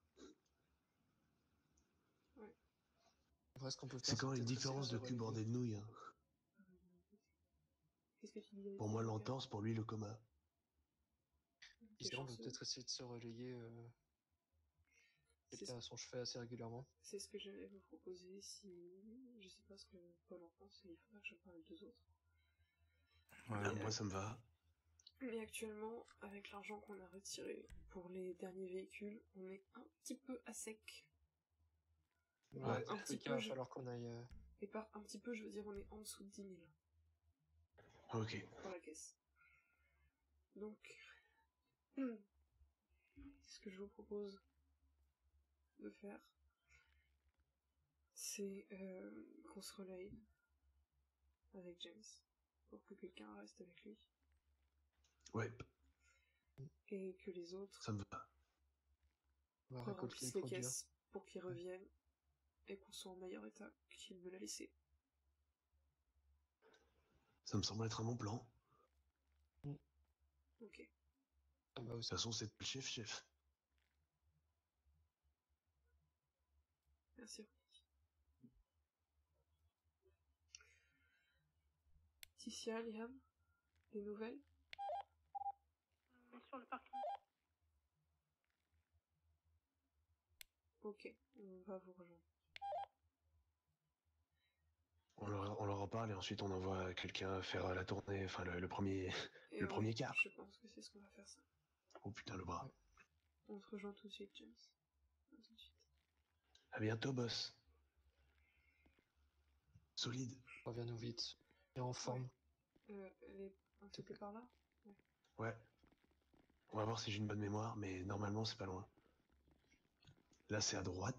Ouais. Après, ce qu'on peut faire, C'est quand même une peut-être différence essayer de se cul bordé de nouilles. Hein. Qu'est-ce que tu disais? Pour moi, l'entorse, pour lui, le coma. Ici, on peut chanceux. peut-être essayer de se relayer euh, C'est quelqu'un à son chevet assez régulièrement. C'est ce que j'allais vous proposer si... Je sais pas ce que Paul en pense, il faudra que je parle avec deux autres. Ouais, Ah, moi, ça me va. Mais actuellement, avec l'argent qu'on a retiré pour les derniers véhicules, on est un petit peu à sec. Ouais, un dans tous petit les cas, peu, il va je... falloir qu'on aille... euh, Et par un petit peu, je veux dire, on est en dessous de dix mille Ok. pour la caisse. Donc, hmm, ce que je vous propose de faire, c'est euh, qu'on se relaye avec James pour que quelqu'un reste avec lui Ouais, et que les autres ça me va. On va récolter remplissent les les produits. caisses pour qu'ils reviennent et qu'on soit en meilleur état qu'il me l'a laissé. Ça me semble être un bon plan. Ok. Ah bah De toute façon, c'est le chef-chef. Merci. Ticia, Liam, des nouvelles? On est sur le parking. Ok, on va vous rejoindre. On leur, on leur en parle et ensuite on envoie quelqu'un faire la tournée, enfin le, le premier, Et le ouais, premier quart. Je pense que c'est ce qu'on va faire ça. Oh putain, le bras. On te rejoint tout de suite, James. À tout de suite. À bientôt, boss. Solide. Reviens-nous vite. Et en forme. Euh, les... C'était par là? Ouais. Ouais. On va voir si j'ai une bonne mémoire, mais normalement c'est pas loin. Là c'est à droite.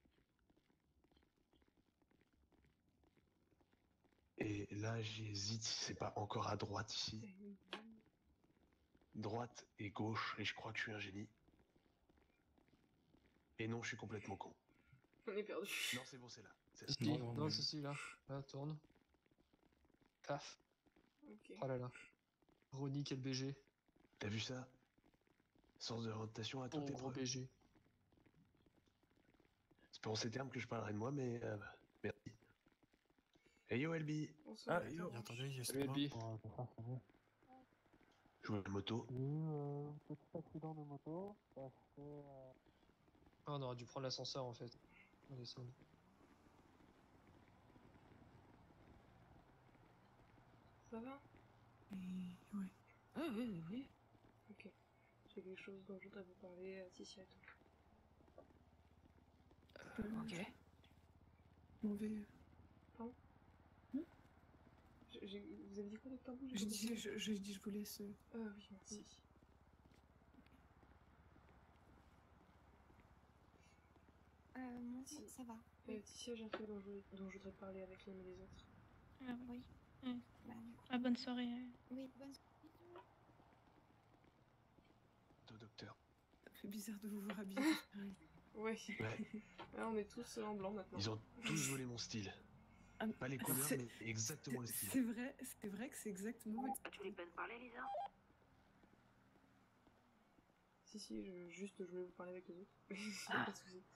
Et là j'hésite si c'est pas encore à droite ici. Droite et gauche, et je crois que je suis un génie. Et non, je suis complètement con. On est perdu. Non, c'est bon, c'est là. C'est là. Si, Non, non, non, mais- si, si, là. Là, tourne. Paf. Ok. Oh là là. Ronnie, quel B G. T'as vu ça? Sens de rotation à Oh, toute gros épreuve. B G. C'est pas en ces termes que je parlerai de moi, mais euh, merci. Hey yo, L B. Bonsoir. Ah, yo, attendez, il y a Salut, L B. Je vois la moto. J'ai eu euh, un petit accident de moto parce que euh, Ah, on aurait dû prendre l'ascenseur en fait. On descend. Ça va? Et ouais. Oui, oui, oui, oui. Ok. J'ai quelque chose dont je voudrais vous parler à Ticia et tout. Euh, Ok. Je m'en vais. Pardon? Hmm Je- j'ai- Vous avez dit quoi, docteur Bou? J'ai dit, je, j'ai dit, je vous laisse. euh, Ah oui, merci. Euh, moi, ça, ça va. Euh, Ticia, j'ai un truc dont je, dont je voudrais parler avec Liam et les autres. Ah oui. Ouais. Ah, bonne soirée. euh. Oui, bonne soirée. Au docteur. Ça fait bizarre de vous voir habillés tous pareil. Ouais. Ouais. Ouais, on est tous en blanc maintenant. Ils ont tous volé mon style. Ah, Pas les couleurs, c'est- mais exactement le C'est style. vrai, c'est vrai que c'est exactement votre Tu voulais pas te parler, Lisa? Si, si, je, juste je voulais vous parler avec les autres. Ah. Pas de soucis.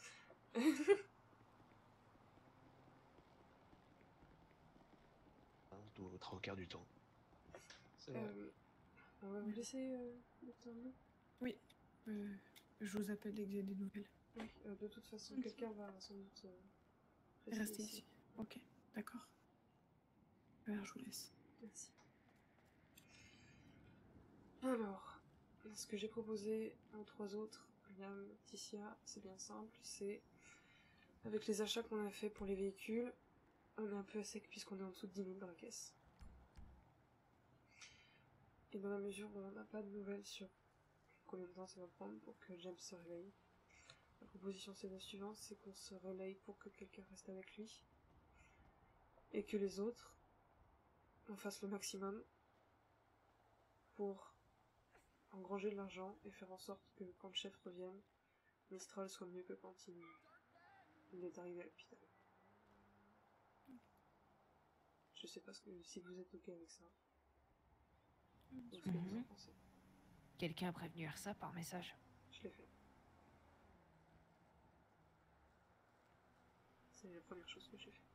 Tout au trois quarts du temps. C'est vrai. Euh, on va vous laisser, euh, docteur Blue. Oui, euh, je vous appelle dès que j'ai des nouvelles. Oui, euh, de toute façon, quelqu'un va sans doute euh, rester, Restez ici. ici. Ok, d'accord. Alors je vous laisse. Merci. Alors, ce que j'ai proposé aux trois autres, Liam, Ticia, c'est bien simple, c'est avec les achats qu'on a fait pour les véhicules, on est un peu à sec puisqu'on est en dessous de dix mille dans la caisse. Et dans la mesure où on n'a pas de nouvelles sur combien de temps ça va prendre pour que James se réveille, la proposition c'est la suivante, c'est qu'on se relaye pour que quelqu'un reste avec lui, et que les autres, on fasse le maximum pour engranger de l'argent et faire en sorte que quand le chef revienne, Mistral soit mieux que quand il, il est arrivé à l'hôpital. Je sais pas ce que, si vous êtes ok avec ça. Ou ce que vous en Mhm. pensez. Quelqu'un a prévenu R S A par message. Je l'ai fait. C'est la première chose que j'ai fait.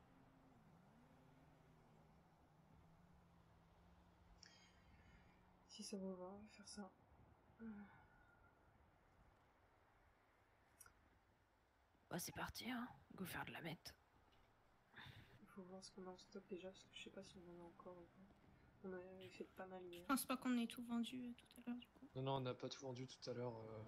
Si ça vous va, on va faire ça. Euh, Bah c'est parti, hein. Go faire de la mette. Il faut voir ce qu'on a en stock déjà, parce que je sais pas si on en a encore ou pas. On avait fait pas mal hier. Je pense pas qu'on ait tout vendu euh, tout à l'heure du coup. Non, non, on n'a pas tout vendu tout à l'heure euh,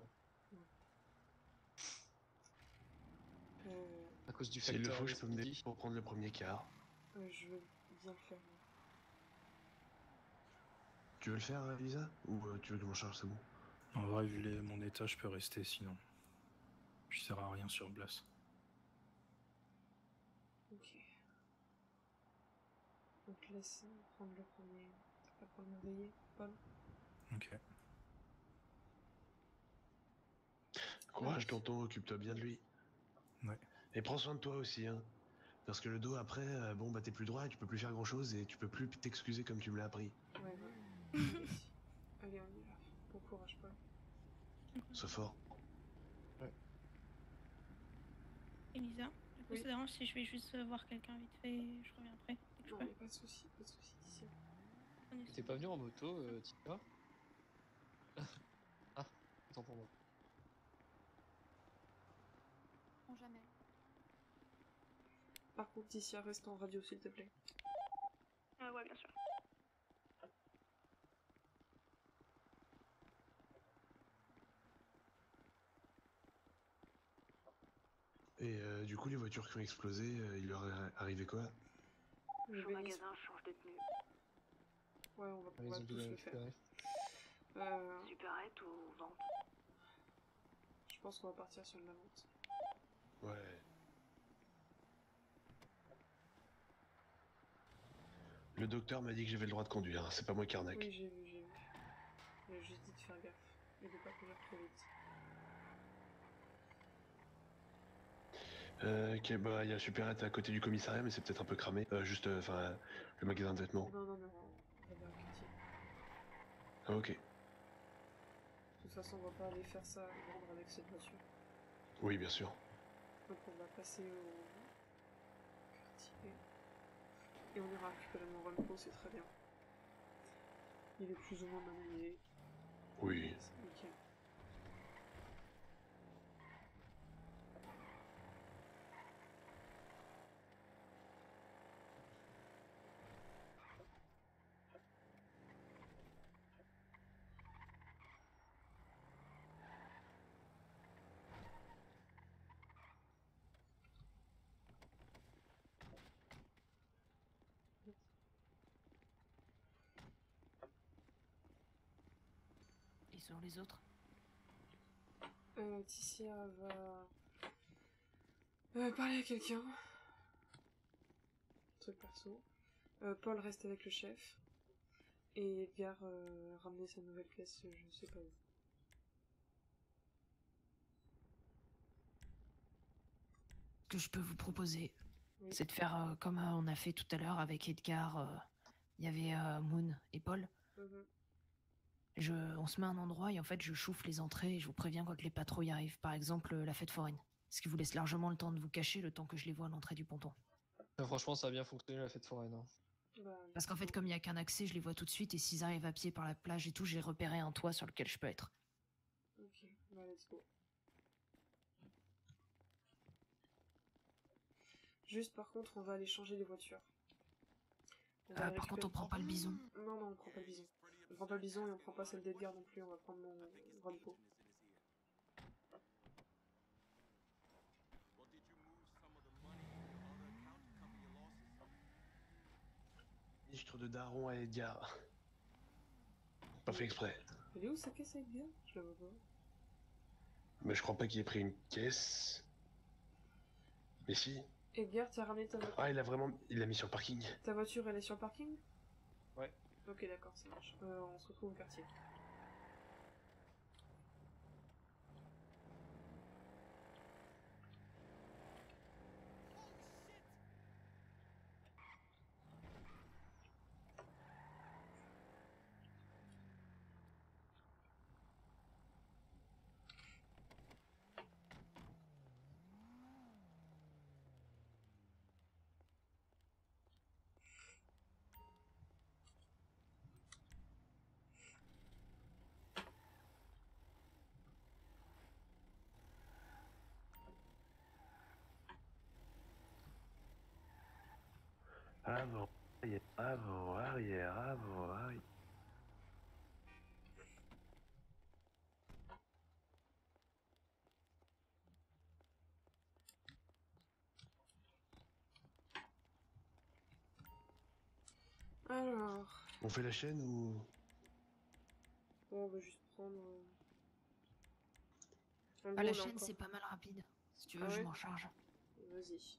Euh, à cause du S'il le facteur. faut, je peux me débrouiller pour prendre le premier quart. euh, je veux bien le faire. moi. Tu veux le faire, euh, Lisa? Ou euh, tu veux que je m'en charge, c'est bon? En vrai, vu les- mon état, je peux rester sinon. Je sers à rien sur place. Ok. Donc laisse euh, prendre le premier, la première veillée, Paul. Ok. Courage, tonton, occupe-toi bien de lui. Ouais. Et prends soin de toi aussi, hein. Parce que le dos, après, euh, bon, bah t'es plus droit et tu peux plus faire grand-chose et tu peux plus t'excuser comme tu me l'as appris. Ouais, voilà. Allez, Allez, on y va. Bon courage, Paul. Sois fort. Elisa, du coup, Oui. ça dérange si je vais juste euh, voir quelqu'un vite fait et je reviens après. dès que je Non, peux. mais pas de soucis, pas de soucis d'ici. Prenez T'es pas venu en moto, euh, Tika? Ah, attends pour moi. Non, jamais. Par contre, Ticia, reste en radio, s'il te plaît. Ah ouais, bien sûr. Et euh, du coup, les voitures qui ont explosé, euh, il leur est arrivé quoi? Le Je suis au bénis- magasin, je change de tenue. Ouais, on va, on Ils va ont dû tous la le faire. récupérer. Euh, Supérette ou vente? je pense qu'on va partir sur de la vente. Ouais. Le docteur m'a dit que j'avais le droit de conduire, hein, c'est pas moi qui arnaque. Oui, j'ai vu, j'ai vu. J'ai juste dit de faire gaffe et de pas conduire trop vite. Euh, ok, bah, il y a Supérette à côté du commissariat, mais c'est peut-être un peu cramé. Euh, juste, enfin, euh, le magasin de vêtements. Non, non, non, on va vers le quartier. Ah, ok. De toute façon, on va pas aller faire ça, vendre avec cette voiture. Oui, bien sûr. Donc on va passer au quartier. Et on ira récupérer mon Remco, c'est très bien. Il est plus ou moins manié. Oui. C'est nickel. Ils sont les autres. Euh, Ticia va Euh, parler à quelqu'un. Truc perso. Euh, Paul reste avec le chef. Et Edgar euh, ramener sa nouvelle pièce, je sais pas où. Ce que je peux vous proposer, Oui. c'est de faire euh, comme euh, on a fait tout à l'heure avec Edgar. euh, Il y avait euh, Moon et Paul. Mhm. Je, on se met à un endroit et en fait je chauffe les entrées et je vous préviens quand les patrouilles arrivent. Par exemple euh, la fête foraine. Ce qui vous laisse largement le temps de vous cacher le temps que je les vois à l'entrée du ponton. Euh, franchement, ça a bien fonctionné la fête foraine. Hein. Bah, Parce qu'en fait comme il n'y a qu'un accès, je les vois tout de suite et s'ils arrivent à pied par la plage et tout, j'ai repéré un toit sur lequel je peux être. ok, bah let's go. Juste par contre, on va aller changer les voitures. On va Euh, aller par contre on récupérer- prend pas le bison. Non, non, on prend pas le bison. On prend pas le bison et on prend pas celle d'Edgar non plus, on va prendre mon Rampo. Ministre de Daron à Edgar. Pas fait exprès. Elle est où sa caisse à Edgar? Je la vois pas. Mais je crois pas qu'il ait pris une caisse. Mais si. Edgar, t'as ramené ta voiture. Ah, il a vraiment. Il l'a mis sur le parking. Ta voiture, elle est sur le parking? Ouais. Ok, d'accord, ça marche. Euh, on se retrouve au quartier. Avant, arrière, avant, arrière, avant, arrière. Alors... On fait la chaîne ou. Bon, on va juste prendre... euh, en Ah, gros, la on a chaîne encore- c'est pas mal rapide. Si tu veux Ah je ouais m'en charge. Vas-y.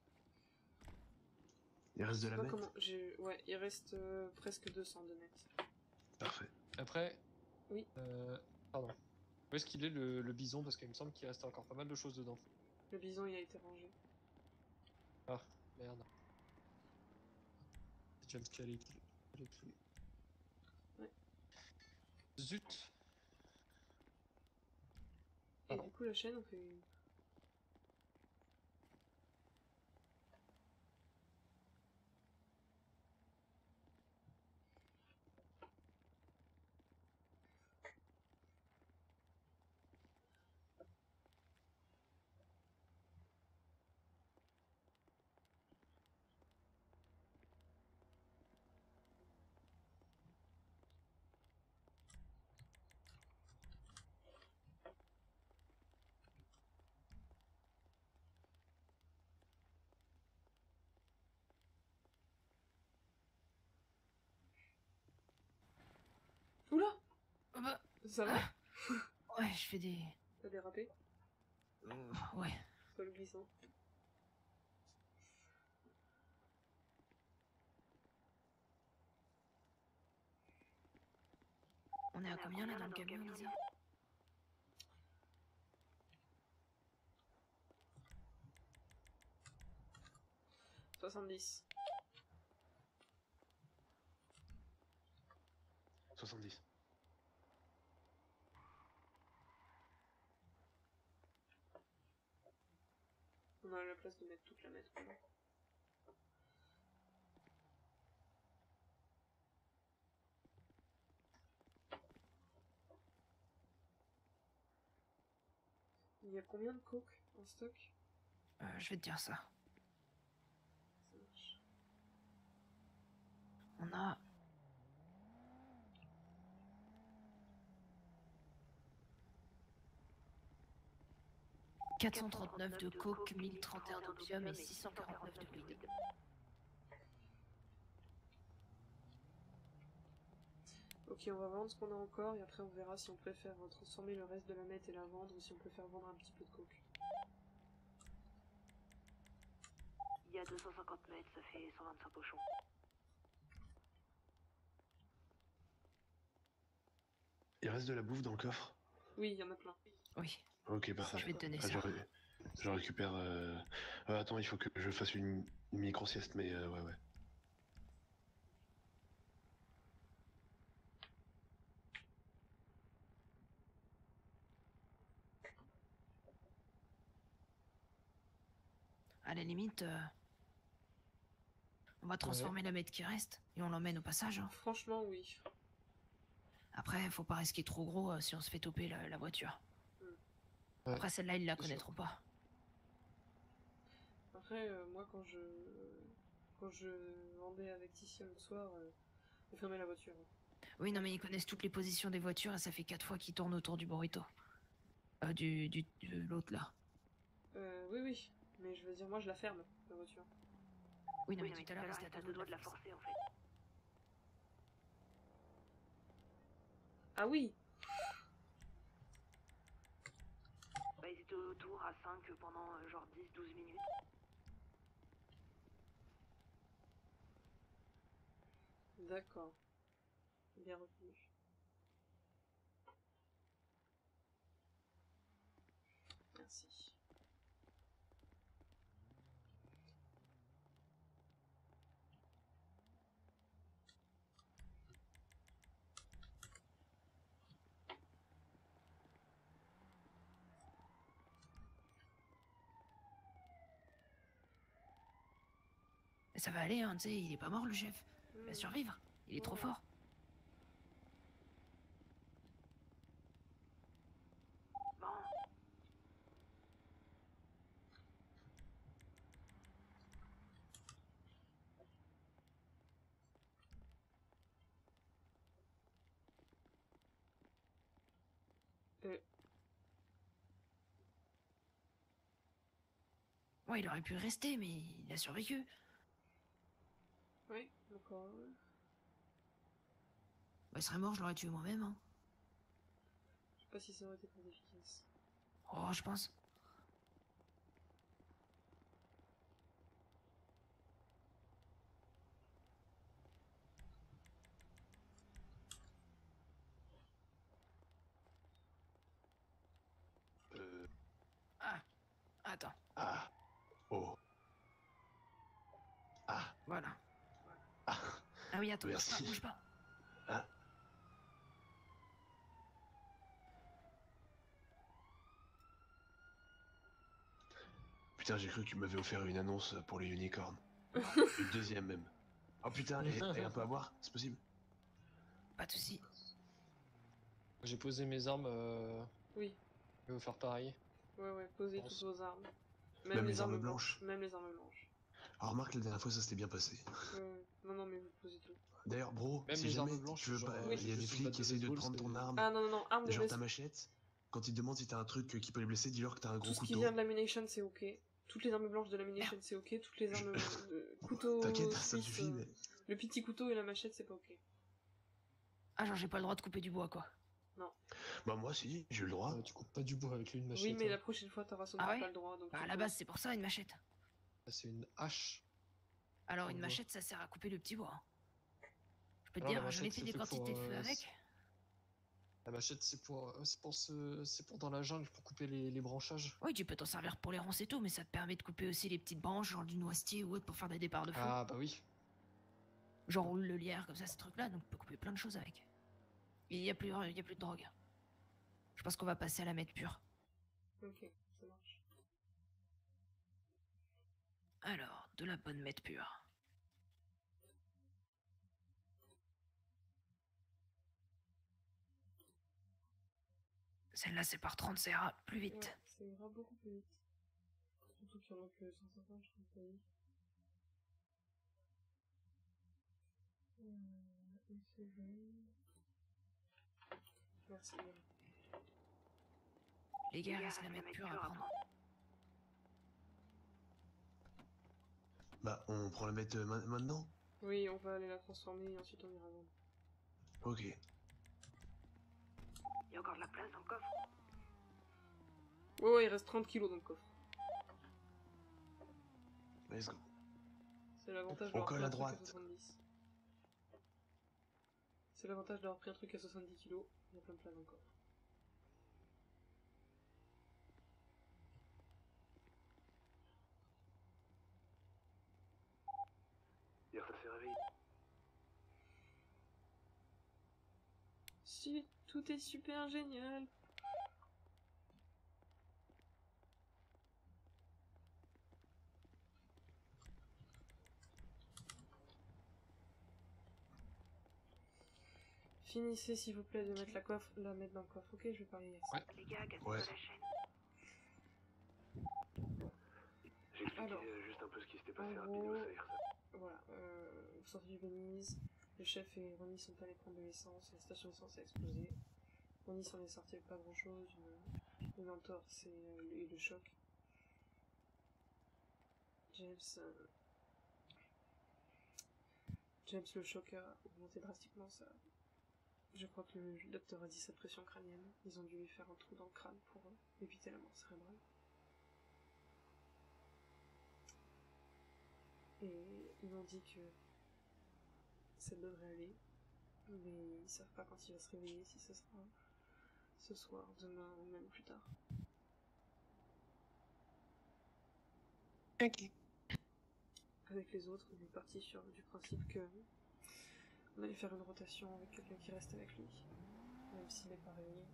Il reste de Je sais la pas mettre. comment... j'ai- Ouais, il reste euh, presque deux cents de mètres. Parfait. Après. Oui. Euh, pardon. Où est-ce qu'il est le, le bison? Parce qu'il me semble qu'il restait encore pas mal de choses dedans. Le bison, il a été rangé. Ah, merde. J'ai déjà le calé les clés. Ouais. Zut. Et Pardon. du coup, la chaîne, on fait... Oula! Ah bah, Ça va? ouais, je fais des... T'as dérapé? Ouais. Sol glissant. On est à combien là dans le camion, Lisa? soixante-dix. soixante-dix. On a la place de mettre toute la mettre. Il y a combien de coke en stock? Euh, je vais te dire ça. Ça marche. On a... quatre cent trente-neuf de coke, mille trente et un d'opium et six cent quarante-neuf de weed. Ok, on va vendre ce qu'on a encore et après on verra si on préfère transformer le reste de la meth et la vendre ou si on peut faire vendre un petit peu de coke. Il y a deux cent cinquante mètres, ça fait cent vingt-cinq pochons. Il reste de la bouffe dans le coffre? Oui, il y en a plein. Oui. Ok, parfait. Je vais te donner Ah, ça. Je, ré- je récupère... Euh... euh, attends, il faut que je fasse une, une micro-sieste, mais euh, ouais, ouais. À la limite, euh, on va transformer la mette qui reste et on l'emmène au passage. Hein. Franchement, oui. Après, faut pas risquer trop gros euh, si on se fait toper la, la voiture. Ouais. Après, celle-là, ils la C'est connaîtront pas. Après, euh, moi, quand je quand je vendais avec Ticia le soir, euh, on fermait la voiture. Oui, non, mais ils connaissent toutes les positions des voitures et ça fait quatre fois qu'ils tournent autour du burrito. Euh, du, du, de l'autre, là. Euh, oui, oui. Mais je veux dire, moi, je la ferme, la voiture. Oui, non, Oui, mais non, tout à l'heure, il c'était à deux doigts de la forcer, en fait. Ah oui. Bah, ils étaient autour à cinq pendant euh, genre dix douze minutes. D'accord. Bien retenu. Merci. Mais ça va aller, hein, tu sais, il est pas mort, le chef. Il va survivre. Il est trop fort. Bon. Euh, Ouais, il aurait pu rester, mais il a survécu. oui, d'accord. Bah, il serait mort, je l'aurais tué moi-même, hein. Je sais pas si ça aurait été très efficace. Oh, je pense. Euh... Ah, attends. Ah. Oh. Ah. Voilà. Ah. Ah oui, attends, bouge pas, Merci. bouge pas. Ah. Putain, j'ai cru que tu m'avais offert une annonce pour les unicornes. Une deuxième même. Oh putain, et, et un peu à boire, c'est possible? Pas de soucis. J'ai posé mes armes. Euh... Oui. Je vais vous faire pareil. Ouais, ouais, posez Pense. toutes vos armes. Même les armes blanches. Même les armes blanches. Alors remarque, la dernière fois, ça s'était bien passé. Ouais, non, non, mais vous posez tout. D'ailleurs, bro, Même si les jamais armes blanches, tu veux genre, pas, euh, il y a je des suis flics pas qui de essayent de te baseball, prendre ton c'est- arme. Ah non, non, non, arme de Genre ta baseball. machette. Quand ils te demandent si t'as un truc qui peut les blesser, dis-leur que t'as un gros Tout ce qui couteau. vient de lamination, c'est ok. Toutes les armes blanches de lamination, c'est ok. Toutes les armes de couteau T'inquiète, ça me suisse, suffit, euh, mais... le petit couteau et la machette, c'est pas ok. Ah, genre, j'ai pas le droit de couper du bois, quoi. Non. Bah moi, si, j'ai eu le droit. Euh, tu coupes pas du bois avec une machette. Oui, mais hein. la prochaine fois, t'auras sans doute Ah ouais pas le droit. Donc Bah, tu à la peux- base, c'est pour ça, une machette. Ah, c'est une hache. Alors, On une voit. machette, ça sert à couper le petit bois. hein. Je peux te Alors, la dire, j'en ai machette, fait c'est des fait pour, quantités de feu euh, avec. La machette, c'est pour, euh, c'est pour, ce... c'est pour dans la jungle pour couper les, les branchages. Oui, tu peux t'en servir pour les ronces et tout, mais ça te permet de couper aussi les petites branches, genre du noisetier ou autre, pour faire des départs de feu. Ah bah oui. J'enroule le lierre comme ça, ces trucs-là, donc tu peux couper plein de choses avec. Et il y a plus, il y a plus de drogue. Je pense qu'on va passer à la mette pure. Ok, ça marche. Alors, de la bonne mette pure. Celle-là, c'est par trente, ça ira plus vite. Ouais, ça ira beaucoup plus vite. Surtout qu'il y en a que cent cinquante, je trouve pas vite. Euh, une seconde. Merci. Les gars, reste la mette pure à prendre. Bah, on prend la mette euh, ma- maintenant? Oui, on va aller la transformer et ensuite on ira vendre. Ok. Il y a encore de la place dans le coffre. Ouais, ouais, il reste trente kilos dans le coffre. Let's go. C'est l'avantage On d'avoir pris colle un à truc à droite. soixante-dix. C'est l'avantage d'avoir pris un truc à soixante-dix kilos. Il y a plein de plans encore. Hier, ça s'est réveillé. Si, tout est super génial. Finissez s'il vous plaît de mettre la coiffe, la mettre dans le coffre. Ok, je vais parler à ça. Les gars, cassez Ouais. pas la chaîne. J'ai expliqué Alors, euh, juste un peu ce qui s'était en passé gros, rapidos hier. voilà, euh, vous sortez du Venise, le chef et Ronnie sont allés prendre de l'essence, la station d'essence a explosé. Ronnie s'en est sorti avec pas grand chose, une, une entorse et, euh, et le choc. James, euh, James le choc a augmenté drastiquement ça. Je crois que le docteur a dit sa pression crânienne. Ils ont dû lui faire un trou dans le crâne pour euh, éviter la mort cérébrale. Et ils m'ont dit que ça devrait aller, mais ils savent pas quand il va se réveiller, si ce sera ce soir, demain ou même plus tard. Ok. Avec les autres, on est parti sur du principe que on allait faire une rotation avec quelqu'un qui reste avec lui, même s'il n'est pas réveillé.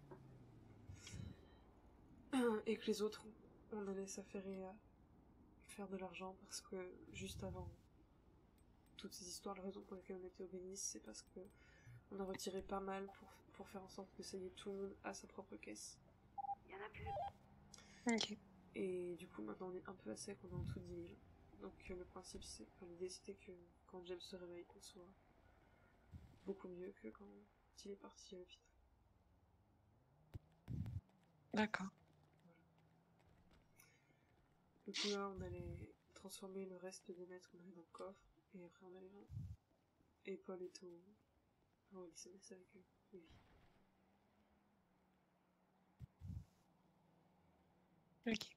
Et que les autres, on allait s'affairer à faire de l'argent parce que juste avant toutes ces histoires, la raison pour laquelle on était au Bénis, c'est parce que on a retiré pas mal pour, pour faire en sorte que ça y est tout le monde à sa propre caisse. Il y en a plus. Ok. Et du coup maintenant on est un peu à sec, on est en dessous de dix mille. Donc euh, le principe c'est, enfin, l'idée c'était que quand James se réveille, qu'on soit beaucoup mieux que quand il est parti à l'hôpital. D'accord. Du coup là on allait transformer le reste des mètres qu'on avait dans le coffre, et après on allait vendre. Et Paul est au... au L C M S avec eux, oui. Ok.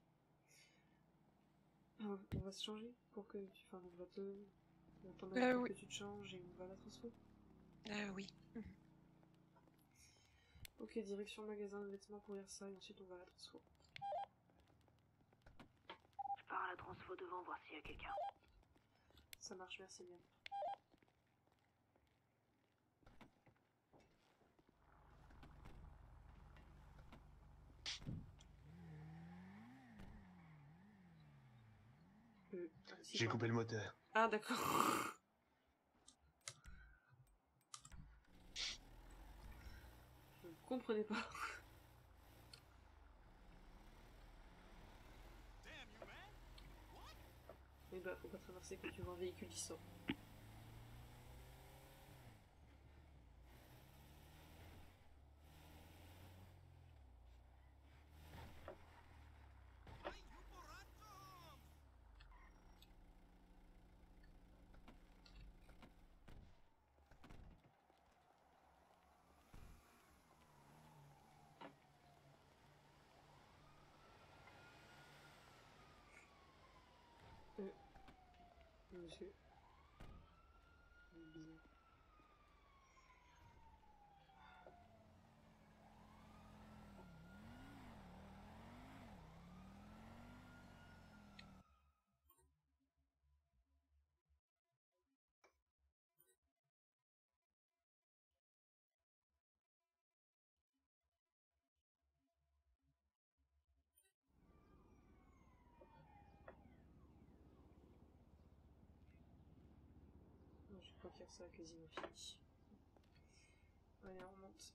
Ah, on va se changer pour que tu... Enfin on va te... On t'en Euh, pour oui. que tu te changes et on va à la transfo. Euh, oui. Mhm. Ok, direction magasin de vêtements pour lire ça et ensuite on va à la transfo. Je pars à la transfo devant voir s'il y a quelqu'un. Ça marche, merci bien. Euh, ah, si, J'ai pardon. coupé le moteur. Ah d'accord. Je ne comprenais pas. Mais bah faut pas traverser quand tu vois un véhicule qui sort. Euh... Monsieur. Bizarre. Je crois qu'il y a ça quasiment fini. Allez, on remonte.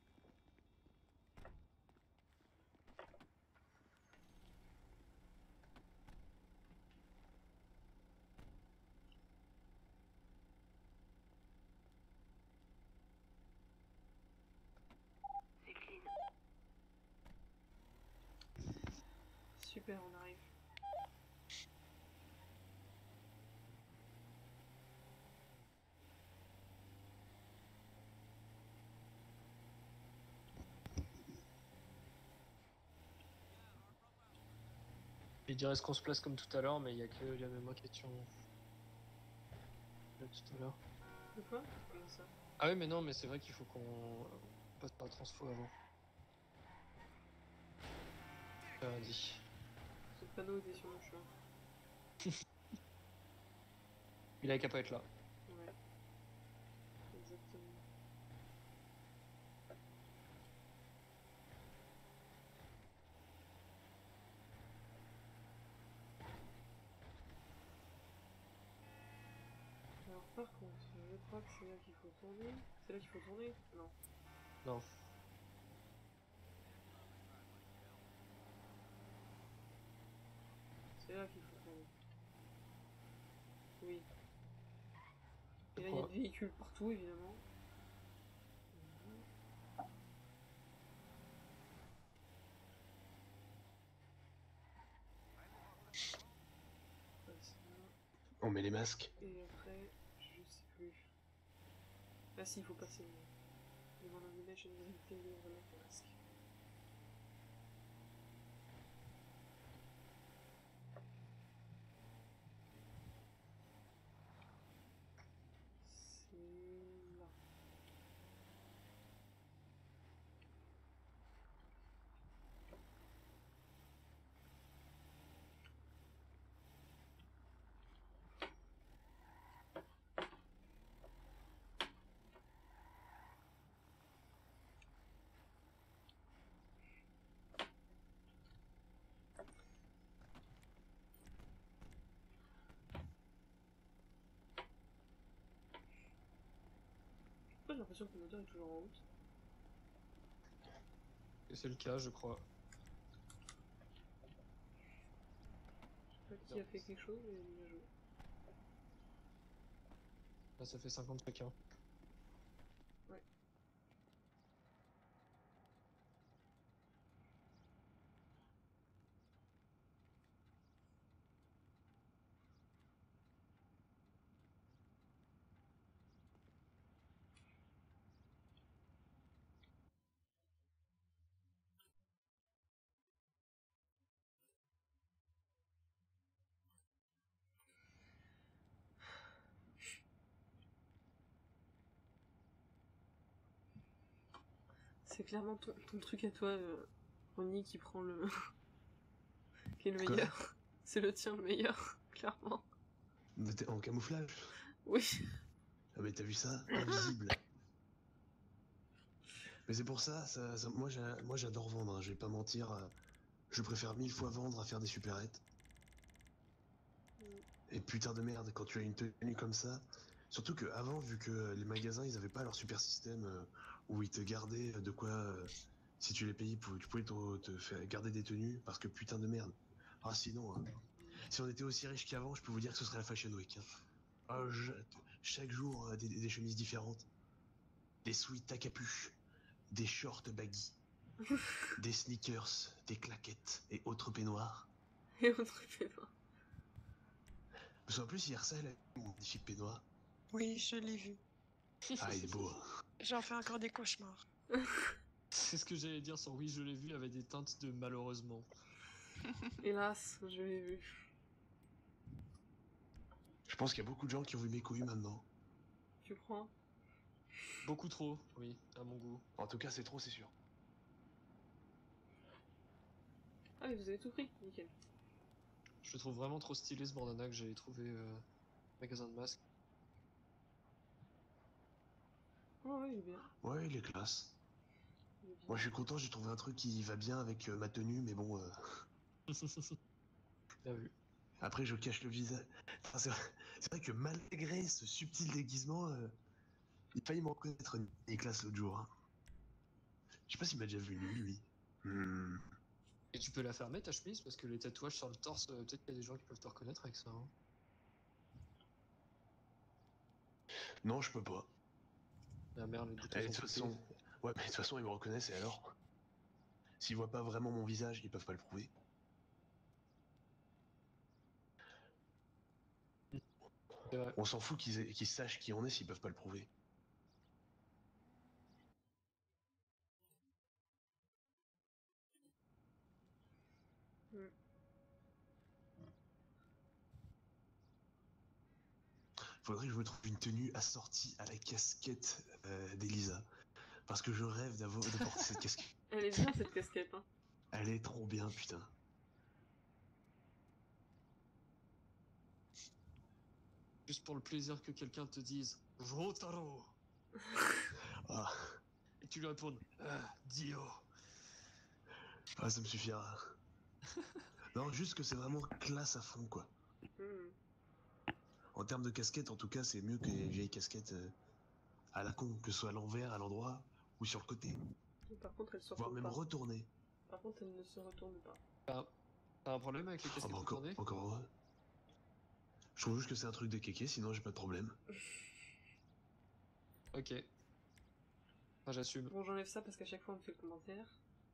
C'est clean. Super, on arrive. Il dirait qu'on se place comme tout à l'heure, mais il y a que il y a même moi question. là tout à l'heure. De quoi? Comment ça? Ah oui, mais non, mais c'est vrai qu'il faut qu'on passe par la transfo avant. J'ai dit. Ce panneau était sur mon chemin. Il a qu'à pas être là. Ouais. Exactement. Alors par contre, je crois que c'est là qu'il faut tourner. C'est là qu'il faut tourner? Non. Non. C'est là qu'il faut tourner. Oui. Et là il y a Pourquoi? des véhicules partout évidemment. On met les masques. Et après, je sais plus. Ah si, il faut passer devant la village et nous inviter les remettre le masque. C'est là. J'ai l'impression que le moteur est toujours en route. Et c'est le cas, je crois. Je sais pas qui a fait quelque chose, mais il a joué. Là, ça fait cinquante chacun. Ouais. C'est clairement ton, ton truc à toi, euh, Ronnie, qui prend le. qui est le Quoi? meilleur. C'est le tien le meilleur, clairement. Mais t'es en camouflage? Oui. Ah mais t'as vu ça? Invisible. Mais c'est pour ça, ça, ça- moi j'a- moi, j'adore vendre, hein, je vais pas mentir. euh, Je préfère mille fois vendre à faire des supérettes. Et putain de merde, quand tu as une tenue comme ça, surtout que avant, vu que les magasins ils avaient pas leur super système euh, où ils te gardaient de quoi, euh, si tu les payais, pou- tu pouvais te, te faire garder des tenues, parce que putain de merde. Ah sinon, hein, si on était aussi riche qu'avant, je peux vous dire que ce serait la Fashion Week. Hein. Ah, je- chaque jour, euh, des, des chemises différentes, des sweats à capuche, des shorts baggy, des sneakers, des claquettes et autres peignoirs. Et autre peignoir. Parce qu'en plus, hier, ça, elle a mon magnifique peignoir. Oui, je l'ai vu. Ah, il est beau. Hein. J'en fais encore des cauchemars. C'est ce que j'allais dire sur oui, je l'ai vu avec des teintes de malheureusement. Hélas, je l'ai vu. Je pense qu'il y a beaucoup de gens qui ont vu mes couilles maintenant. Tu crois? Beaucoup trop, oui, à mon goût. En tout cas, c'est trop, c'est sûr. Ah mais vous avez tout pris, nickel. Je le trouve vraiment trop stylé ce bandana que j'avais trouvé euh, magasin de masques. Oh ouais, il est bien. Ouais, il est classe. Il est bien. Moi, je suis content, j'ai trouvé un truc qui va bien avec euh, ma tenue, mais bon... Euh... Bien vu. Après, je cache le visage. Enfin, c'est vrai, c'est vrai que malgré ce subtil déguisement, euh, il faillit me reconnaître Nicolas l'autre jour. Hein. Je sais pas s'il m'a déjà vu nu, lui. Hmm. Et tu peux la fermer ta chemise parce que les tatouages sur le torse, euh, peut-être qu'il y a des gens qui peuvent te reconnaître avec ça. Hein. Non, je peux pas. Ah merde, les boutons Eh, de sont toute coupés. façon... Ouais, mais de toute façon, ils me reconnaissent, et alors? S'ils voient pas vraiment mon visage, ils peuvent pas le prouver. On s'en fout qu'ils aient- qu'ils sachent qui on est s'ils peuvent pas le prouver. faudrait que je me trouve une tenue assortie à la casquette euh, d'Elisa. Parce que je rêve d'avoir de porter cette casquette. Elle est bien cette casquette, hein. Elle est trop bien, putain. Juste pour le plaisir que quelqu'un te dise Jotaro Ah, et que tu lui répondes ah, Dio. ah, ça me suffira. Non, juste que c'est vraiment classe à fond, quoi. Hmm. En termes de casquette, en tout cas, c'est mieux que les vieilles casquettes euh, à la con, que ce soit à l'envers, à l'endroit ou sur le côté. Par contre, elle se Voire retourne même pas. retourner. Par contre, elle ne se retourne pas. T'as t'as un problème avec les Ah casquettes bah encore, retournées encore heureux. Je trouve juste que c'est un truc de kéké, sinon j'ai pas de problème. Ok. Enfin, j'assume. Bon, j'enlève ça parce qu'à chaque fois, on me fait le commentaire.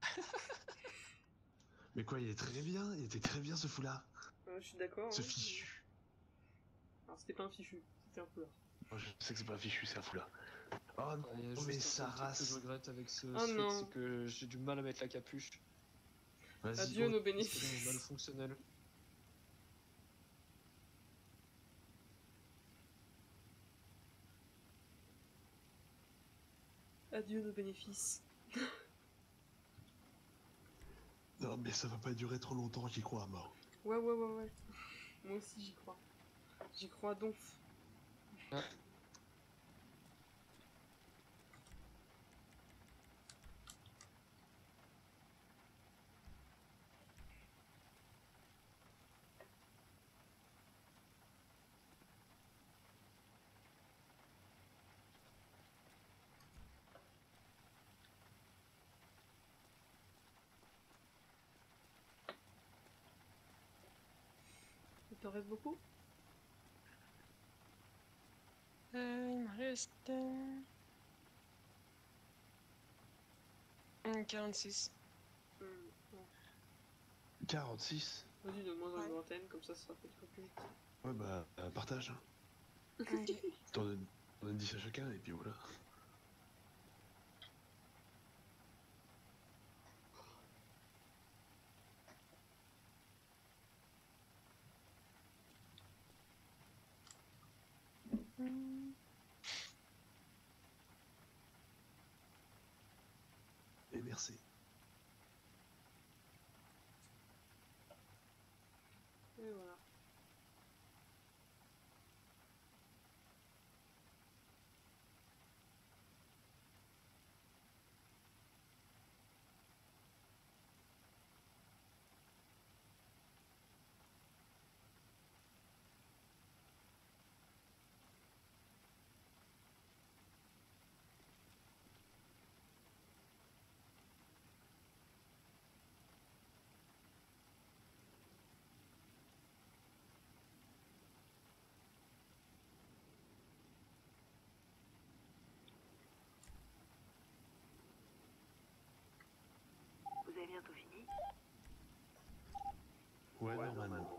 Mais quoi, il est très bien, il était très bien ce foulard. Euh, je suis d'accord. Ce hein. fichu. Alors, c'était pas un fichu, c'était un foulard. Oh, je sais que c'est pas un fichu, c'est un foulard. Oh non, Il y a oh, mais juste sa un seul truc que race. je regrette avec ce Oh sweat, non. c'est que j'ai du mal à mettre la capuche. Vas-y, Adieu oh, nos Parce que là, bénéfices. est mal fonctionnel. Adieu nos bénéfices. Non, mais ça va pas durer trop longtemps, j'y crois à mort. Ouais, ouais, ouais, ouais. Moi aussi, j'y crois. J'y crois donc. Ah. Il t'en reste beaucoup? Euh, il me reste... euh, hum, quarante-six. Hmm, ouais. quarante-six. Vas-y, donne-moi dans Ouais. une vingtaine, comme ça, ça sera peut-être plus vite. Ouais, bah, euh, partage. Hein. Ok. T'en donnes t'en donnes dix à chacun, et puis voilà. Hum, Et merci. Et voilà. Vous avez bientôt fini? Ouais, normalement.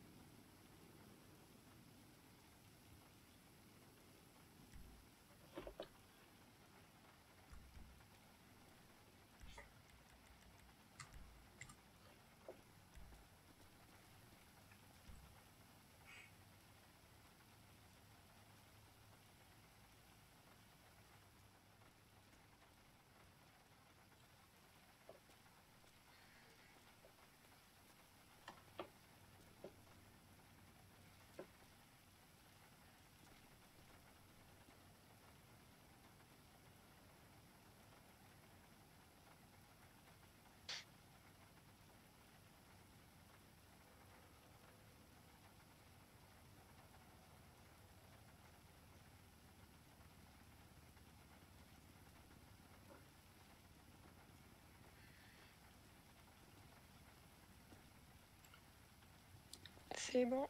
C'est bon.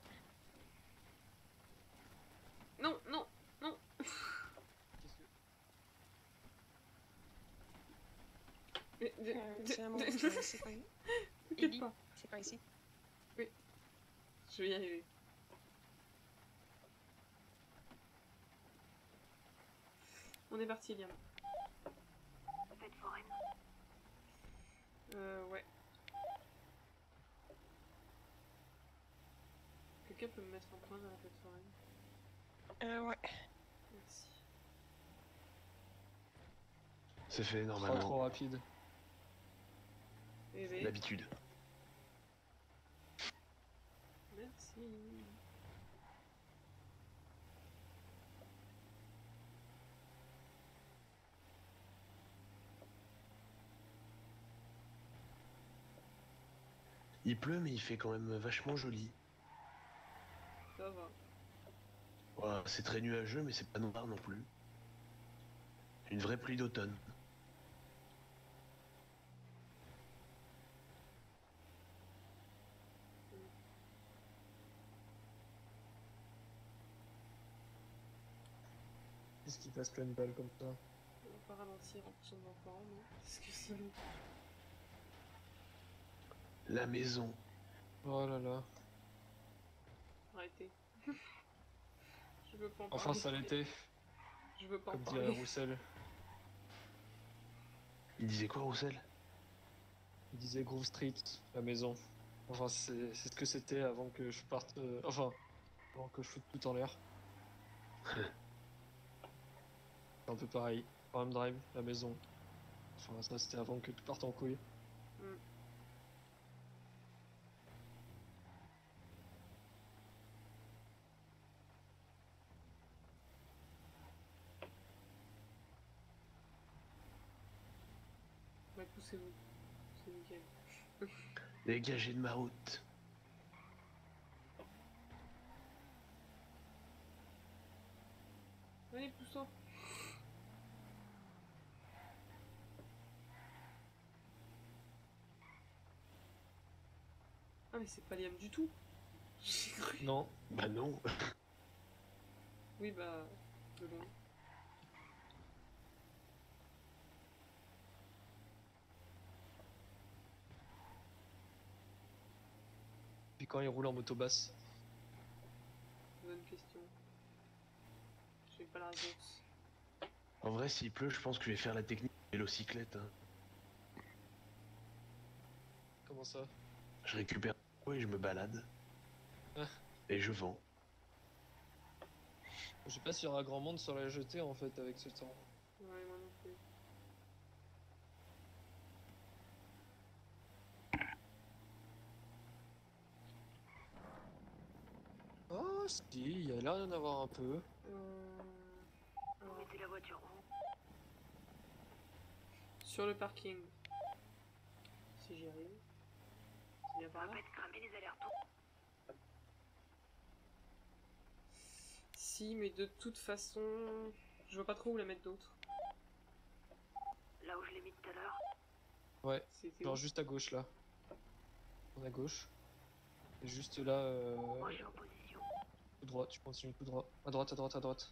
Non, non, non. Mais, de- Euh, de- c'est à moi, de- c'est c'est pas... T'inquiète Ellie, pas. c'est pas ici. Oui. Je vais y arriver. On est parti, Liam. Fête foraine. Euh, ouais. Quelqu'un peut me mettre un point dans la fête foraine? Euh, ouais. Merci. C'est fait Trop, normalement. trop rapide. Eh ben, L'habitude. merci. Il pleut, mais il fait quand même vachement joli. Ça va. Voilà, c'est très nuageux, mais c'est pas noir non plus. Une vraie pluie d'automne. Qu'est-ce qui passe plein de balles comme ça? On va pas ralentir en son enfant, non? Parce que sinon. La maison. Oh là là. Arrêtez. Je veux pas en Enfin, parler. ça l'était. Je veux pas Comme en dirait parler. Roussel. Il disait quoi, Roussel? Il disait Groove Street, la maison. Enfin, c'est c'est ce que c'était avant que je parte. euh, Enfin, avant que je foute tout en l'air. C'est un peu pareil. Farm Drive, la maison. Enfin, ça c'était avant que tout parte en couille. Hmm. Bah, poussez-vous. C'est nickel. Dégagez de ma route. Allez, pousse-toi. Ah, mais c'est pas Liam du tout. J'ai cru. Non. Bah non. Oui, bah. De loin. Puis quand il roule en moto basse. Bonne question. J'ai pas la réponse. En vrai, s'il pleut, je pense que je vais faire la technique de vélocyclette. Hein. Comment ça? Je récupère et je me balade. Ah. Et je vends. Je sais pas s'il y aura grand monde sur la jetée en fait avec ce temps. Ouais, moi non plus. Oh si, il y a l'air d'en avoir un peu. Euh... Vous mettez la voiture où? Sur le parking. Si j'y arrive. C'est bien Ça par va là. pas être cramé les allers-retours? Si, mais de toute façon. Je vois pas trop où la mettre d'autre. Là où je l'ai mis tout à l'heure? Ouais, C'était genre où? juste à gauche là. À gauche. Et juste là. Euh... Moi je suis en position. Tout droit, tu continues tout droit. À droite, à droite, à droite.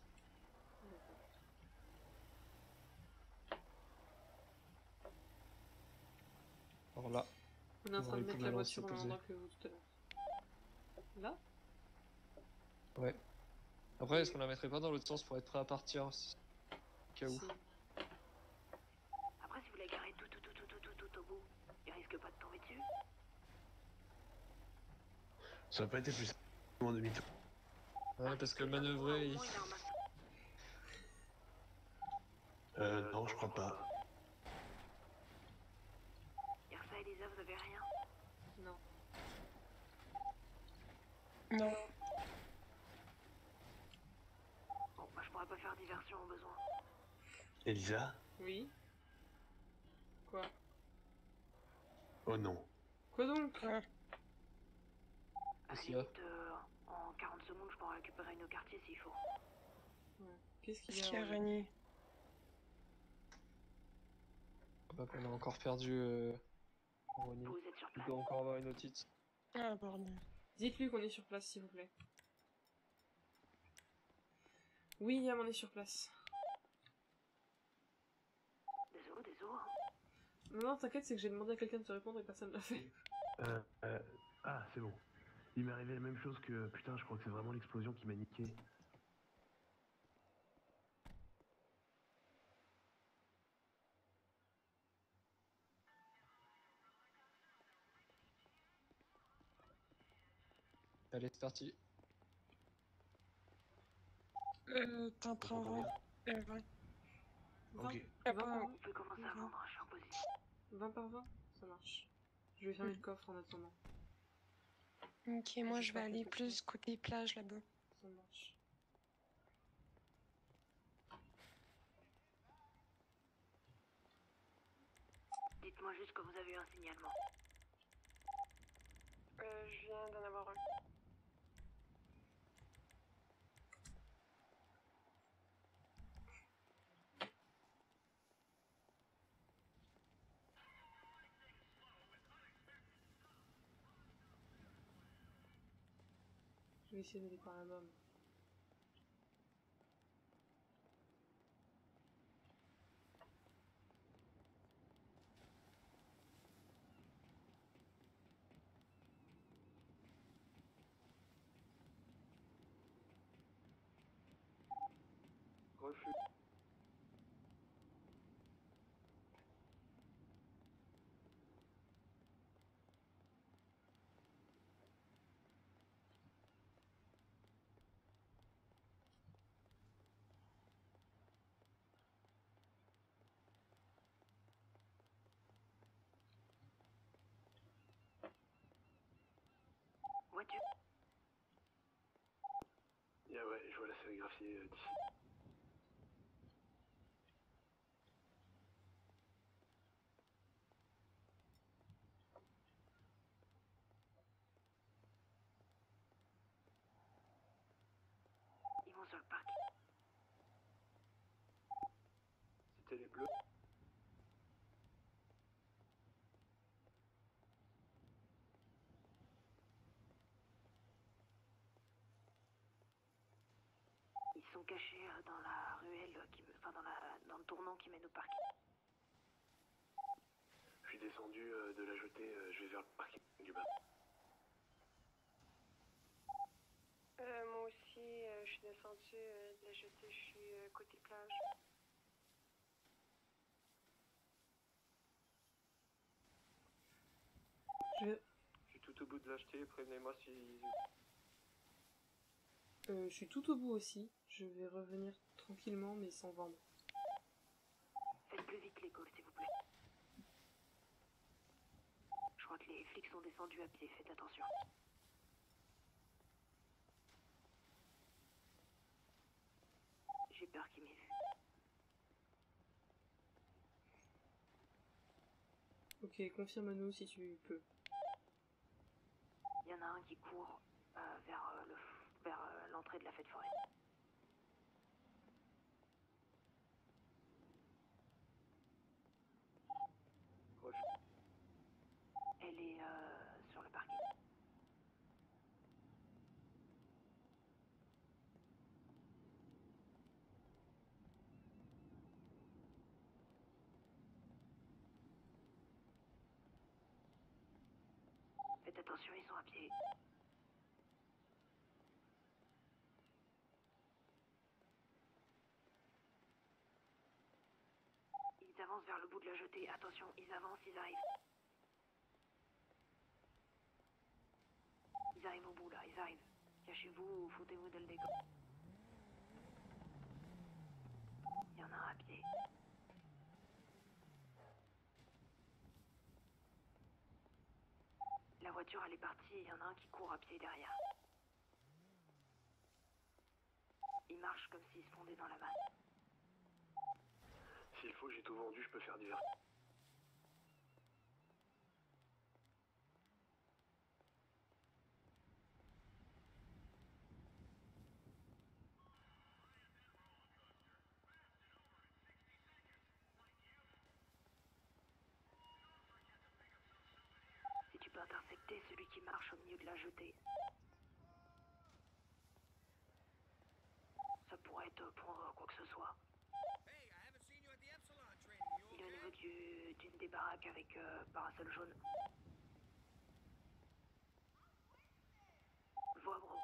Alors là. On est en train de Vous mettre pouvez la lancer, voiture au même poser. endroit que vous tout à l'heure. Là? Ouais. Après, est-ce qu'on la mettrait pas dans l'autre sens pour être prêt à partir si- au cas où? Si. Après, si vous la garez tout, tout, tout, tout, tout, tout, tout au bout, il risque pas de tomber dessus? Ça aurait pas été plus simple en demi-tour. Ouais, parce que manœuvrer. il- Euh, non, je crois pas. Yersa, Elisa, vous avez rien? Non. Non. Bon, bah je pourrais pas faire diversion au besoin. Elisa? Oui. Quoi? Oh non. Quoi donc? À la Qu'est-ce qu'il y a? limite, euh, en quarante secondes, je pourrais récupérer nos quartiers s'il faut. Ouais. Qu'est-ce qu'il Qu'est-ce y a? qu'il y a, en- Régnier? Ah bah, qu'on a encore perdu. Euh... Ronnie. Vous êtes sur Il place? doit encore avoir une otite. Ah, bordel. Dites-lui qu'on est sur place, s'il vous plaît. Oui, Yam, on est sur place. Désolé, désolé. Non, non, t'inquiète, c'est que j'ai demandé à quelqu'un de te répondre et personne l'a fait. Euh, euh, ah, c'est bon. Il m'est arrivé la même chose que... Putain, je crois que c'est vraiment l'explosion qui m'a niqué. Allez, c'est parti. Euh, t'en prends vingt. Euh, vingt. Ok. vingt par vingt. On peut commencer à vendre, je suis en position. vingt par vingt. Ça marche. Je vais fermer le coffre en attendant. Ok, moi je vais J'espère que aller c'est plus côté plage là-bas. Ça marche. Dites-moi juste que vous avez eu un signalement. Euh, je viens d'en avoir un. Je vais essayer d'aller par là-bas. mais- Refus. Voiture. Yeah, ouais, je vois la sérigraphie euh, d'ici. Ils vont sur le parc. C'était les bleus. Ils sont cachés euh, dans la ruelle, qui, me- enfin dans, la, dans le tournant qui mène au parc. Je suis descendu euh, de la jetée, euh, je vais vers le parking du bas. Euh, moi aussi, euh, je suis descendue euh, de la jetée, je suis euh, côté plage. Je vais... Je suis tout au bout de l'acheter, prévenez-moi si... Euh, je suis tout au bout aussi. Je vais revenir tranquillement mais sans vendre. Faites plus vite les calls, s'il vous plaît. Je crois que les flics sont descendus à pied, faites attention. J'ai peur qu'il m'ait vu. Ok, confirme-nous si tu peux. Il y en a un qui court euh, vers euh, le f- vers euh, l'entrée de la fête foraine. Refus. Elle est euh, sur le parking. Faites attention, ils sont à pied. Ils avancent vers le bout de la jetée. Attention, ils avancent, ils arrivent. Ils arrivent au bout là, ils arrivent. Cachez-vous ou foutez-vous de le décor. Il y en a un à pied. La voiture elle est partie et il y en a un qui court à pied derrière. Il marche comme s'il se fondait dans la masse. S'il faut, j'ai tout vendu, je peux faire divers. Si tu peux intercepter celui qui marche au milieu de la jetée. Ça pourrait être pour euh, quoi que ce soit. Il est au niveau du- d'une des baraques avec euh, parasol jaune. Vois, bro.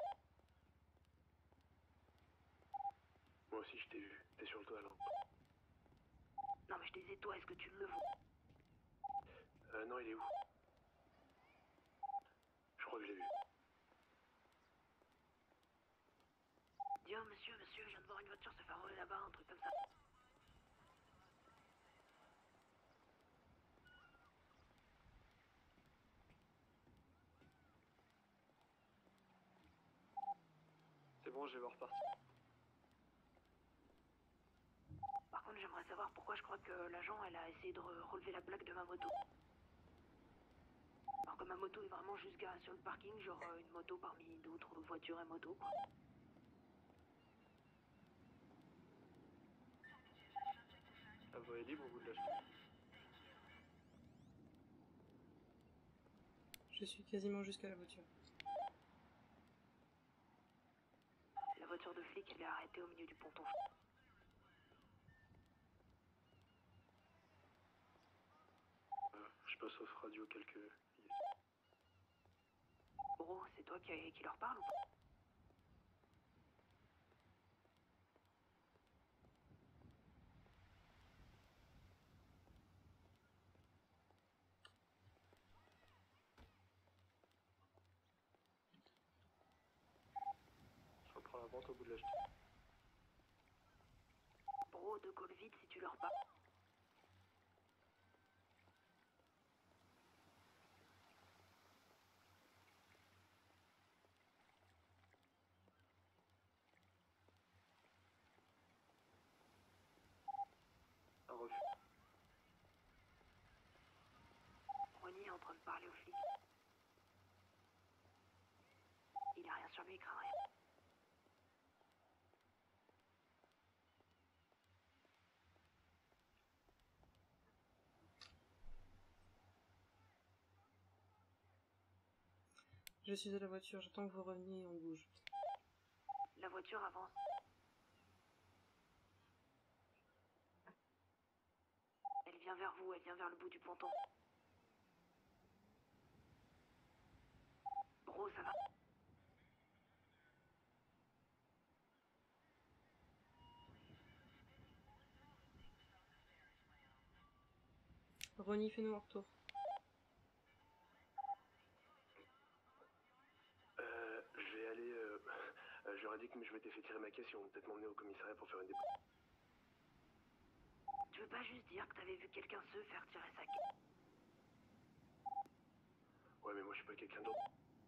Moi aussi, je t'ai vu. T'es sur le toit, là. Non, mais je disais, toi, est-ce que tu le vois? Euh, non, il est où? Je crois que je l'ai vu. Dis, oh, monsieur, monsieur, je viens de voir une voiture se faire voler là-bas, un truc comme ça. C'est bon, je vais voir repartir. Par contre, j'aimerais savoir pourquoi je crois que l'agent, elle a essayé de re- relever la plaque de ma moto. Alors que ma moto est vraiment juste garée sur le parking, genre euh, une moto parmi d'autres voitures et motos, quoi. La voie est libre, vous de l'acheter. Je suis quasiment jusqu'à la voiture. La voiture de flic, elle est arrêtée au milieu du ponton. Euh, je passe off radio quelques... Bro, c'est toi qui, qui leur parle ou pas? Je reprends la vente au bout de l'acheter. Bro, de call vite si tu leur parles. Un refus. Ronnie est en train de parler aux flics. Il a rien sur lui, il craint rien. Je suis à la voiture, j'attends que vous reveniez et on bouge. La voiture avance. Elle vient vers vous, elle vient vers le bout du ponton. Bro, ça va? Ronnie, fais-nous un retour. Euh, je vais aller... Euh, euh, je leur ai dit que je m'étais fait tirer ma caisse, ils vont peut-être m'emmener au commissariat pour faire une dépôt. Tu veux pas juste dire que t'avais vu quelqu'un se faire tirer sa caisse? Ouais, mais moi je suis pas quelqu'un d'autre.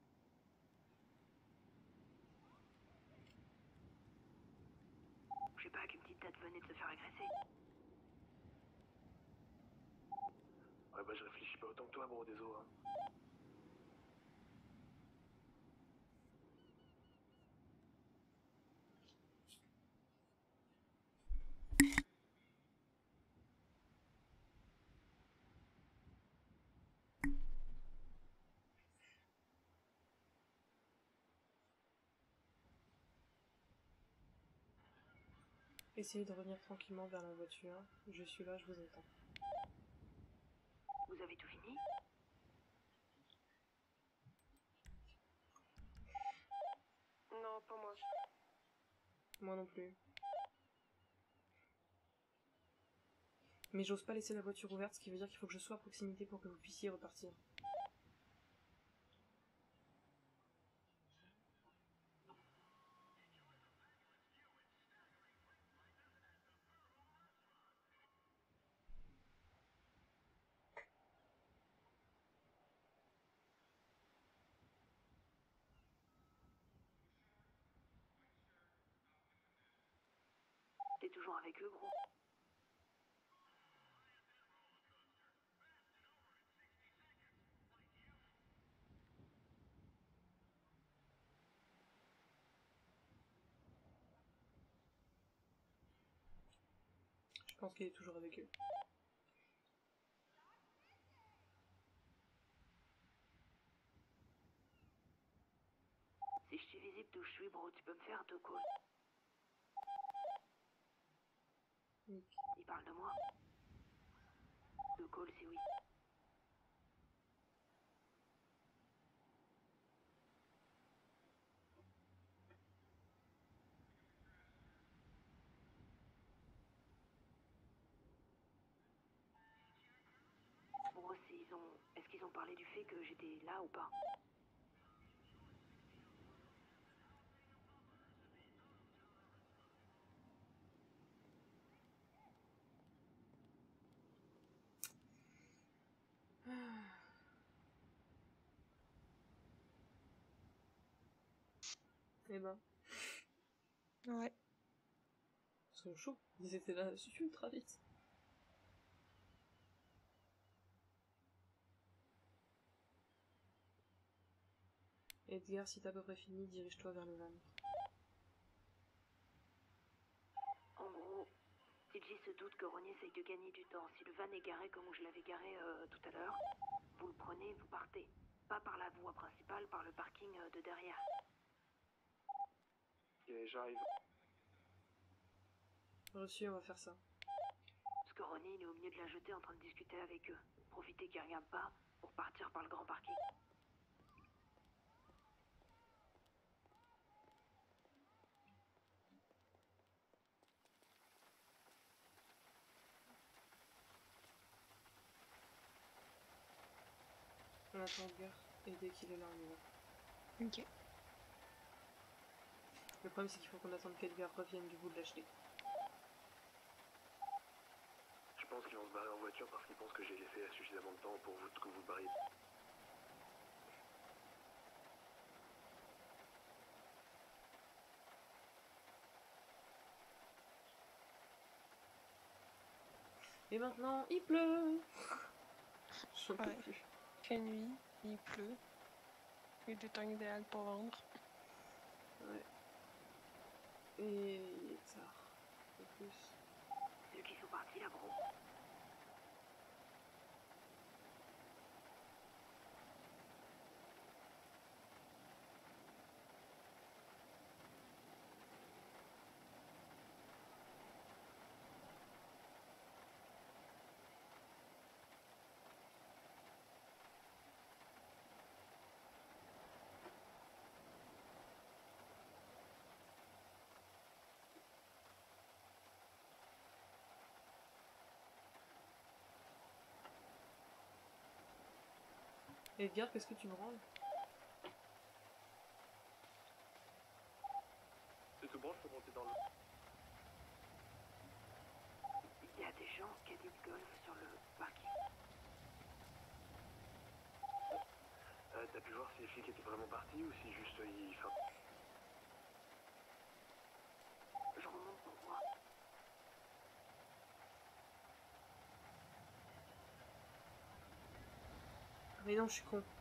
Je sais pas, qu'une petite tête venait de se faire agresser. Ouais, bah je réfléchis pas autant que toi, bro, désolé. Hein. Essayez de revenir tranquillement vers la voiture. Je suis là, je vous attends. Vous avez tout fini? Non, pas moi. Moi non plus. Mais j'ose pas laisser la voiture ouverte, ce qui veut dire qu'il faut que je sois à proximité pour que vous puissiez repartir. T'es toujours avec eux, gros? Je pense qu'il est toujours avec eux. Si je suis visible d'où je suis, bro, tu peux me faire deux calls. Nick. Il parle de moi? Deux calls, c'est oui. Bro, s'ils ont... Est-ce qu'ils ont parlé du fait que j'étais là ou pas? Eh ben. Ouais. Ils sont chauds. Ils étaient là ultra vite. Edgar, si t'as à peu près fini, dirige-toi vers le van. En gros, T J se doute que Ronnie essaye de gagner du temps. Si le van est garé comme je l'avais garé euh, tout à l'heure, vous le prenez, vous partez. Pas par la voie principale, par le parking euh, de derrière. Ok, j'arrive. Reçu, on va faire ça. Parce que Ronnie, il est au milieu de la jetée en train de discuter avec eux. Profitez qu'ils regardent pas pour partir par le grand parking. On attend Edgar, et dès qu'il est là, on y va. Ok. Le problème, c'est qu'il faut qu'on attende qu'Edgar revienne du bout de la jetée. Je pense qu'ils vont se barrer en voiture parce qu'ils pensent que j'ai laissé suffisamment de temps pour vous que vous barriez. Et maintenant, il pleut. Je peux Ouais. plus. Il fait nuit, il pleut. Il est du temps idéal pour vendre. Ouais. Et il est tard. En plus. Ceux qui sont partis là, gros. Edgar, qu'est-ce que tu me rends? C'est tout bon, je peux monter dans le... Il y a des gens qui disent golf sur le parking. Euh, T'as pu voir si les flics étaient vraiment partis ou si juste euh, ils... Enfin... Je remonte pour voir. Mais non, je suis con.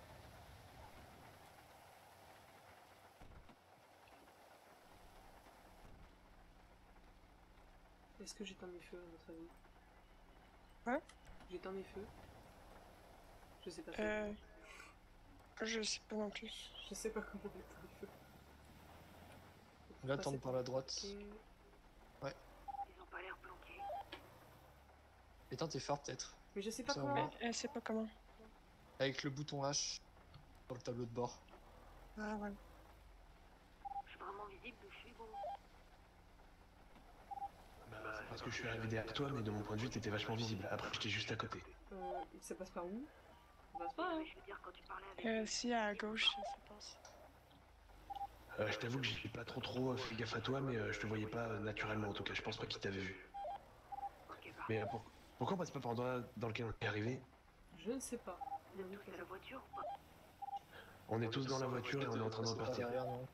Est-ce que j'éteins mes feux à votre avis? Hein? J'éteins mes feux? Je sais pas faire. Euh... Je sais pas non plus. Je sais pas comment éteindre les feux. Là, tente par la droite. Ouais. Ils ont pas l'air planqués. Éteins tes phares peut-être. Mais je sais pas Ça, comment. ouais. Elle sait pas comment. Avec le bouton H sur le tableau de bord. Ah ouais. Je suis vraiment visible d'où je suis, bon. Bah, parce que je suis arrivé derrière toi, mais de mon point de vue, t'étais vachement visible. Après, j'étais juste à côté. Euh, ça passe par où? Ça passe pas, hein? Je veux dire, quand tu parlais avec Euh, si, à gauche, ça passe. Euh, je t'avoue que j'ai pas trop trop euh, fait gaffe à toi, mais euh, je te voyais pas euh, naturellement en tout cas. Je pense pas qu'il t'avait vu. Mais euh, pour- pourquoi on passe pas par l'endroit dans lequel on est arrivé? Je ne sais pas. Vous êtes tous à la voiture ou pas? On est tous dans la voiture et on est en train de C'est pas repartir. derrière, non.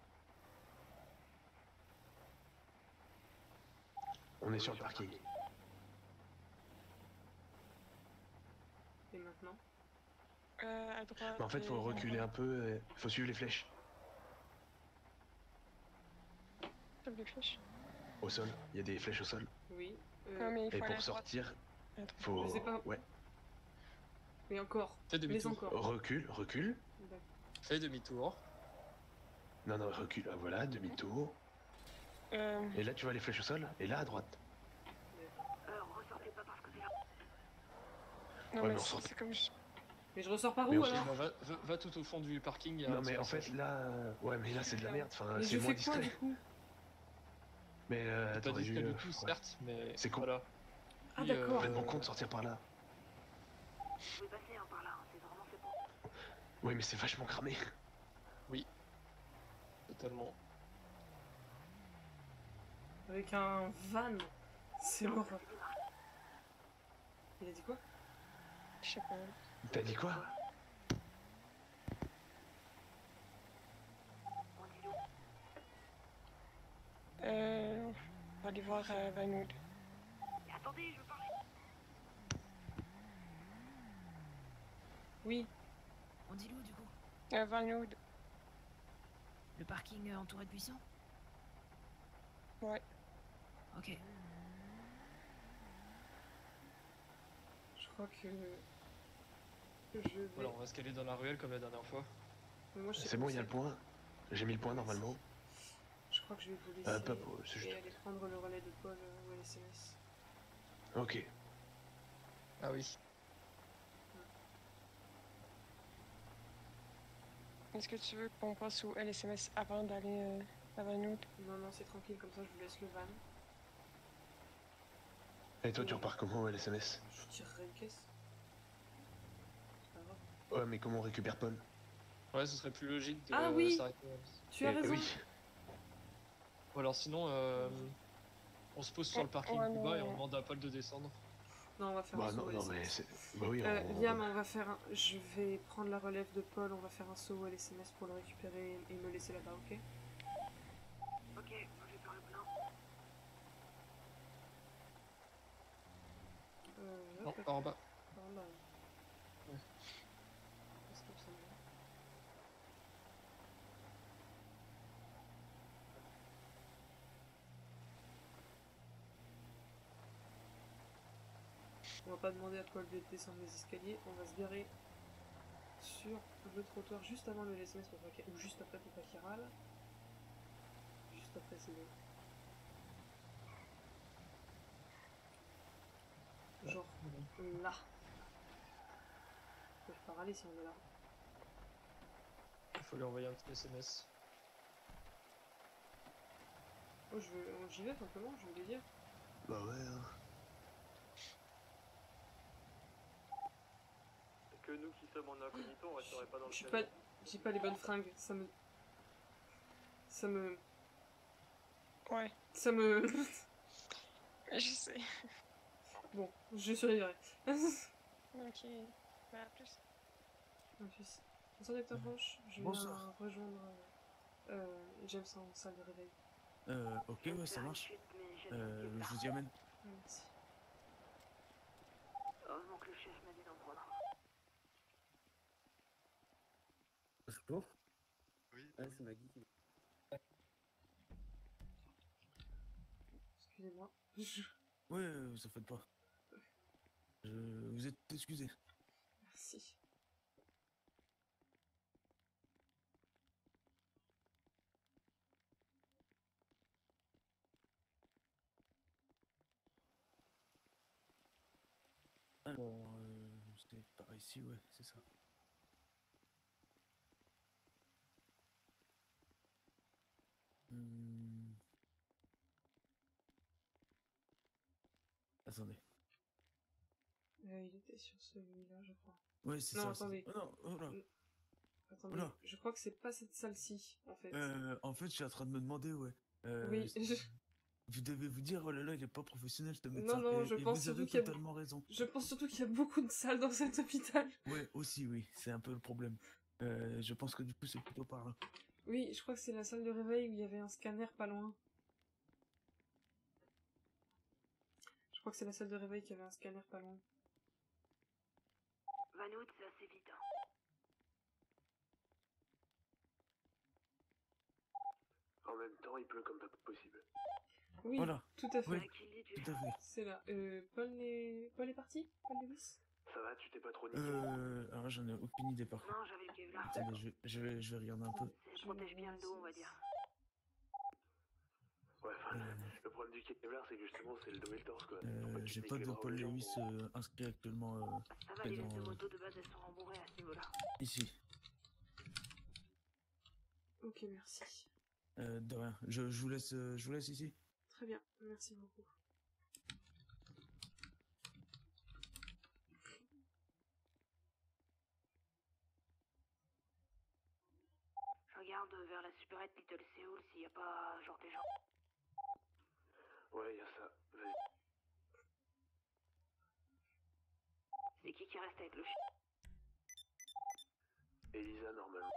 On est sur le parking. Et maintenant? Euh, à droite. Mais en fait, et- faut reculer un peu, euh, faut suivre les flèches. Top de flèche. Au sol, il y a des flèches au sol. Oui. Ah, Euh... mais il faut Et aller à pour droite. sortir, Attends. faut... Je sais pas. Ouais. Mais encore. Fais Mais demi-tour. encore. Recule, recule. Fais demi-tour. Non, non, recule. Ah, voilà, demi-tour. Euh... Et là, tu vois les flèches au sol. Et là, à droite. Euh, ressortez pas parce que c'est là. Non, Ouais, mais mais on c'est sort- c'est comme je... Mais je ressors par Mais où on alors? Bah, va, va- va tout au fond du parking. il y a Non, un mais en petit fait, là... euh, Ouais, mais là, c'est de la merde. Enfin, Mais c'est je moins fais quoi discret. du coup? Mais euh, T'as t'aurais dit dû... pas euh, du tout, ouais. certes, mais C'est con. voilà. Ah, Puis, d'accord. euh, Complètement con de sortir par là. Vous pouvez passer hein, par là, hein, c'est vraiment fait pour. Oui, mais c'est vachement cramé. Oui. Totalement. Avec un van. C'est horrible. Il a dit quoi? Je sais pas. T'as dit quoi? aller voir euh, Vanoud. Attendez, je veux parler. Oui. On dit où du coup? Euh, Vanoud. Le parking euh, entouré de buissons? Ouais. Ok. Je crois que... que je vais... Voilà, on va se caler dans la ruelle comme la dernière fois. Mais moi, je sais C'est pas bon, où il y a le point. J'ai mis le point normalement. Je crois que je vais vous laisser Euh, pas pour- c'est et juste- aller prendre le relais de Paul euh, ou L S M S. Ok. Ah oui. Est-ce que tu veux qu'on passe au L S M S avant d'aller euh, à Vanoud? Non, non, c'est tranquille, comme ça je vous laisse le van. Et toi, tu repars comment, L S M S? Je vous tirerai une caisse. C'est pas grave. Ouais, mais comment on récupère Paul? Ouais, ce serait plus logique de Ah oui, s'arrêter. tu as Eh raison. oui. Ou alors sinon, euh, on se pose sur le parking Ouais, plus non, bas et on ouais. demande à Paul de descendre. Non, on va faire Bah un saut non, au non, L S M S. mais c'est... Bah oui, Euh, on... Liam, on va faire un... Je vais prendre la relève de Paul, on va faire un saut au L S M S pour le récupérer et me laisser là-bas, ok? Ok, je vais faire le plein. Euh... Non, hop, hop. par en bas. Par en bas, oui. Ouais. Parce que ça me- On va pas demander à Paul de descendre les escaliers, on va se garer sur le trottoir juste avant le L S M S pour pas qu'il- ou juste après pour pas qu'il râle. Juste après c'est bon. Genre là. Ils peuvent pas râler si on est là. Il faut lui envoyer un petit S M S. Oh, je veux... oh, j'y vais simplement, je veux lui dire. Bah ouais, hein. Que nous qui sommes en incognito, on resterait pas dans le J'ai camion. pas... J'ai pas les bonnes fringues, ça me... Ça me... Ouais. Ça me... Je sais. Bon, je survivrai. Ok. Bah, à plus. En plus. Bonsoir Docteur Roche, je viens Bonsoir. rejoindre euh, James en salle de réveil. Euh, ok, ouais, ça marche. Euh, je vous y amène. Merci. Heureusement que le chef m'a dit d'en prendre. Bonjour. Oui. Ah, c'est Maggie qui... Excusez-moi. Ouais, euh, ça fait pas. Je... Vous êtes excusé. Merci. Alors, euh, c'est par ici, ouais, c'est ça. Hmm. Attendez. Euh, il était sur celui-là, je crois. Ouais, c'est non, ça. c'est attendez. ça. Oh non, oh là. N- Attendez, Oula. je crois que c'est pas cette salle-ci, en fait. Euh, en fait, je suis en train de me demander, ouais. Euh, Oui, je- Vous devez vous dire, oh là là, il est pas professionnel ce médecin. Non, non, et, je et pense vous surtout avez qu'il y a... totalement raison. Je pense surtout qu'il y a beaucoup de salles dans cet hôpital. Ouais, aussi, oui, c'est un peu le problème. Euh, je pense que du coup, c'est plutôt par là. Oui, je crois que c'est la salle de réveil où il y avait un scanner pas loin. Je crois que c'est la salle de réveil qui avait un scanner pas loin. Vanoud, c'est assez vite. Hein. En même temps, il pleut comme pas possible. Oui, Voilà. tout à fait. Oui, tout à fait. C'est là. Euh, Paul est... Paul est parti Paul Lewis? Ça va, tu t'es pas trop niqué? Euh, alors j'en ai aucune idée par contre. Non, j'avais le Kevlar. Attendez, je vais, je vais, je vais regarder un peu. Ça protège bien le dos, on va dire. Ouais, enfin, Euh, le problème du Kevlar, c'est que justement, c'est le dos et le torse, quoi. Euh, j'ai pas de Paul Lewis euh, inscrit actuellement euh, Ça va, les dans, vestes de euh, moto de base, elles sont rembourrées à ce niveau-là. ici. Ok, merci. Euh, de rien. Je, je vous laisse, euh, je vous laisse ici. Très bien, merci beaucoup. Je regarde vers la supérette Little Seoul s'il n'y a pas genre des gens. Ouais, y a ça. Vas-y. C'est qui qui reste avec le chien? Elisa, normalement.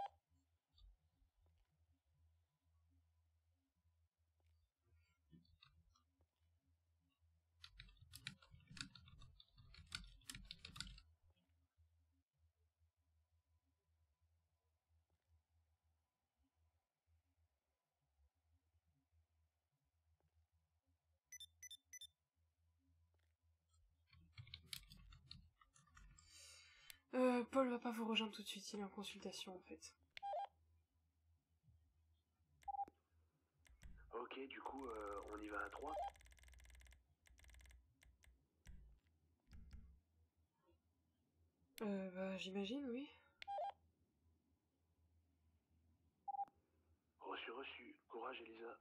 Euh, Paul va pas vous rejoindre tout de suite, il est en consultation en fait. Ok, du coup, euh, on y va à trois. Euh, bah j'imagine, oui. Reçu, reçu. Courage, Elisa.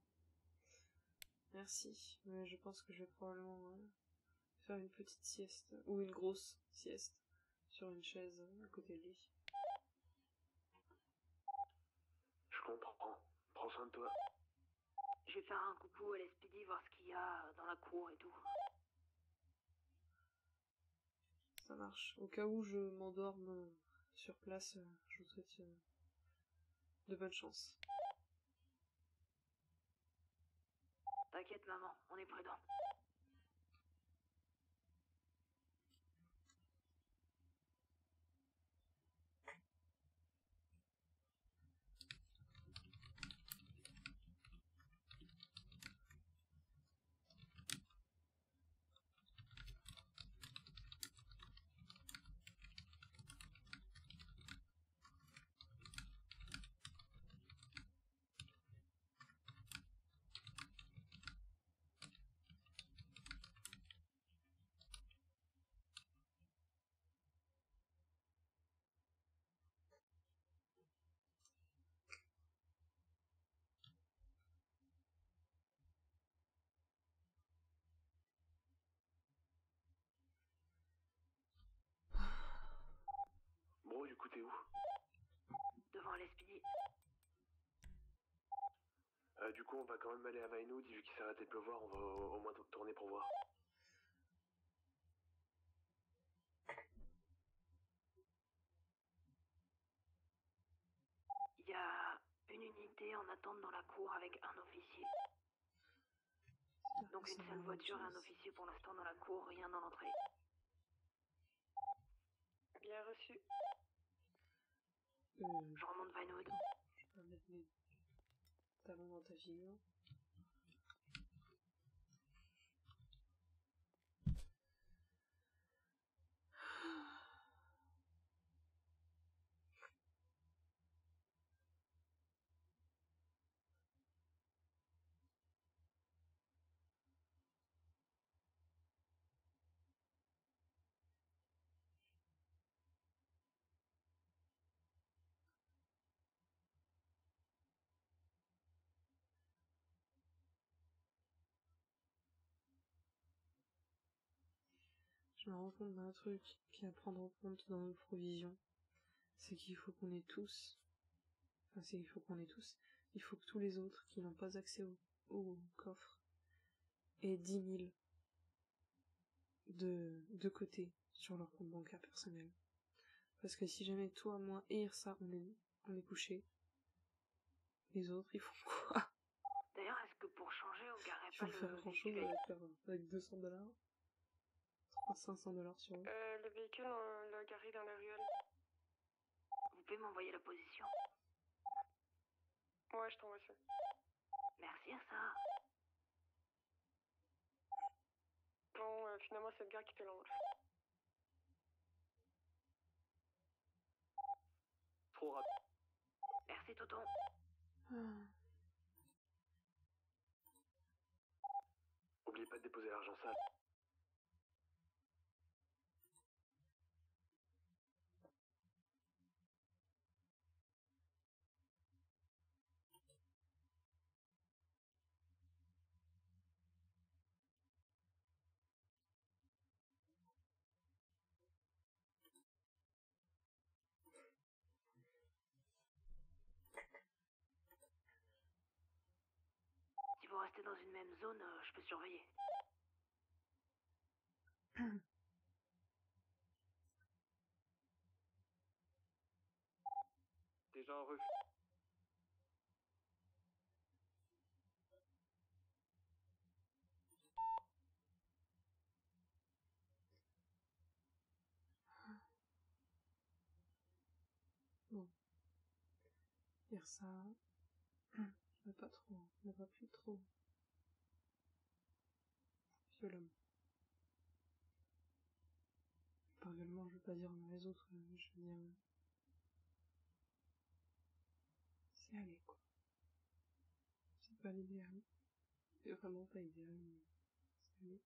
Merci, mais je pense que je vais probablement euh, faire une petite sieste, ou une grosse sieste, sur une chaise euh, à côté de lui. Je comprends. Prends soin de toi. Je vais faire un coucou à l'S P D, voir ce qu'il y a dans la cour et tout. Ça marche. Au cas où je m'endorme euh, sur place, euh, je vous souhaite euh, de bonnes chances. T'inquiète maman, on est prudent. Bro, du coup, t'es où? Devant l'S P D. Euh, du coup, on va quand même aller à Vinewood, vu qu'il s'est arrêté de pleuvoir, on va au, au moins tourner pour voir. Il y a une unité en attente dans la cour avec un officier. Donc une seule voiture et un officier pour l'instant dans la cour, rien dans l'entrée. Bien reçu. Euh, Je remonte Vinewood. je vais mettre mes talons dans ta figure. Je me rends compte d'un truc qui est à prendre en compte dans nos provisions. C'est qu'il faut qu'on ait tous, enfin c'est qu'il faut qu'on ait tous, il faut que tous les autres qui n'ont pas accès au, au coffre aient dix mille de, de côté sur leur compte bancaire personnel. Parce que si jamais toi, moi et Irsa on est, on est couchés, les autres ils font quoi? D'ailleurs, est-ce que pour changer, on garerait Ils pas vont le faire grand chose véhicule avec, leur- avec deux cents dollars, cinq cents dollars sur eux. Euh, le véhicule, on l'a garé dans la ruelle. Vous pouvez m'envoyer la position? Ouais, je t'envoie ça. Merci à ça. Bon, euh, finalement, c'est le gars qui te l'envoie. Trop rapide. Merci Tonton. Ah. Oubliez pas de déposer l'argent sale. Si vous restez dans une même zone, euh, je peux surveiller. Déjà en refus. Bon. Dire ça, mais pas trop, ne va plus trop. Violemment. Par gueulement, je veux pas dire dans les autres, euh, je veux dire... euh, C'est aller, quoi. C'est pas l'idéal. C'est vraiment pas idéal, mais c'est aller.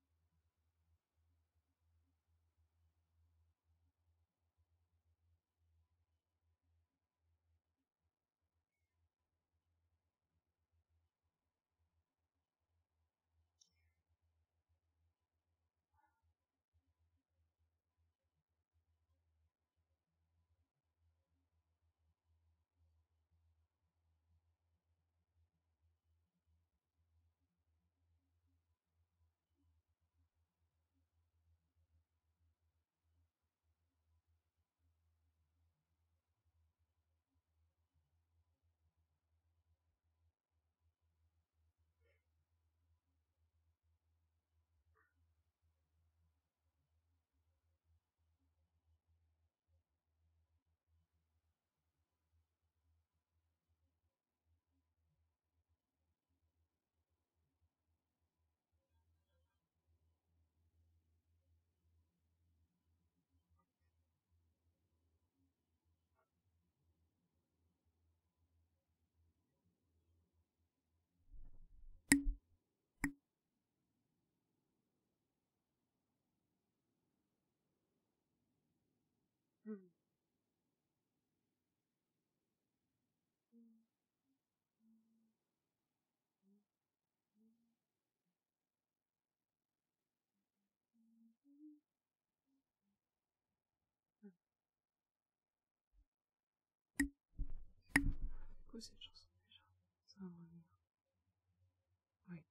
Hmm. C'est quoi cette chanson déjà? Ça va me revenir. Oui.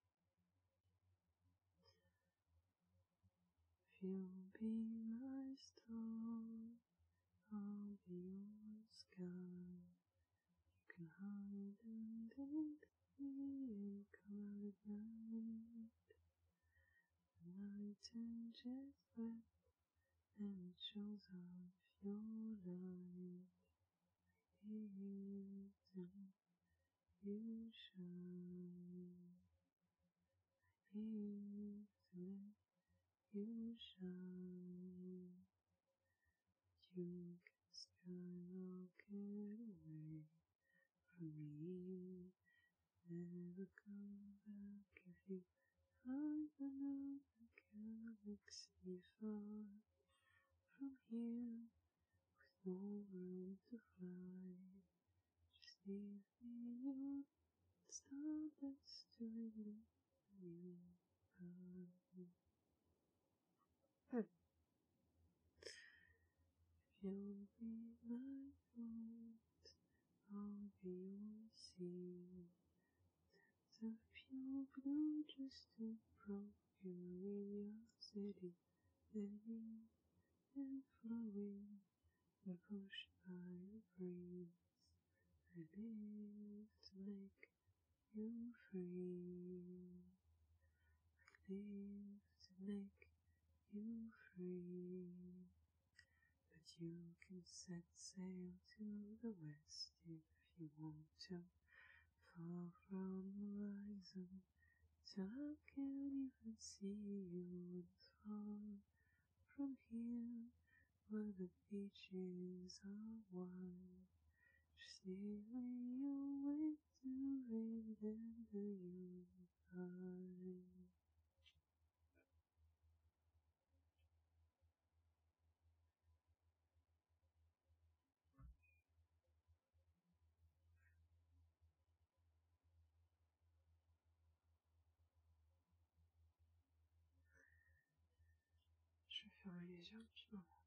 If you'll be my star, I'll be your sky. You can hide underneath me and come out at night. The night changes wet and it shows off your light. It isn't you shine. It isn't you shine. You can skyrocket away from me. Never come back if you find another galaxy far from here with no room to fly. Just leave me your stardust to leave you by. If you'll be my boat, I'll be your sea. That's a pure blue just to curiosity, living and flowing, but pushed by the breeze. I live to make you free. I live to make you free. But you can set sail to the west if you want to, far from the horizon, till I can't even see you. And far from here, where the beaches are wide, just leave me away to remember you by. Je vais fermer les yeux un petit moment.